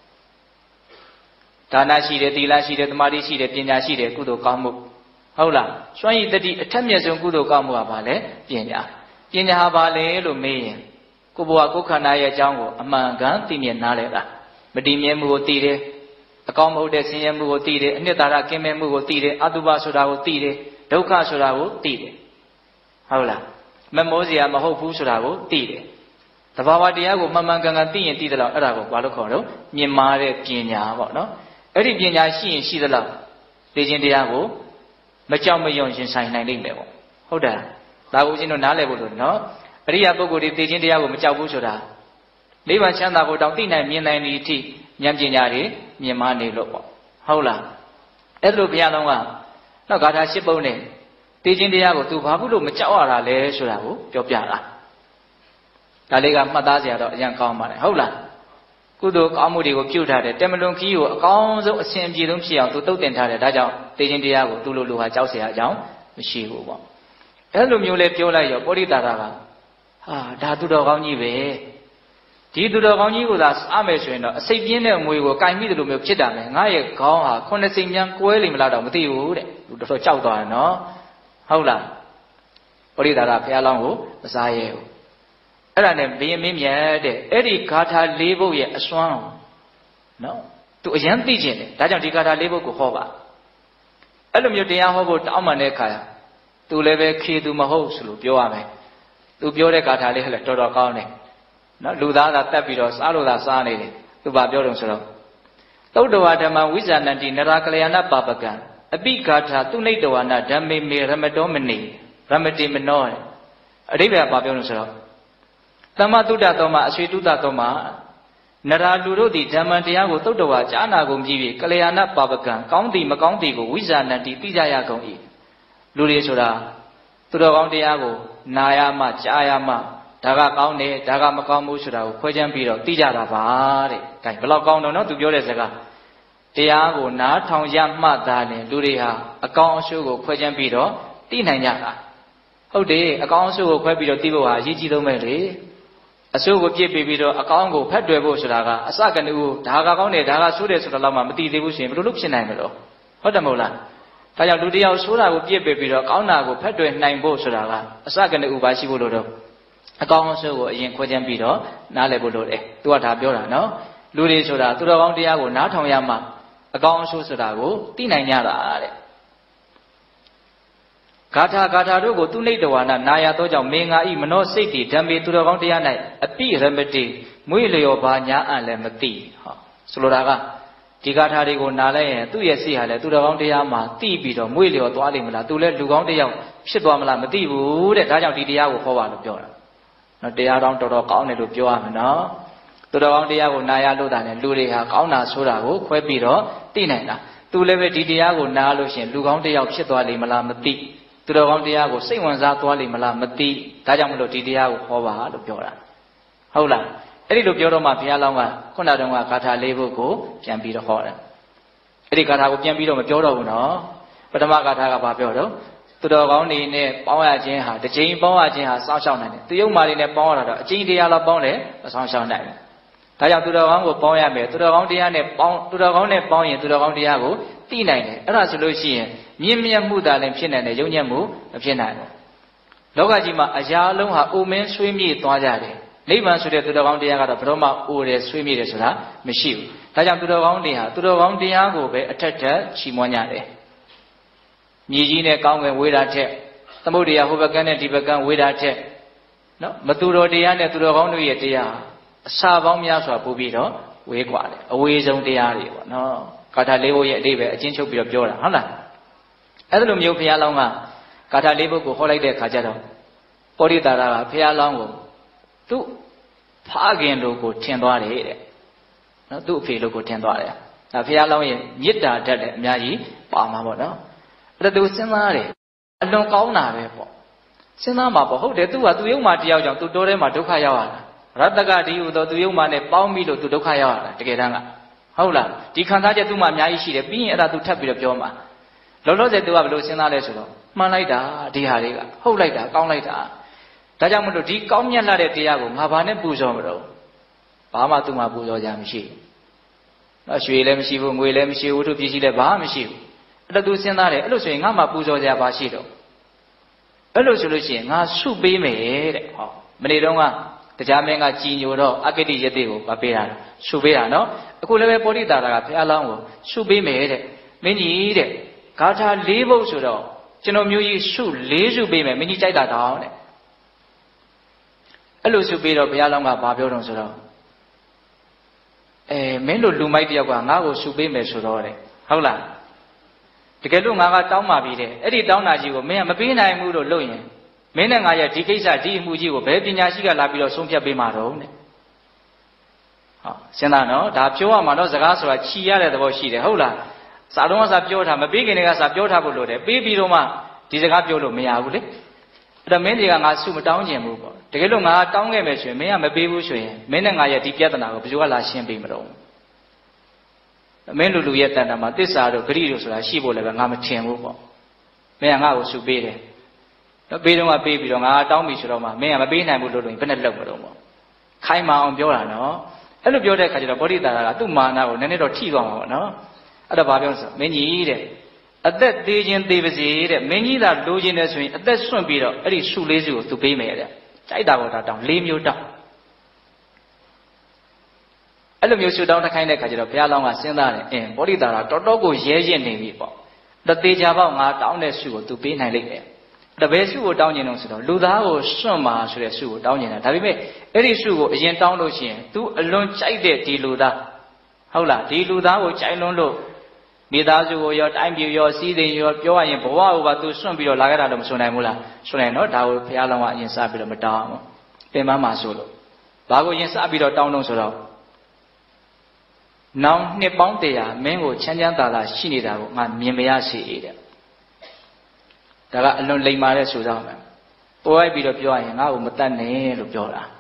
ဒါနရှိတယ်သီလရှိတယ်သမာဓိရှိတယ်ပညာရှိတယ်ကုသိုလ်ကောင်းမှုဟုတ်လားစွမ်းရည်တတိအထက်မြတ်ဆုံးကုသိုလ်ကောင်းမှုကဘာလဲပညာပညာဟာဘာလဲလို့မေးရင်ကိုယ်ဘဝကိုယ်ခန္ဓာရဲ့အကြောင်းကိုအမှန်ကန်သိမြင်နားလည်တာမတည်မြဲမှုကိုသိတယ်အကောင်းမဟုတ်တဲ့ဆင်းရဲမှုကိုသိတယ်အနှစ်သာရကင်းမဲ့မှုကိုသိတယ်အတုပဆိုတာကိုသိတယ်ဒုက္ခဆိုတာကိုသိတယ်ဟုတ်လားမမောစရာမဟုတ်ဘူးဆိုတာကိုသိတယ်သဘာဝတရားကိုမှန်မှန်ကန်ကန်သိရင်သိသလောက်အဲ့ဒါကိုဘာလို့ခေါ်တော့မြင်မာတဲ့ပညာပေါ့နော်အဲ့ဒီပညာရှိရင်ရှိသလောက်သိခြင်းတရားကိုမကြောက်မရွံ့ရင်ဆိုင်နိုင်လိမ့်မယ်ပေါ့ဟုတ်တယ်ဒါကိုရှင်းတော့နားလည်ဖို့လို့နော်အရိယာပုဂ္ဂိုလ်တွေသိခြင်းတရားကိုမကြောက်ဘူးဆိုတာနိဗ္ဗာန်ချမ်းသာဖို့တောင်သိနိုင်မြင်နိုင်သည့်အထိဉာဏ်ပညာတွေမြင်မာနေလို့ပေါ့ဟုတ်လားအဲ့လိုဘုရားတော်ကနောက်ဂါထာ၈ပုဒ်နဲ့သိခြင်းတရားကိုသူဘာဖြစ်လို့မကြောက်ရတာလဲဆိုတာကိုပြောပြတာဒါလေးကမှတ်သားစရာတော့အရင်ကောင်းပါတယ်ဟုတ်လားကုသိုလ်ကောင်းမှုတွေကိုပြုထားတယ်တမလွန်ခီးကိုအကောင်းဆုံးအစဉ်အပြေဆုံးဖြစ်အောင်သူတုတ်တင်ထားတယ်ဒါကြောင့်သိခြင်းတရားကိုသူ့လိုလိုဟာကြောက်เสียအကြောင်းမရှိဘူးပေါ့အဲ့လိုမျိုးလေးပြောလိုက်ရောပောရိတာရကဟာဒါသူတော်ကောင်းကြီးပဲဒီသူတော်ကောင်းကြီးကိုသာစားမယ်ဆိုရင်တော့အစိတ်ပြင်းတဲ့ငွေကိုကင်မိတယ်လို့မျိုးဖြစ်တာမယ်ငါရဲ့ခေါင်းဟာခုနှစ်စိမ်မြန်ကွဲလိမ့်မလားတော့မသိဘူးတဲ့သူတော်တော်ကြောက်သွားတယ်နော်ဟုတ်လားပောရိတာရဘုရားလောင်းကိုမစားရဲဘူးအဲ့ဒါနဲ့ဘယင်မင်းမြတ်တဲ့အဲ့ဒီဂါထာ၄ပုဒ်ရဲ့အစွမ်းနော်သူအရန်သိကျင်တယ်ဒါကြောင့်ဒီဂါထာ၄ပုဒ်ကိုဟောပါအဲ့လိုမျိုးတရားဟောဖို့တောင်းပန်တဲ့အခါသူလည်းပဲခေသူမဟုတ်ဆိုလို့ပြောရမယ်သူပြောတဲ့ဂါထာလေးဟဲ့လေတော်တော်ကောင်းတယ်နော်လူသားသာတက်ပြီးတော့စားလို့သာစားနေတယ်သူဘာပြောတော့ဆိုတော့သုဒ္ဓဝါဓမ္မဝိဇာဏတိနရာကလျာဏပါပကံအပိဂါထာသူနိတဝနာဓမ္မေမေရမတောမနိရမတိမနောအဓိပ္ပာယ်ဘာပြောလို့ဆိုတော့သမတုဒ္ဒသောမှာအဆွေတုဒ္ဒသောမှာနရာလူတို့သည်ဓမ္မတရားကိုသုတ်တော်ကြားနာကုန်ပြီးပြီကလျာဏပါပကံကောင်းသည်မကောင်းသည်ကိုဝိဇာဏတိသိကြရကုန်၏လူတွေဆိုတာသူတော်ကောင်းတရားကိုနာရမှကြားရမှဒါကကောင်းတယ်ဒါကမကောင်းဘူးဆိုတာကိုခွဲခြမ်းပြီးတော့သိကြတာပါတဲ့။ဒါဘယ်လောက်ကောင်းတော့နော်သူပြောတဲ့စကားတရားကိုနားထောင်ရမှသာလေလူတွေဟာအကောင်းအဆိုးကိုခွဲခြမ်းပြီးတော့သိနိုင်ကြတာဟုတ်တယ်အကောင်းအဆိုးကိုခွဲပြီးတော့သိဖို့ဟာအရေးကြီးဆုံးပဲလေအဆိုးကိုပြစ်ပြီးပြီးတော့အကောင်းကိုဖက်တွယ်ဖို့ဆိုတာကအစကနဦးဒါကကောင်းတယ်ဒါကဆိုးတယ်ဆိုတာတော့မှမသိသေးဘူးဆိုရင်ဘယ်လိုလုပ်ဖြစ်နိုင်မလို့ဟုတ်တယ်မဟုတ်လားဒါကြောင့်လူတယောက်ဆိုးတာကိုပြစ်ပြီးပြီးတော့ကောင်းတာကိုဖက်တွယ်နိုင်ဖို့ဆိုတာကအစကနဦးပါရှိဖို့လို့တော့အကောင်းအဆိုးကိုအရင်ခွဲခြမ်းပြီးတော့နားလည်ဖို့လိုတယ်သူကဒါပြောတာနော်လူတွေဆိုတာသူတော်ကောင်းတရားကိုနားထောင်ရမှအကောင်းအဆိုးဆိုတာကိုသိနိုင်ကြတာတဲ့ဂါထာဂါထာတို့ကိုသူနိတဝါနာနာယသောကြောင့်မေငါဤမနောစိတ်တည်ဓမ္မေသူတော်ကောင်းတရား၌အပိရမတိမွေလျော်ပါညာအံ့လည်းမသိဟောဆိုလိုတာကဒီဂါထာတွေကိုနားလဲရင်သူ့ရဲ့စိတ်ဟာလည်းသူတော်ကောင်းတရားမှာသိပြီးတော့မွေလျော်သွားလိမ့်မလားသူလည်းလူကောင်းတရားဖြစ်သွားမလားမသိဘူးတဲ့ဒါကြောင့်ဒီတရားကိုဟောပါလို့ပြောတာနော်တရားတော်တော်တော်ကောင်းတယ်လို့ပြောရမယ်နော်သူတော်ကောင်းတရားကိုနာရလို့တာနဲ့လူတွေဟာကောင်းတာဆိုတာကိုခွဲပြီးတော့သိနိုင်တာသူလည်းပဲဒီတရားကိုနားလို့ရှိရင်လူကောင်းတရားဖြစ်သွားလိမ့်မလားမသိသူတော်ကောင်းတရားကိုစိတ်ဝင်စားသွားလိမ့်မလားမသိဒါကြောင့်မလို့ဒီတရားကိုဟောပါလို့ပြောတာဟုတ်လားအဲ့ဒီလိုပြောတော့မှဘုရားလောင်းကခုနတုန်းကဂါထာ၄ပုဒ်ကိုပြန်ပြီးတော့ဟောတယ်အဲ့ဒီဂါထာကိုပြန်ပြီးတော့မပြောတော့ဘူးနော်ပထမဂါထာကဘာပြောတော့သူတော်ကောင်းတွေနဲ့ပေါင်းရခြင်းဟာတစ်ချိန်ပေါင်းရခြင်းဟာစောင့်ရှောက်နိုင်တယ်သူယုံမာတွေနဲ့ပေါင်းရတာတော့အချိန်တရားလောက်ပေါင်းတယ်မစောင့်ရှောက်နိုင်ဘူးဒါကြောင့်သူတော်ကောင်းကိုပေါင်းရမယ်သူတော်ကောင်းတရားနဲ့ပေါင်းသူတော်ကောင်းနဲ့ပေါင်းရင်သူတော်ကောင်းတရားကိုသိနိုင်တယ်အဲ့ဒါဆိုလို့ရှိရင်မြင့်မြတ်မှုသာလည်းဖြစ်နိုင်တယ်ယုံညံ့မှုမဖြစ်နိုင်ဘူးလောကကြီးမှာအရာအလုံးဟာအိုမင်းဆွေးမြေ့သွားကြတယ်နိဗ္ဗာန်ဆိုတဲ့သူတော်ကောင်းတရားကတော့ဘယ်တော့မှအိုတယ်ဆွေးမြေ့တယ်ဆိုတာမရှိဘူးဒါကြောင့်သူတော်ကောင်းတွေဟာသူတော်ကောင်းတရားကိုပဲအထက်ထက်ချီးမွမ်းကြတယ်မြေကြီးနဲ့ကောင်းကင်ဝေးတာထက်သမုဒ္ဒရာဟိုဘက်ကန်းနဲ့ဒီဘက်ကန်းဝေးတာထက်နော်မသူတော်တရားနဲ့သူတော်ကောင်းတို့ရဲ့တရားအစာပေါင်းများစွာပို့ပြီးတော့ဝေးกว่าတယ်အဝေးဆုံးတရားတွေပေါ့နော်ကာထာလေးဘုတ်ရဲ့အတိပ္ပယ်အချင်းချုပ်ပြီးတော့ပြောတာဟုတ်လားအဲ့ဒါလိုမျိုးဘုရားလောင်းကကာထာလေးဘုတ်ကိုဟောလိုက်တဲ့အခါကျတော့ပောရိတာရကဘုရားလောင်းကိုသူ့ဖခင်လိုကိုထင်သွားတယ်တဲ့နော်သူ့အဖေလိုကိုထင်သွားတယ်ဒါဘုရားလောင်းရဲ့မေတ္တာဓာတ်လည်းအများကြီးပါမှာပေါ့နော်အဲ့ဒါသူစဉ်းစားတယ်အလွန်ကောင်းတာပဲပေါ့စဉ်းစားမှာပေါ့ဟုတ်တယ်သူကသူ့ယုံမှာတယောက်ကြောင့်သူတိုးထဲမှာဒုက္ခရောက်ရတာရတ္တကဒီဟုသောသူယုံမှာနဲ့ပေါင်းပြီးလို့သူဒုက္ခရောက်ရတာတကယ်တမ်းကဟုတ်လားဒီခံစားချက်သူ့မှာအများကြီးရှိတယ်ပြီးရင်အဲ့ဒါသူထပ်ပြီးတော့ပြောမှာလောလောဆယ်သူကဘယ်လိုစဉ်းစားလဲဆိုတော့မှန်လိုက်တာဒီဟာတွေကဟုတ်လိုက်တာကောင်းလိုက်တာဒါကြောင့်မလို့ဒီကောင်းမြတ်လာတဲ့တရားကိုငါဘာနဲ့ပူဇော်မလို့ဘာမှသူ့မှာပူဇော်ကြမရှိဘူးနော်ရွှေလည်းမရှိဘူးငွေလည်းမရှိဘူးဝတ္ထုပစ္စည်းလည်းဘာမှမရှိဘူးအဲ့ဒါသူစဉ်းစားတယ်အဲ့လိုဆိုရင်ငါမှပူဇော်ကြဘာရှိတော့အဲ့လိုဆိုလို့ရှိရင်ငါဆုပေးမယ်တဲ့ဟောမနေ့တုန်းကတရားမင်းကကြည်ညိုတော့အဂတိယတိကိုမပေးတာဆုပေးတာနော်အခုလည်းပဲပောရိတာရကဘုရားလောင်းကိုဆုပေးမယ်တဲ့မင်းကြီးတဲ့ဂါထာ၄ဘုတ်ဆိုတော့ကျွန်တော်မျိုးကြီးဆု၄စုပေးမယ်မင်းကြီးကြိုက်တာတောင်းတဲ့အဲ့လိုဆုပေးတော့ဘုရားလောင်းကဘာပြောတော့ဆိုတော့အဲမင်းတို့လူမိုက်တယောက်ကငါ့ကိုဆုပေးမယ်ဆိုတော့တဲ့ဟုတ်လားတကယ်လို့ငါကတောင်းပါပြီတဲ့အဲ့ဒီတောင်းတာကြီးကိုမင်းကမပေးနိုင်ဘူးလို့လုပ်ရင်မင်းနဲ့ငါရဲ့ဒီကိစ္စဒီအမှုကြီးကိုဘယ်ပညာရှိကလာပြီးတော့ဆုံးဖြတ်ပေးမှာတော့တဲ့ဟောစဉ်းစားနော်ဒါပြောရမှာတော့စကားဆိုတာခြီရတဲ့သဘောရှိတယ်ဟုတ်လားစာလုံးကစာပြောထားမပေးခင်တည်းကစာပြောထားဖို့လိုတယ်ပေးပြီးတော့မှဒီစကားပြောလို့မရဘူးလေအဲ့တော့မင်းတွေကငါဆုမတောင်းကျင်ဘူးပေါ့တကယ်လို့ငါတောင်းခဲ့မယ်ဆိုရင်မင်းကမပေးဘူးဆိုရင်မင်းနဲ့ငါရဲ့ဒီပြဿနာကိုဘယ်သူကလာရှင်းပေးမလို့မင်းလူလူရဲ့တန်တာမှာသစ္စာတို့ဂရိတို့ဆိုတာရှိဖို့လည်းပဲငါမထင်ဘူးပေါ့မင်းကငါ့ကိုဆုပေးတယ်တော့ပေးတော့မှပေးပြီးတော့ငါတောင်းပြီဆိုတော့မှမင်းကမပေးနိုင်ဘူးလို့လို့ဘယ်နဲ့လောက်မလို့ပေါ့ခိုင်းမအောင်ပြောတာနော်အဲ့လိုပြောတဲ့အခါကျတော့ဗောဓိတာရကသူ့မာနကိုနည်းနည်းတော့ထိသွားမှာပေါ့နော်အဲ့တော့ဘာပြောလဲဆိုမင်းကြီးတဲ့အသက်သေးခြင်းသေးပါစေတဲ့မင်းကြီးသာလိုချင်တယ်ဆိုရင်အသက်စွန့်ပြီးတော့အဲ့ဒီဆုလေးစုကိုသူပေးမယ်တဲ့ကြိုက်တာပေါ်တာတောင်း၄မျိုးတောင်းအဲ့လိုမျိုးဆုတောင်းတစ်ခိုင်းတဲ့အခါကျတော့ဘုရားလောင်းကစဉ်းစားတယ်အင်းဗောဓိတာရတော်တော်ကိုရဲရင်နေပြီပေါ့တသေးချာပေါ့ငါတောင်းတဲ့ဆုကိုသူပေးနိုင်လိမ့်မယ်တပည့်စုကိုတောင်းကျင်တော့ဆိုတော့လူသားကိုစွန့်မှာဆိုတဲ့စုကိုတောင်းကျင်တာဒါပေမဲ့အဲ့ဒီစုကိုအရင်တောင်းလို့ရှိရင် तू အလွန်ကြိုက်တဲ့ဒီလူသားဟုတ်လားဒီလူသားကိုကြိုက်လွန်းလို့မိသားစုကိုရောတိုင်းပြည်ရောစီးစိမ်ရောပြောရရင်ဘဝကိုပါ तू စွန့်ပြီးတော့လာခဲ့တာလို့မဆိုနိုင်ဘူးလားဆိုနိုင်တော့ဒါကိုဘုရားလောင်းကအရင်စပြီးတော့မတောင်းဘူးပင်မမှာဆိုလို့ဘာကိုရင်စပြီးတော့တောင်းတော့ဆိုတော့နောင်နှစ်ပေါင်းတရာမင်းကိုချမ်းချမ်းသာသာရှိနေတာကိုငါမြင်မရစေတဲ့ဒါကအလွန်လိမ်မာတဲ့ဆိုဆောင်မယ်ပို့လိုက်ပြီးတော့ပြောရရင်ငါ့ကိုမတတ်နဲ့လို့ပြောတာ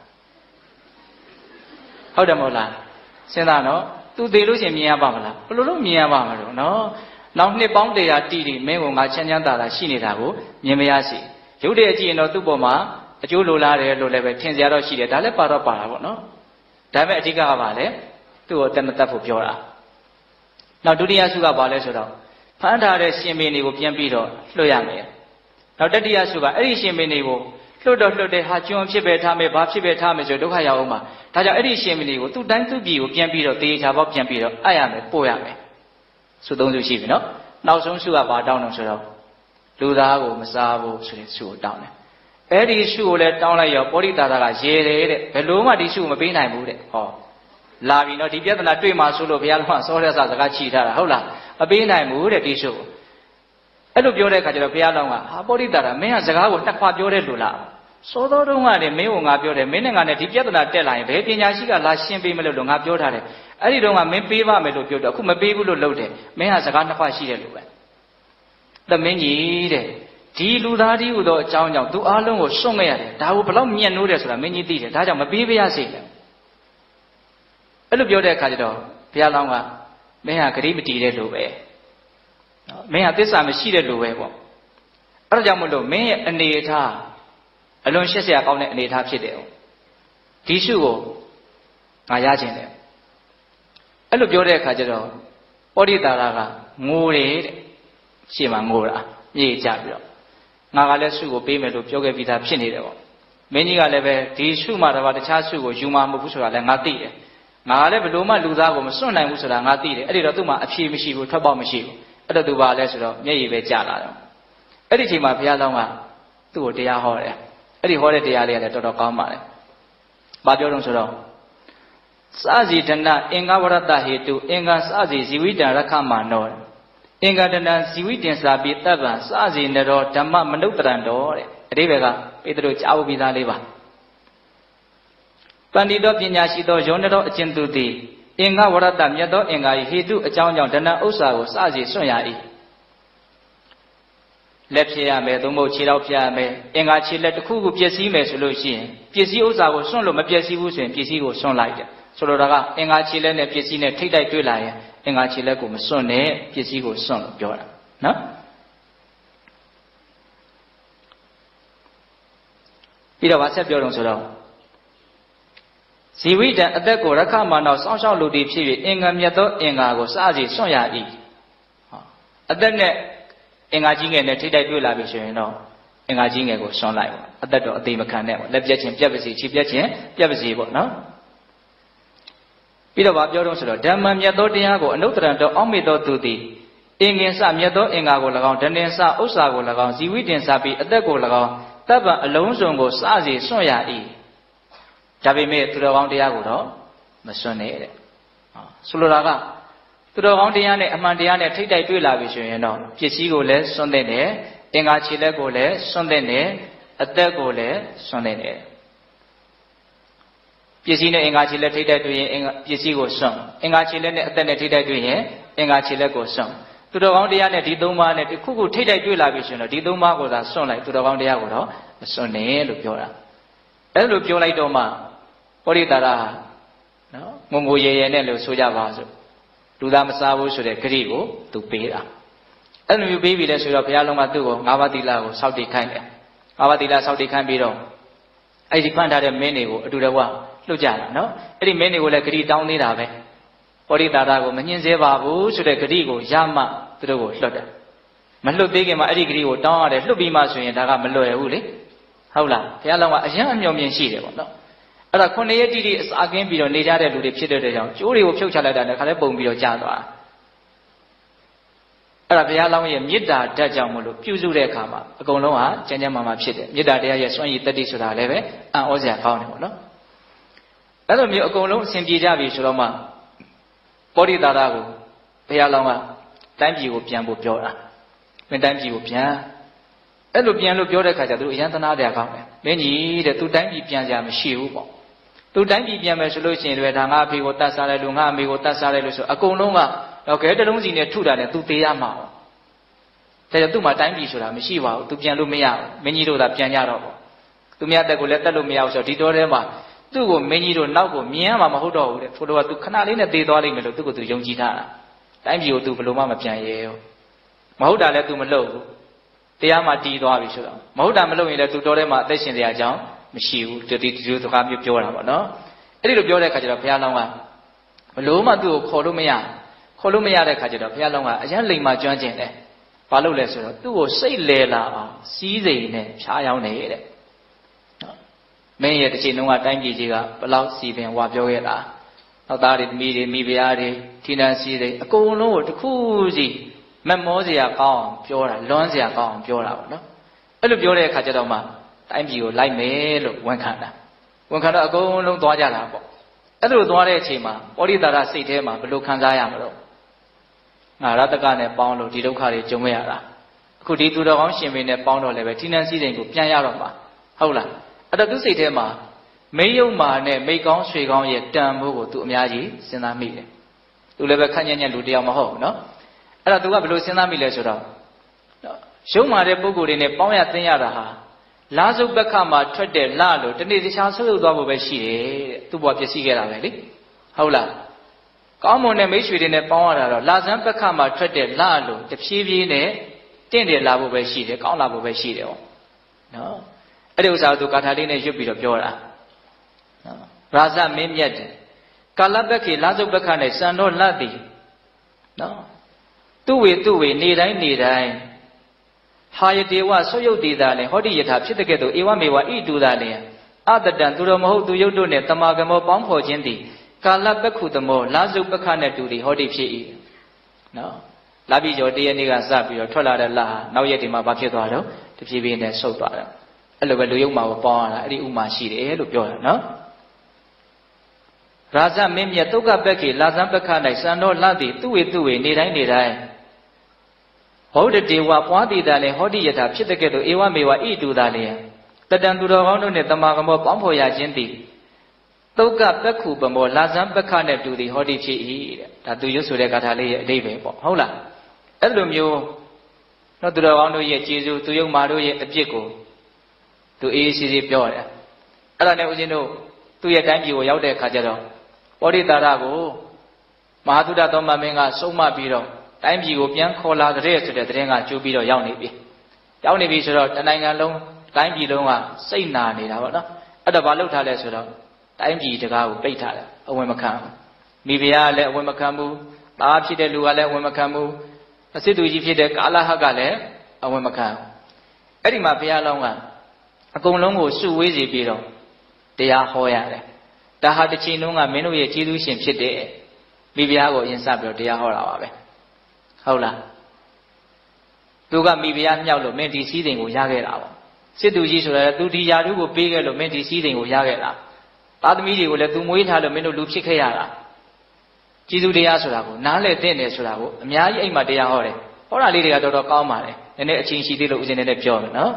ဟုတ်တယ်မဟုတ်လားစဉ်းစားနော်သူသေးလို့ရှိရင်မြင်ရပါမလားဘယ်လိုလုပ်မြင်ရပါမလို့နော်နောက်နှစ်ပေါင်းတရာတိတိမင်းကငါချမ်းချမ်းသာသာရှိနေတာကိုမြင်မရစီရုပ်တရက်ကြည့်ရင်တော့သူ့ပေါ်မှာအကျိုးလိုလားတယ်လို့လည်းပဲထင်စရာတော့ရှိတယ်ဒါလည်းပါတော့ပါတာပေါ့နော်ဒါပေမဲ့အဓိကကပါလေသူ့ကိုတတ်မတတ်ဖို့ပြောတာနောက်ဒုတိယစုကပါလဲဆိုတော့ဖန်ထားတဲ့ရှင်မင်းတွေကိုပြန်ပြီးတော့လွှတ်ရမယ်နောက်တတိယစုကအဲ့ဒီရှင်မင်းတွေကိုလွှတ်တော့လွှတ်တယ်ဟာကျွန်းဖြစ်ပဲထားမယ်ဘာဖြစ်ပဲထားမယ်ဆိုဒုက္ခရောက်အောင်ပါဒါကြောင့်အဲ့ဒီရှင်မင်းတွေကိုသူ့တိုင်းသူ့ပြည်ကိုပြန်ပြီးတော့တေချာပေါက်ပြန်ပြီးတော့အပ်ရမယ်ပို့ရမယ်စုသုံးစုရှိပြီနော်နောက်ဆုံးစုကဘာတောင်းတော့ဆိုတော့လူသားကိုမစားဘူးဆိုတဲ့စုကိုတောင်းတယ်အဲ့ဒီစုကိုလည်းတောင်းလိုက်ရောပောရိတာတာကရေတယ်တဲ့ဘယ်လို့မှဒီစုကိုမပေးနိုင်ဘူးတဲ့ဟောလာပြီနော်ဒီပြဿနာတွေ့မှာဆိုလို့ဘုရားလုံးကစောတဲ့ဆစကားချီထားတာဟုတ်လားမပေးနိုင်ဘူးတဲ့ဒီစုကိုအဲ့လိုပြောတဲ့အခါကျတော့ဘုရားလောင်းကဟာပောရိတာတာမင်းကစကားကိုနှစ်ခွပြောတဲ့လူလားစောသောတုန်းကလည်းမင်းကငါပြောတယ်မင်းနဲ့ငါနဲ့ဒီပြဿနာတက်လာရင်ဘယ်ပညာရှိကလာရှင်းပေးမလို့လို့ငါပြောထားတယ်အဲ့ဒီတုန်းကမင်းပေးပါမယ်လို့ပြောတော့အခုမပေးဘူးလို့လုပ်တယ်မင်းကစကားနှစ်ခွရှိတယ်လို့ပဲသမင်းကြီးတဲ့ဒီလူသားကြီးဟူသောအကြောင်းကြောင့်သူအားလုံးကိုစွန့်ခဲ့ရတယ်ဒါကိုဘယ်လောက်မြတ်နိုးတယ်ဆိုတာမင်းကြီးသိတယ်ဒါကြောင့်မပေးပါရစေနဲ့အဲ့လိုပြောတဲ့အခါကျတော့ဘုရားလောင်းကမင်းဟာဂရိမတီတဲ့လူပဲနော်မင်းဟာသစ္စာမရှိတဲ့လူပဲပေါ့အဲ့ဒါကြောင့်မလို့မင်းရဲ့အနေအထားအလွန်ရှက်စရာကောင်းတဲ့အနေအထားဖြစ်တယ်ဒီစုကိုငါရခြင်းတယ်အဲ့လိုပြောတဲ့အခါကျတော့ပောရိတာရကငိုတယ်တဲ့ရှေ့မှာငိုတာမြေကြပြီးတော့ငါကလည်းစုကိုပေးမယ်လို့ပြောခဲ့ပြီးသားဖြစ်နေတယ်ပေါ့မင်းကြီးကလည်းပဲဒီစုမှတော့တခြားစုကိုယူမှာမဟုတ်ဘူးဆိုတာလည်းငါသိတယ်ငါကလည်းဘလို့မှလူသားကိုမစွန့်နိုင်ဘူးဆိုတာငါသိတယ်အဲ့ဒီတော့သူ့မှာအဖြေမရှိဘူးထွက်ပေါက်မရှိဘူးအဲ့တော့သူပါလဲဆိုတော့မျက်ရည်ပဲကျလာတော့အဲ့ဒီချိန်မှာဘုရားလောင်းကသူ့ကိုတရားဟောတယ်အဲ့ဒီဟောတဲ့တရားလေးကလည်းတော်တော်ကောင်းပါတယ်ဘာပြောတော့ဆိုတော့စဇီဒနာအင်္ဂဝရတဟေတုအင်္ဂစဇီဇီဝိတံရခမနောအင်္ဂတနာဇီဝိတင်စာပိတပ္ပံစဇီနရောဓမ္မမနုဿရံတော်တဲ့အဓိပ္ပာယ်ကပေတရုကြားဖို့ပြီးသားလေးပါပန္တိတော်ပညာရှိသောယောနတော်အကျဉ်သူသည်အင်္ဂဝရတမြတ်သောအင်္ဂါ၏ဟေတုအကြောင်းကြောင့်ဒနာဥစ္စာကိုစဇီစွန့်ရ၏လက်ဖြည့်ရမယ်သို့မဟုတ်ခြေထောက်ဖြည့်ရမယ်အင်္ဂါခြေလက်တစ်ခုခုပျက်စီးမယ်ဆိုလို့ရှိရင်ပစ္စည်းဥစ္စာကိုစွန့်လို့မပျက်စီးဘူးဆိုရင်ပစ္စည်းကိုစွန့်လိုက်တယ်ဆိုလိုတာကအင်္ဂါခြေလက်နဲ့ပစ္စည်းနဲ့ထိတ်တိုက်တွေ့လာရင်အင်္ဂါခြေလက်ကိုမစွန့်နဲ့ပစ္စည်းကိုစွန့်လို့ပြောတာနော်ပြီးတော့ဗာဆက်ပြောတော့ဆိုတော့ဇီဝိတံအသက်ကိုရခမာနောစောင့်ရှောက်လို့တည်ဖြစ်၍အင်္ဂါမြတ်သောအင်္ဂါကိုစစီစွန့်ရ၏အသက်နဲ့အင်္ဂါကြီးငယ်နဲ့ထိတိုက်တွေ့လာပြီဆိုရင်တော့အင်္ဂါကြီးငယ်ကိုစွန့်လိုက်ပေါ့အသက်တော့အသေးမခံနဲ့ပေါ့လက်ပြက်ခြင်းပြက်ပါစီခြေပြက်ခြင်းပြက်ပါစီပေါ့နော်ပြီးတော့ဗာပြောတော့ဆိုတော့ဓမ္မမြတ်သောတရားကိုအနုတ္တရံတော်အောက်မေ့သောသူသည်အင်္ဂင်စမြတ်သောအင်္ဂါကို၎င်းဒဏင်စဥစ္စာကို၎င်းဇီဝိတင်စပြီးအသက်ကို၎င်းတပ်ပံအလုံးစုံကိုစစီစွန့်ရ၏ဒါပေမဲ့သူတော်ကောင်းတရားကိုတော့မစွန့်နဲ့တဲ့ဆိုလိုတာကသူတော်ကောင်းတရားနဲ့အမှန်တရားနဲ့ထိတ်တိုက်တွေ့လာပြီဆိုရင်တော့ပစ္စည်းကိုလည်းစွန့်တဲ့နဲ့အင်္ဂါခြေလက်ကိုလည်းစွန့်တဲ့နဲ့အသက်ကိုလည်းစွန့်တဲ့နဲ့ပစ္စည်းနဲ့အင်္ဂါခြေလက်ထိတ်တိုက်တွေ့ရင်အင်္ဂါပစ္စည်းကိုစွန့်အင်္ဂါခြေလက်နဲ့အသက်နဲ့ထိတ်တိုက်တွေ့ရင်အင်္ဂါခြေလက်ကိုစွန့်သူတော်ကောင်းတရားနဲ့ဒီသုံးပါးနဲ့တစ်ခုခုထိတ်တိုက်တွေ့လာပြီဆိုရင်တော့ဒီသုံးပါးကိုသာစွန့်လိုက်သူတော်ကောင်းတရားကိုတော့မစွန့်နဲ့လို့ပြောတာအဲ့လိုပြောလိုက်တော့မှပောရိတာရနော်ငုံငိုရေရေနဲ့လို့ဆိုကြပါစို့လူသားမစားဘူးဆိုတဲ့ဂရိကိုသူပေးတာအဲ့လိုမျိုးပေးပြီလဲဆိုတော့ဘုရားလုံးကသူ့ကိုငါးပါးသီလကိုစောင့်တည်ခိုင်းတယ်ငါးပါးသီလစောင့်တည်ခိုင်းပြီးတော့အဲ့ဒီဖန်ထားတဲ့မင်းတွေကိုအတူတကွလှုပ်ကြတာနော်အဲ့ဒီမင်းတွေကိုလည်းဂရိတောင်းသေးတာပဲပောရိတာရကိုမညှင်းဆဲပါဘူးဆိုတဲ့ဂရိကိုရမှသူတို့ကိုလှုပ်တယ်မလှုပ်သေးခင်မှာအဲ့ဒီဂရိကိုတောင်းရတယ်လှုပ်ပြီးမှဆိုရင်ဒါကမလွယ်ဘူးလေဟုတ်လားဘုရားလုံးကအယံအမျှော်မြင်ရှိတယ်ပေါ့နော်အဲ့ဒါခုနှစ်ရက်တိတိအစာကင်းပြီးတော့နေကြတဲ့လူတွေဖြစ်တဲ့ကြောင့်ကျိုးတွေကိုဖြုတ်ချလိုက်တာနဲ့ခါလဲပုံပြီးတော့ကြာသွားအဲ့ဒါဘုရားလောင်းရဲ့မေတ္တာဓာတ်ကြောင့်မလို့ပြုစုတဲ့အခါမှာအကုန်လုံးဟာကျမ်းကျမ်းမာမာဖြစ်တယ်မေတ္တာတရားရဲ့စွန့်ရည်တတ္တိဆိုတာလည်းပဲအံ့ဩစရာကောင်းတယ်ပေါ့နော်အဲ့လိုမျိုးအကုန်လုံးအစဉ်ပြေကြပြီဆိုတော့မှပောရိတာရကိုဘုရားလောင်းကတိုင်းပြည်ကိုပြန်ဖို့ပြောတာမင်းတိုင်းပြည်ကိုပြန်အဲ့လိုပြန်လို့ပြောတဲ့ခါကျသူတို့အယံသနာတရားကောင်းတယ်မင်းကြီးတဲ့သူတိုင်းပြည်ပြန်ကြမရှိဘူးပေါ့သူတိုင်းပြည်ပြန်မယ်ဆိုလို့ရှိရင်လည်းဒါငါအဖေကိုတတ်စားတယ်လို့ငါအမေကိုတတ်စားတယ်လို့ဆိုအကုန်လုံးကတော့ခဲတလုံးစီနဲ့ထုတာနဲ့သူသေးရမှာပေါ့ဒါကြောင့်သူ့မှာတိုင်းပြည်ဆိုတာမရှိပါဘူးသူပြန်လို့မရဘူးမင်းကြီးတို့သာပြန်ကြတော့ပေါ့သူများတက်ကိုလည်းတက်လို့မရဘူးဆိုတော့ဒီတော်ထဲမှာသူ့ကိုမင်းကြီးတို့နောက်ကိုမြင်ရမှာမဟုတ်တော့ဘူးတဲ့ဖိုးတော့ကသူခဏလေးနဲ့သေသွားလိမ့်မယ်လို့သူ့ကိုသူယုံကြည်ထားတာတိုင်းပြည်ကိုသူဘယ်လိုမှမပြန်ရဲဘူးမဟုတ်တာလည်းသူမလုပ်ဘူးတရားမှတီးသွားပြီဆိုတော့မဟုတ်တာမလုပ်ရင်လည်းသူတော်ထဲမှာအသက်ရှင်စရာအကြောင်းမရှိဘူးဒီဒီဒီစကားမျိုးပြောတာပေါ့နော်အဲ့ဒီလိုပြောတဲ့အခါကျတော့ဘုရားလောင်းကဘလို့မှသူ့ကိုခေါ်လို့မရခေါ်လို့မရတဲ့အခါကျတော့ဘုရားလောင်းကအရင်လိမ်မာကျွမ်းကျင်တယ်ဘာလို့လဲဆိုတော့သူ့ကိုစိတ်လဲလာအောင်စီးစိမ်နဲ့ဖြားယောင်းနေတဲ့မင်းရဲ့တစ်ချိန်လုံးကတိုင်းပြည်ကြီးကဘလောက်စီပင်ဝါပြောခဲ့တာနောက်သားတွေမိတွေမိဖုရားတွေထီနန်းစီတွေအကုန်လုံးကိုတစ်ခုစီမမောစရာကောင်းအောင်ပြောတာလွမ်းစရာကောင်းအောင်ပြောတာပေါ့နော်အဲ့လိုပြောတဲ့အခါကျတော့မှတိုင်းပြည်ကိုလိုက်မယ်လို့ဝန်ခံတာဝန်ခံတော့အကုန်လုံးသွားကြတာပေါ့အဲ့လိုသွားတဲ့အချိန်မှာပောရိတာရစိတ်ထဲမှာဘယ်လိုခံစားရမလို့ငါရတကနဲ့ပေါင်းလို့ဒီဒုက္ခတွေကြုံရတာအခုဒီသူတော်ကောင်းရှင်မင်းနဲ့ပေါင်းတော့လည်းပဲထိနှံစည်းစိမ်ကိုပြန်ရတော့မှာဟုတ်လားအဲ့တော့သူစိတ်ထဲမှာမိယုံမာနဲ့မိကောင်းရွှေကောင်းရဲ့တန်ဖိုးကိုသူအများကြီးစဉ်းစားမိတယ်သူလည်းပဲခန့်ညံ့ညံ့လူတယောက်မဟုတ်ဘူးနော်အဲ့တော့သူကဘယ်လိုစဉ်းစားမိလဲဆိုတော့ရုံမာတဲ့ပုဂ္ဂိုလ်တွေနဲ့ပေါင်းရသင်ရတာဟာလာစုပက္ခမှာထွက်တဲ့လလို့တနေ့တခြားဆုပ်ဆုပ်သွားဖို့ပဲရှိတယ်တဲ့သူ့ဘဝပြည့်စည်ခဲ့တာပဲလေဟုတ်လားကောင်းမွန်တဲ့မိတ်ဆွေတွေနဲ့ပေါင်းရတာတော့လာဇန်ပက္ခမှာထွက်တဲ့လလို့တဖြည်းဖြည်းနဲ့တင့်တယ်လာဖို့ပဲရှိတယ်ကောင်းလာဖို့ပဲရှိတယ်ဟောနော်အဲ့ဒီဥစ္စာကိုသူကာထာလေးနဲ့ရွတ်ပြီးတော့ပြောတာနော်ရာဇမင်းမြတ်တယ်ကာလပက္ခေလာစုပက္ခ၌စံတော်လတ်သည်နော်သူ့ဝေသူ့ဝေနေတိုင်းနေတိုင်းဟာယတေဝဆုတ်ယုတ်တည်တာလည်းဟောတိယထာဖြစ်တဲ့ကဲ့သို့ဧဝမေဝဣတုတာလည်းအတတံသူတော်မဟုတ်သူယုတ်တို့နဲ့တမာကမောပေါင်းဖော်ခြင်းသည်ကာလပက္ခုတမောလာစုပက္ခနဲ့တူသည်ဟောတိဖြစ်၏နော်လာပြီကျော်တရနေ့ကစပြီးတော့ထွက်လာတဲ့လာနောက်ရက်ဒီမှာဘာဖြစ်သွားတော့တဖြည်းဖြည်းနဲ့ဆုတ်သွားတယ်အဲ့လိုပဲလူယုတ်မှာကိုပေါင်းရတာအဲ့ဒီဥမာရှိတယ်လို့ပြောတာနော်ရာဇမင်းမြတ်ဒုက္ခပက္ခေလာဇံပက္ခ၌စံတော်လှသည်သူဝေသူဝေနေတိုင်းနေတိုင်းဟောတတေဝပွားတည်တာလည်းဟောတိယထာဖြစ်တဲ့ကဲ့သို့ဧဝမေဝဣတုတာလည်းတတံသူတော်ကောင်းတို့နှင့်တမာကမောပေါင်းဖော်ရခြင်းသည်ဒုက္ခပက္ခုပမောလာဇံပက္ခနဲ့တူသည်ဟောတိဖြစ်၏တဲ့ဒါသူရွတ်ဆိုတဲ့ဂါထာလေးရဲ့အဓိပ္ပာယ်ပေါ့ဟုတ်လားအဲ့လိုမျိုးတော့သူတော်ကောင်းတို့ရဲ့ကျေးဇူးသူယုံမာတို့ရဲ့အပြစ်ကိုသူအေးအေးဆေးဆေးပြောတယ်အဲ့ဒါနဲ့ဦးဇင်းတို့သူ့ရဲ့တိုင်းပြည်ကိုရောက်တဲ့အခါကျတော့ပောဓိတာရကိုမဟာသုဒ္ဓသောမမင်းကဆုံးမပြီးတော့တိုင်းပြည်ကိုပြန်ခေါ်လာတဲ့ဆိုတဲ့သတင်းကကြိုးပြီးတော့ရောက်နေပြီရောက်နေပြီဆိုတော့တနိုင်ငံလုံးတိုင်းပြည်လုံးကစိတ်နာနေတာပေါ့နော်အဲ့တော့ဘာလုပ်ထားလဲဆိုတော့တိုင်းပြည်တကားကိုပိတ်ထားတယ်အဝင်မခံဘူးမိဖုရားကလည်းအဝင်မခံဘူးသားဖြစ်တဲ့လူကလည်းအဝင်မခံဘူးအစစ်သူကြီးဖြစ်တဲ့ကာလဟကလည်းအဝင်မခံဘူးအဲ့ဒီမှာဘုရားလောင်းကအကုန်လုံးကိုစုဝေးစီပြီးတော့တရားဟောရတယ်ဒါဟာတစ်ချိန်လုံးကမင်းတို့ရဲ့ကျေးဇူးရှင်ဖြစ်တဲ့မိဖုရားကိုအရင်စပြီးတော့တရားဟောတာပါပဲဟုတ်လားသူကမိဖုရားမြောက်လို့မင်းဒီစည်းစိမ်ကိုရခဲ့တာပေါ့စစ်သူကြီးဆိုရဲသူဒီယာတုကိုပေးခဲ့လို့မင်းဒီစည်းစိမ်ကိုရခဲ့တာသားသမီးတွေကိုလည်းသူမွေးထားလို့မင်းတို့လူဖြစ်ခဲ့ရတာကျေးဇူးတရားဆိုတာကိုနားလည်တဲ့တယ်ဆိုတာကိုအများကြီးအိမ်မှာတရားဟောတယ်ဟောတာလေးတွေကတော်တော်ကောင်းပါတယ်နည်းနည်းအချင်းရှိသေးလို့ဦးဇင်းနဲ့ပြောမယ်နော်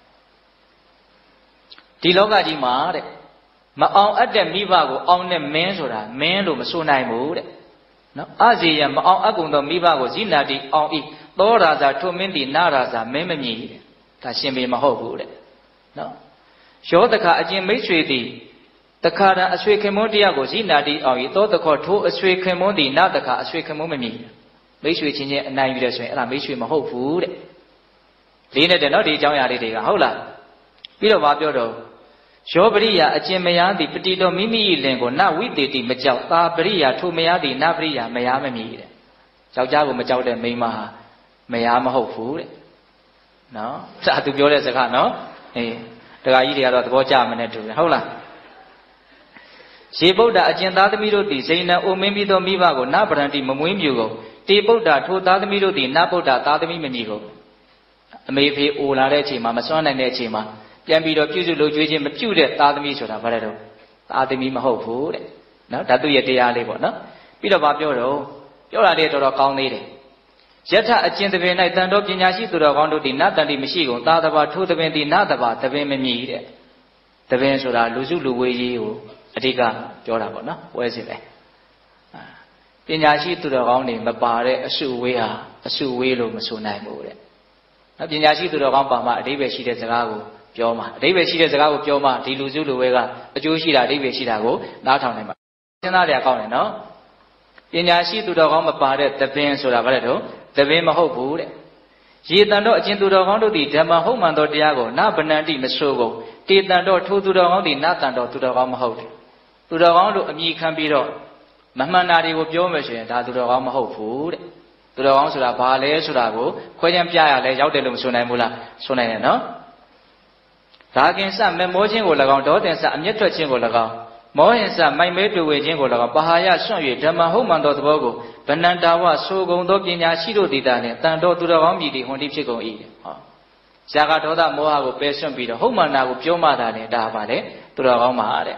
ဒီလောကကြီးမှာတဲ့မအောင်အပ်တဲ့မိဘကိုအောင်တဲ့မင်းဆိုတာမင်းလို့မဆိုနိုင်ဘူးတဲ့နော်အဇေယမအောင်အပ်ကုန်သောမိဘကိုဇိနာတိအောင်ဤသောရာဇာထုမင်းတိနာရာဇာမင်းမမြည်တဲ့ဒါရှင်ပေမဟုတ်ဘူးတဲ့နော်ရောတခါအကျင့်မိတ်ဆွေသည်တခါတည်းအဆွေခင်မွန်းတရားကိုဇိနာတိအောင်ဤသောတခေါထိုးအဆွေခင်မွန်းသည်နာတခါအဆွေခင်မွန်းမမြည်မိတ်ဆွေချင်းချင်းအနိုင်ယူတယ်ဆိုရင်အဲ့ဒါမိတ်ဆွေမဟုတ်ဘူးတဲ့လေးနဲ့တဲ့နော်ဒီအကြောင်းအရာလေးတွေကဟုတ်လားပြီးတော့ဗာပြောတော့ယောပရိယာအကျင့်မယားသည်ပတိတော်မိမိ၏လင်ကိုနဝိတေတိမကြောက်သာပရိယာထိုမယားသည်နပရိယာမယားမမြည်တဲ့ယောက်ျားကိုမကြောက်တဲ့မိန်းမဟာမယားမဟုတ်ဘူးတဲ့နော်ဒါသူပြောတဲ့စကားနော်အေးတခါကြီးတွေကတော့သဘောကျမနဲ့တူတယ်ဟုတ်လားရေဗုဒ္ဓအကျင့်သားသမီးတို့သည်ဇိဏံအိုမင်းပြီးသောမိဘကိုနဗရန္တိမမွေးမြူကုန်တေဗုဒ္ဓထိုသားသမီးတို့သည်နဗုဒ္ဓသားသမီးမမြည်ကုန်အမေဖေအိုလာတဲ့အချိန်မှာမစွမ်းနိုင်တဲ့အချိန်မှာပြန်ပြီးတော့ပြုစုလုပ်ကြွေးခြင်းမပြုတဲ့သားသမီးဆိုတာဘာလဲတော့သားသမီးမဟုတ်ဘူးတဲ့နော်ဒါသူရဲ့တရားလေးပေါ့နော်ပြီးတော့ဗာပြောတော့ပြောတာလေးတော်တော်ကောင်းသေးတယ်ယထအကျင့်တပင်၌တန်တော်ပညာရှိသူတော်ကောင်းတို့သည်နတန်တိမရှိကုန်သာတဘာထိုးတပင်သည်နတဘာတပင်မမြည်တဲ့တပင်ဆိုတာလူစုလူဝေးကြီးကိုအဓိကပြောတာပေါ့နော်ပွဲစဉ်လေပညာရှိသူတော်ကောင်းတွေမပါတဲ့အစုဝေးဟာအစုဝေးလို့မဆိုနိုင်ဘူးတဲ့နော်ပညာရှိသူတော်ကောင်းပါမှအဓိပ္ပာယ်ရှိတဲ့စကားကိုပြောမှာအဓိပ္ပာယ်ရှိတဲ့စကားကိုပြောမှဒီလူစုလူဝေးကအကျိုးရှိတာအဓိပ္ပာယ်ရှိတာကိုနားထောင်နိုင်မှာစဉ်းစားကြရကောင်းတယ်နော်ပညာရှိသူတော်ကောင်းမပါတဲ့သပင်ဆိုတာဘာလဲတော့သပင်မဟုတ်ဘူးတဲ့ရေတန်တော့အကျဉ်သူတော်ကောင်းတို့သည်ဓမ္မဟုတ်မှန်သောတရားကိုနဗနန္တိမဆိုကုန်တေတန်တော့ထိုသူတော်ကောင်းသည်နတန်တော့သူတော်ကောင်းမဟုတ်တယ်သူတော်ကောင်းတို့အမိခံပြီးတော့မမှန်တာတွေကိုပြောမယ်ဆိုရင်ဒါသူတော်ကောင်းမဟုတ်ဘူးတဲ့သူတော်ကောင်းဆိုတာဘာလဲဆိုတာကိုခွဲခြမ်းပြရလဲရောက်တယ်လို့မဆိုနိုင်ဘူးလားဆိုနိုင်တယ်နော်ဒါကင်စမမောခြင်းကို၎င်းဒေါတင်စအမျက်ထွက်ခြင်းကို၎င်းမောဟင်စမိုင်မဲတွေ့ဝေခြင်းကို၎င်းပဟာယဆွန့်၍ဓမ္မဟုတ်မှန်သောသဘောကိုဗနန္တာဝဆိုကုန်သောပညာရှိတို့သည်တာနှင့်တန်တော်သူတော်ကောင်းမြည်သည်ဟွန်တိဖြစ်ကုန်၏ဟောဇာကဒေါသမောဟကိုပယ်ဆွန့်ပြီးတော့ဟုတ်မှန်တာကိုပြောမှသာလေဒါပါလေသူတော်ကောင်းမှာတဲ့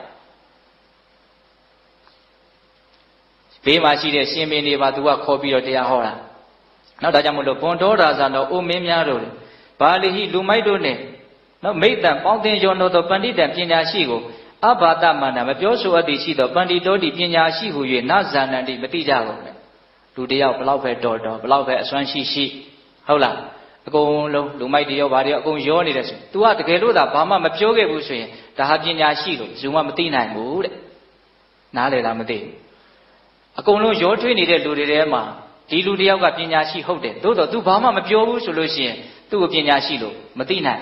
ဘေးမှာရှိတဲ့ရှင်မင်းတွေပါသူကခေါ်ပြီးတော့တရားဟောတာနောက်ဒါကြောင့်မလို့ဘွန်တော်ရာဇာတော်အိုမင်းများတို့ဘာလိဟိလူမိုက်တို့နဲ့နော်မိတ္တံပေါင်းသင်ရောတော်သောပန္တိတံပညာရှိကိုအဘာတမန္တမပြောဆိုအပ်သည်ရှိသောပန္တိတော်တိပညာရှိဟု၍နဇာနန္တိမတိကြကုန်နဲ့လူတယောက်ဘလောက်ပဲတော်တော်ဘလောက်ပဲအစွမ်းရှိရှိဟုတ်လားအကုန်လုံးလူမိုက်တယောက်ဘာတယောက်အကုန်ရောနေတယ်ဆို तू ကတကယ်လို့သာဘာမှမပြောခဲ့ဘူးဆိုရင်ဒါဟာပညာရှိလို့ဇုံမမသိနိုင်ဘူးတဲ့နားလေလားမသိဘူးအကုန်လုံးရောထွေးနေတဲ့လူတွေထဲမှာဒီလူတယောက်ကပညာရှိဟုတ်တယ်သို့တော့ तू ဘာမှမပြောဘူးဆိုလို့ရှိရင်သူ့ကိုပညာရှိလို့မသိနိုင်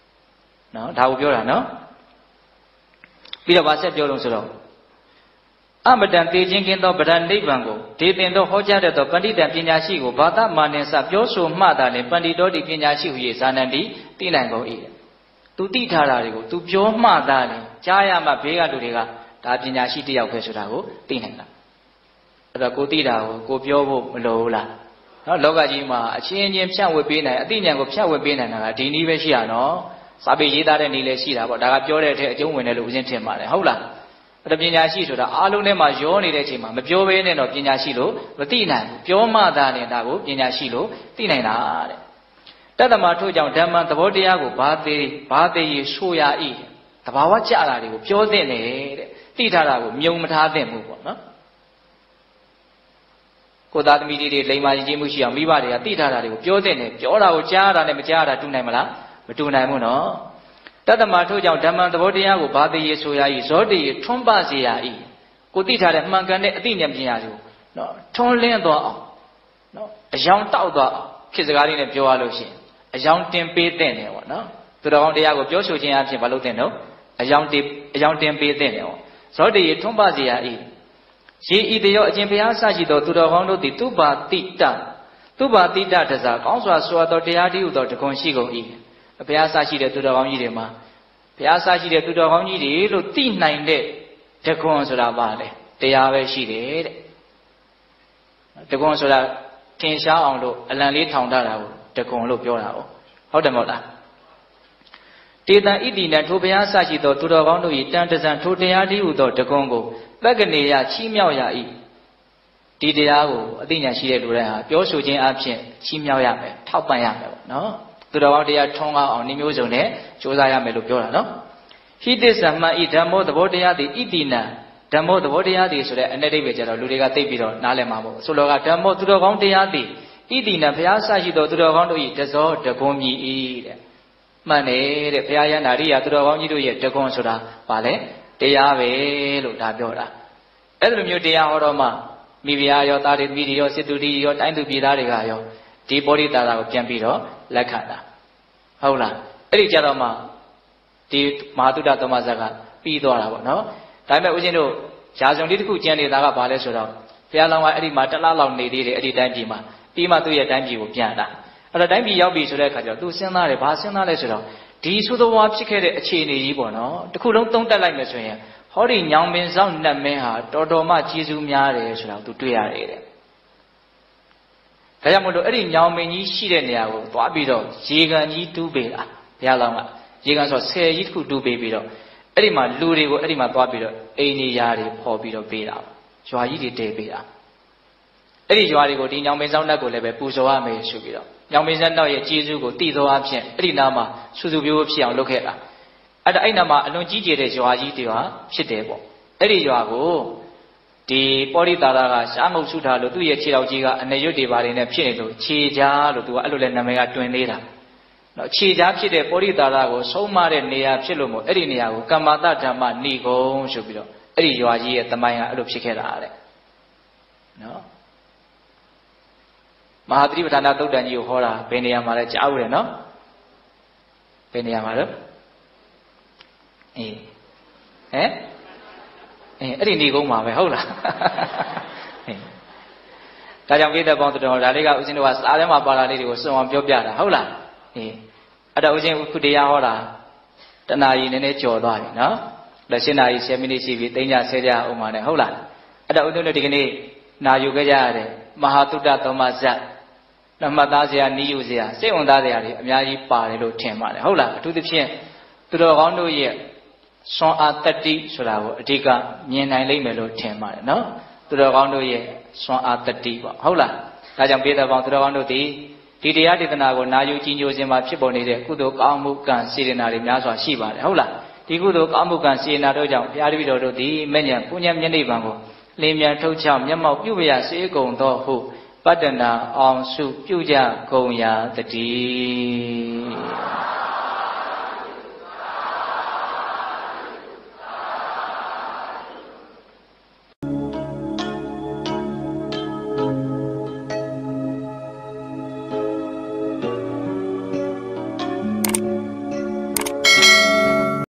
နော်ဒါကိုပြောတာနော်ပြီးတော့ဗာဆက်ပြောလို့ဆိုတော့အမတန်တေခြင်းကင်းသောဗဒနိဗ္ဗာန်ကိုဒေသင်သောဟောကြားတတ်သောပဏိတံပညာရှိကိုဘာသာမာနစပြောဆိုမှသာလင်ပဏိတောတိပညာရှိဟူ၍ဇာနန္တိသိနိုင်ကုန်၏သူသိထားတာတွေကိုသူပြောမှသာလင်ကြားရမှဘေးကလူတွေကဒါပညာရှိတယောက်ပဲဆိုတာကိုသိနိုင်တာအဲ့တော့ကိုသိတာကိုကိုပြောဖို့မလိုဘူးလားနော်လောကကြီးမှာအချင်းချင်းဖြန့်ဝေပေးနိုင်အသိဉာဏ်ကိုဖြန့်ဝေပေးနိုင်တာကဒီနည်းပဲရှိရနော်စာပေရေးသားတဲ့နည်းလည်းရှိတာပေါ့ဒါကပြောတဲ့အထက်အကျုံးဝင်တယ်လို့ဦးဇင်းထင်ပါတယ်ဟုတ်လားအဲ့ဒါပညာရှိဆိုတာအားလုံးထဲမှာရောနေတဲ့အချိန်မှာမပြောဘဲနဲ့တော့ပညာရှိလို့မသိနိုင်ဘူးပြောမှသာနဲ့ဒါကိုပညာရှိလို့သိနိုင်တာတဲ့တတ္တမထို့ကြောင့်ဓမ္မသဘောတရားကိုဘာသေးဘာသေးရဆိုရ၏တဘာဝကြတာတွေကိုပြောသင့်တယ်တဲ့သိထားတာကိုမြုံမထားသင့်ဘူးပေါ့နော်ကိုသားသမီးတွေလိမ္မာကြီးမှုရှိအောင်မိဘတွေကသိထားတာတွေကိုပြောသင့်တယ်ပြောတာကိုကြားတာနဲ့မကြားတာတူနိုင်မလားမတူနိုင်ဘူးနော်တတ္တမထို့ကြောင့်ဓမ္မသဘောတရားကိုဘာသေးရဆိုရ၏ဇောတိရထွန်းပစေရ၏ကိုသိထားတဲ့မှန်ကန်တဲ့အသိဉာဏ်ပညာတွေကိုနော်ထွန်းလင်းသွားအောင်နော်အယောင်တောက်သွားအောင်ခေတ်စကားလေးနဲ့ပြောရလို့ရှိရင်အယောင်တင်ပေးတဲ့တယ်ပေါ့နော်သူတော်ကောင်းတရားကိုပြောဆိုခြင်းအပြင်မလုပ်တဲ့နော်အယောင်တင်အယောင်တင်ပေးတဲ့တယ်ပေါ့ဇောတိရထွန်းပစေရ၏ရေဤတရောအခြင်းဘုရားဆရှိသောသူတော်ကောင်းတို့သည်သူပါတိတသူပါတိတတစားကောင်းစွာဆိုသောတရားတည်းဟူသောတခွန်ရှိကုန်၏ဘုရားဆရှိတဲ့သူတော်ကောင်းကြီးတွေမှာဘုရားဆရှိတဲ့သူတော်ကောင်းကြီးတွေလို့သိနိုင်တဲ့တခွန်ဆိုတာပါလေတရားပဲရှိတယ်တဲ့တခွန်ဆိုတာထင်ရှားအောင်လို့အလံလေးထောင်ထားတာကိုတခွန်လို့ပြောတာဟုတ်တယ်မဟုတ်လားတေတံဣတိနံထိုဘုရားဆရှိသောသူတော်ကောင်းတို့၏တန်တဇံထိုတရားတည်းဟူသောတခွန်ကိုသက္ကနေယချီးမြှောက်ရ၏ဒီတရားကိုအသိဉာဏ်ရှိတဲ့လူတိုင်းဟာပြောဆိုခြင်းအပြင်ချီးမြှောက်ရမယ်ထောက်ပံ့ရမယ်ပေါ့နော်သူတော်ကောင်းတရားထွန်းကားအောင်နှမျိုးစုံနဲ့ကြိုးစားရမယ်လို့ပြောတာနော်ဟိသစ္စာမှန်ဤဓမ္မောသဘောတရားသည်ဣတိနံဓမ္မောသဘောတရားသည်ဆိုတဲ့အ내တိပဲကြတော့လူတွေကသိပြီးတော့နားလည်မှာပေါ့ဆိုတော့ကဓမ္မောသူတော်ကောင်းတရားသည်ဣတိနံဘုရားဆရှိသောသူတော်ကောင်းတို့၏တဇောတကွန်မြည်၏တဲ့မှန်တယ်တဲ့ဘုရားယန္တာရိယသူတော်ကောင်းကြီးတို့ရဲ့တကွန်ဆိုတာဗာလဲတရားပဲလို့ဒါပြောတာအဲ့လိုမျိုးတရားဟောတော့မှမိဖုရားရောသားတွေမိတွေရောစစ်သူတွေရောတိုင်းသူပြည်သားတွေကရောဒီပောဓိတာတာကိုပြန်ပြီးတော့လက်ခံတာဟုတ်လားအဲ့ဒီကြတော့မှဒီမဟာတုဒ္ဒသမဇကပြီးသွားတာပေါ့နော်ဒါပေမဲ့ဦးဇင်းတို့ရာဇုံလေးတစ်ခုကျန်နေတာကဘာလဲဆိုတော့ဘုရားလောင်းကအဲ့ဒီမှာတလားလောက်နေသေးတယ်အဲ့ဒီတိုင်းပြည်မှာပြီးမှသူ့ရဲ့တိုင်းပြည်ကိုပြန်တာအဲ့တော့တိုင်းပြည်ရောက်ပြီဆိုတဲ့အခါကျတော့သူစဉ်းစားတယ်ဘာစဉ်းစားလဲဆိုတော့ဒီသုသဝါဖြစ်ခဲ့တဲ့အခြေအနေကြီးပေါ့နော်တစ်ခုလုံးသုံးတက်လိုက်မယ်ဆိုရင်ဟောဒီညောင်ပင်ဆောင်နှက်မင်းဟာတော်တော်မှကျေးဇူးများတယ်ဆိုတာကိုသူတွေ့ရတယ်တဲ့ဒါကြောင့်မို့လို့အဲ့ဒီညောင်ပင်ကြီးရှိတဲ့နေရာကိုသွားပြီးတော့ရေကန်ကြီးတူးပေးတာဘုရားလောင်းကရေကန်ဆိုဆယ်ကြီးတစ်ခုတူးပေးပြီးတော့အဲ့ဒီမှာလူတွေကိုအဲ့ဒီမှာသွားပြီးတော့အိမ်နေရာတွေဖော်ပြီးတော့ပေးတာရွာကြီးတွေတည်ပေးတာအဲ့ဒီရွာတွေကိုဒီညောင်ပင်ဆောင်နှက်ကိုလည်းပဲပူဇော်ရမယ်ဆိုပြီးတော့ညောင်ပင်ဆောင်နှက်ရဲ့ကျေးဇူးကိုတည်သောအဖြစ်အဲ့ဒီနာမှာစုစုပြိုးဖြစ်အောင်လုပ်ခဲ့တာအဲ့ဒါအဲ့နာမှာအလွန်ကြီးကျယ်တဲ့ရွာကြီးတွေဟာဖြစ်တယ်ပေါ့အဲ့ဒီရွာကိုဒီပောဓိတာရကရှားငုတ်ဆုထားလို့သူ့ရဲ့ခြေတော်ကြီးကအနရွတ်တွေပါနေနဲ့ဖြစ်နေလို့ခြေကြားလို့သူကအဲ့လိုလဲနာမည်ကတွင်သေးတာနော်ခြေကြားဖြစ်တဲ့ပောဓိတာရကိုဆုံးမတဲ့နေရာဖြစ်လို့မို့အဲ့ဒီနေရာကိုကမ္မတဓမ္မဏိဂုံဆိုပြီးတော့အဲ့ဒီရွာကြီးရဲ့သမိုင်းကအဲ့လိုဖြစ်ခဲ့တာတဲ့နော်မဟာသတိပဋ္ဌာန်သုတ်တန်ကြီးကိုဟောတာဘယ်နေရာမှာလဲကြားဦးတယ်နော်ဘယ်နေရာမှာလဲအေးဟဲ့အေးအဲ့ဒီဏိဂုံမှာပဲဟုတ်လားအေးဒါကြောင့်ပြည့်တဲ့ပေါင်းတော်ဒါလေးကဦးဇင်းတို့ကစားထဲမှာပါတာလေးတွေကိုစွန့်အောင်ပြောပြတာဟုတ်လားအေးအဲ့တော့ဦးဇင်းခုတရားဟောတာတဏှာကြီးနည်းနည်းကြော်သွားပြီနော်လက်ရှင်းနာကြီးဆယ်မိနစ်ရှိပြီသိညာဆဲကြအောင်ပါနဲ့ဟုတ်လားအဲ့တော့ဦးဇင်းတို့ဒီကနေ့နာယူခဲ့ကြရတဲ့မဟာတုတ္တသမဇတ်နမသားစရာနီးယူစရာစိတ်ဝင်စားစရာတွေအများကြီးပါတယ်လို့ထင်ပါတယ်ဟုတ်လားအထူးသဖြင့်သူတော်ကောင်းတို့ရဲ့စွမ်းအားတတိဆိုတာကိုအဓိကမြင်နိုင်လိမ့်မယ်လို့ထင်ပါတယ်နော်သူတော်ကောင်းတို့ရဲ့စွမ်းအားတတိပေါ့ဟုတ်လားဒါကြောင့်ပြည်တော်ပေါင်းသူတော်ကောင်းတို့ဒီဒီတရားဒေသနာကိုနာယူကြည်ညိုခြင်းမှာဖြစ်ပေါ်နေတဲ့ကုသိုလ်ကောင်းမှုကံစေတနာတွေများစွာရှိပါတယ်ဟုတ်လားဒီကုသိုလ်ကောင်းမှုကံစေတနာတို့ကြောင့်ဘုရားတပည့်တော်တို့ဒီမဲ့ညာပုညံမျက်နှိပ်ပံကိုလင်းမြန်ထုတ်ချောက်မျက်မှောက်ပြုပြရစေကုန်သောဟုပတ္တနာအောင်စုပြုကြကုန်ရာတည်း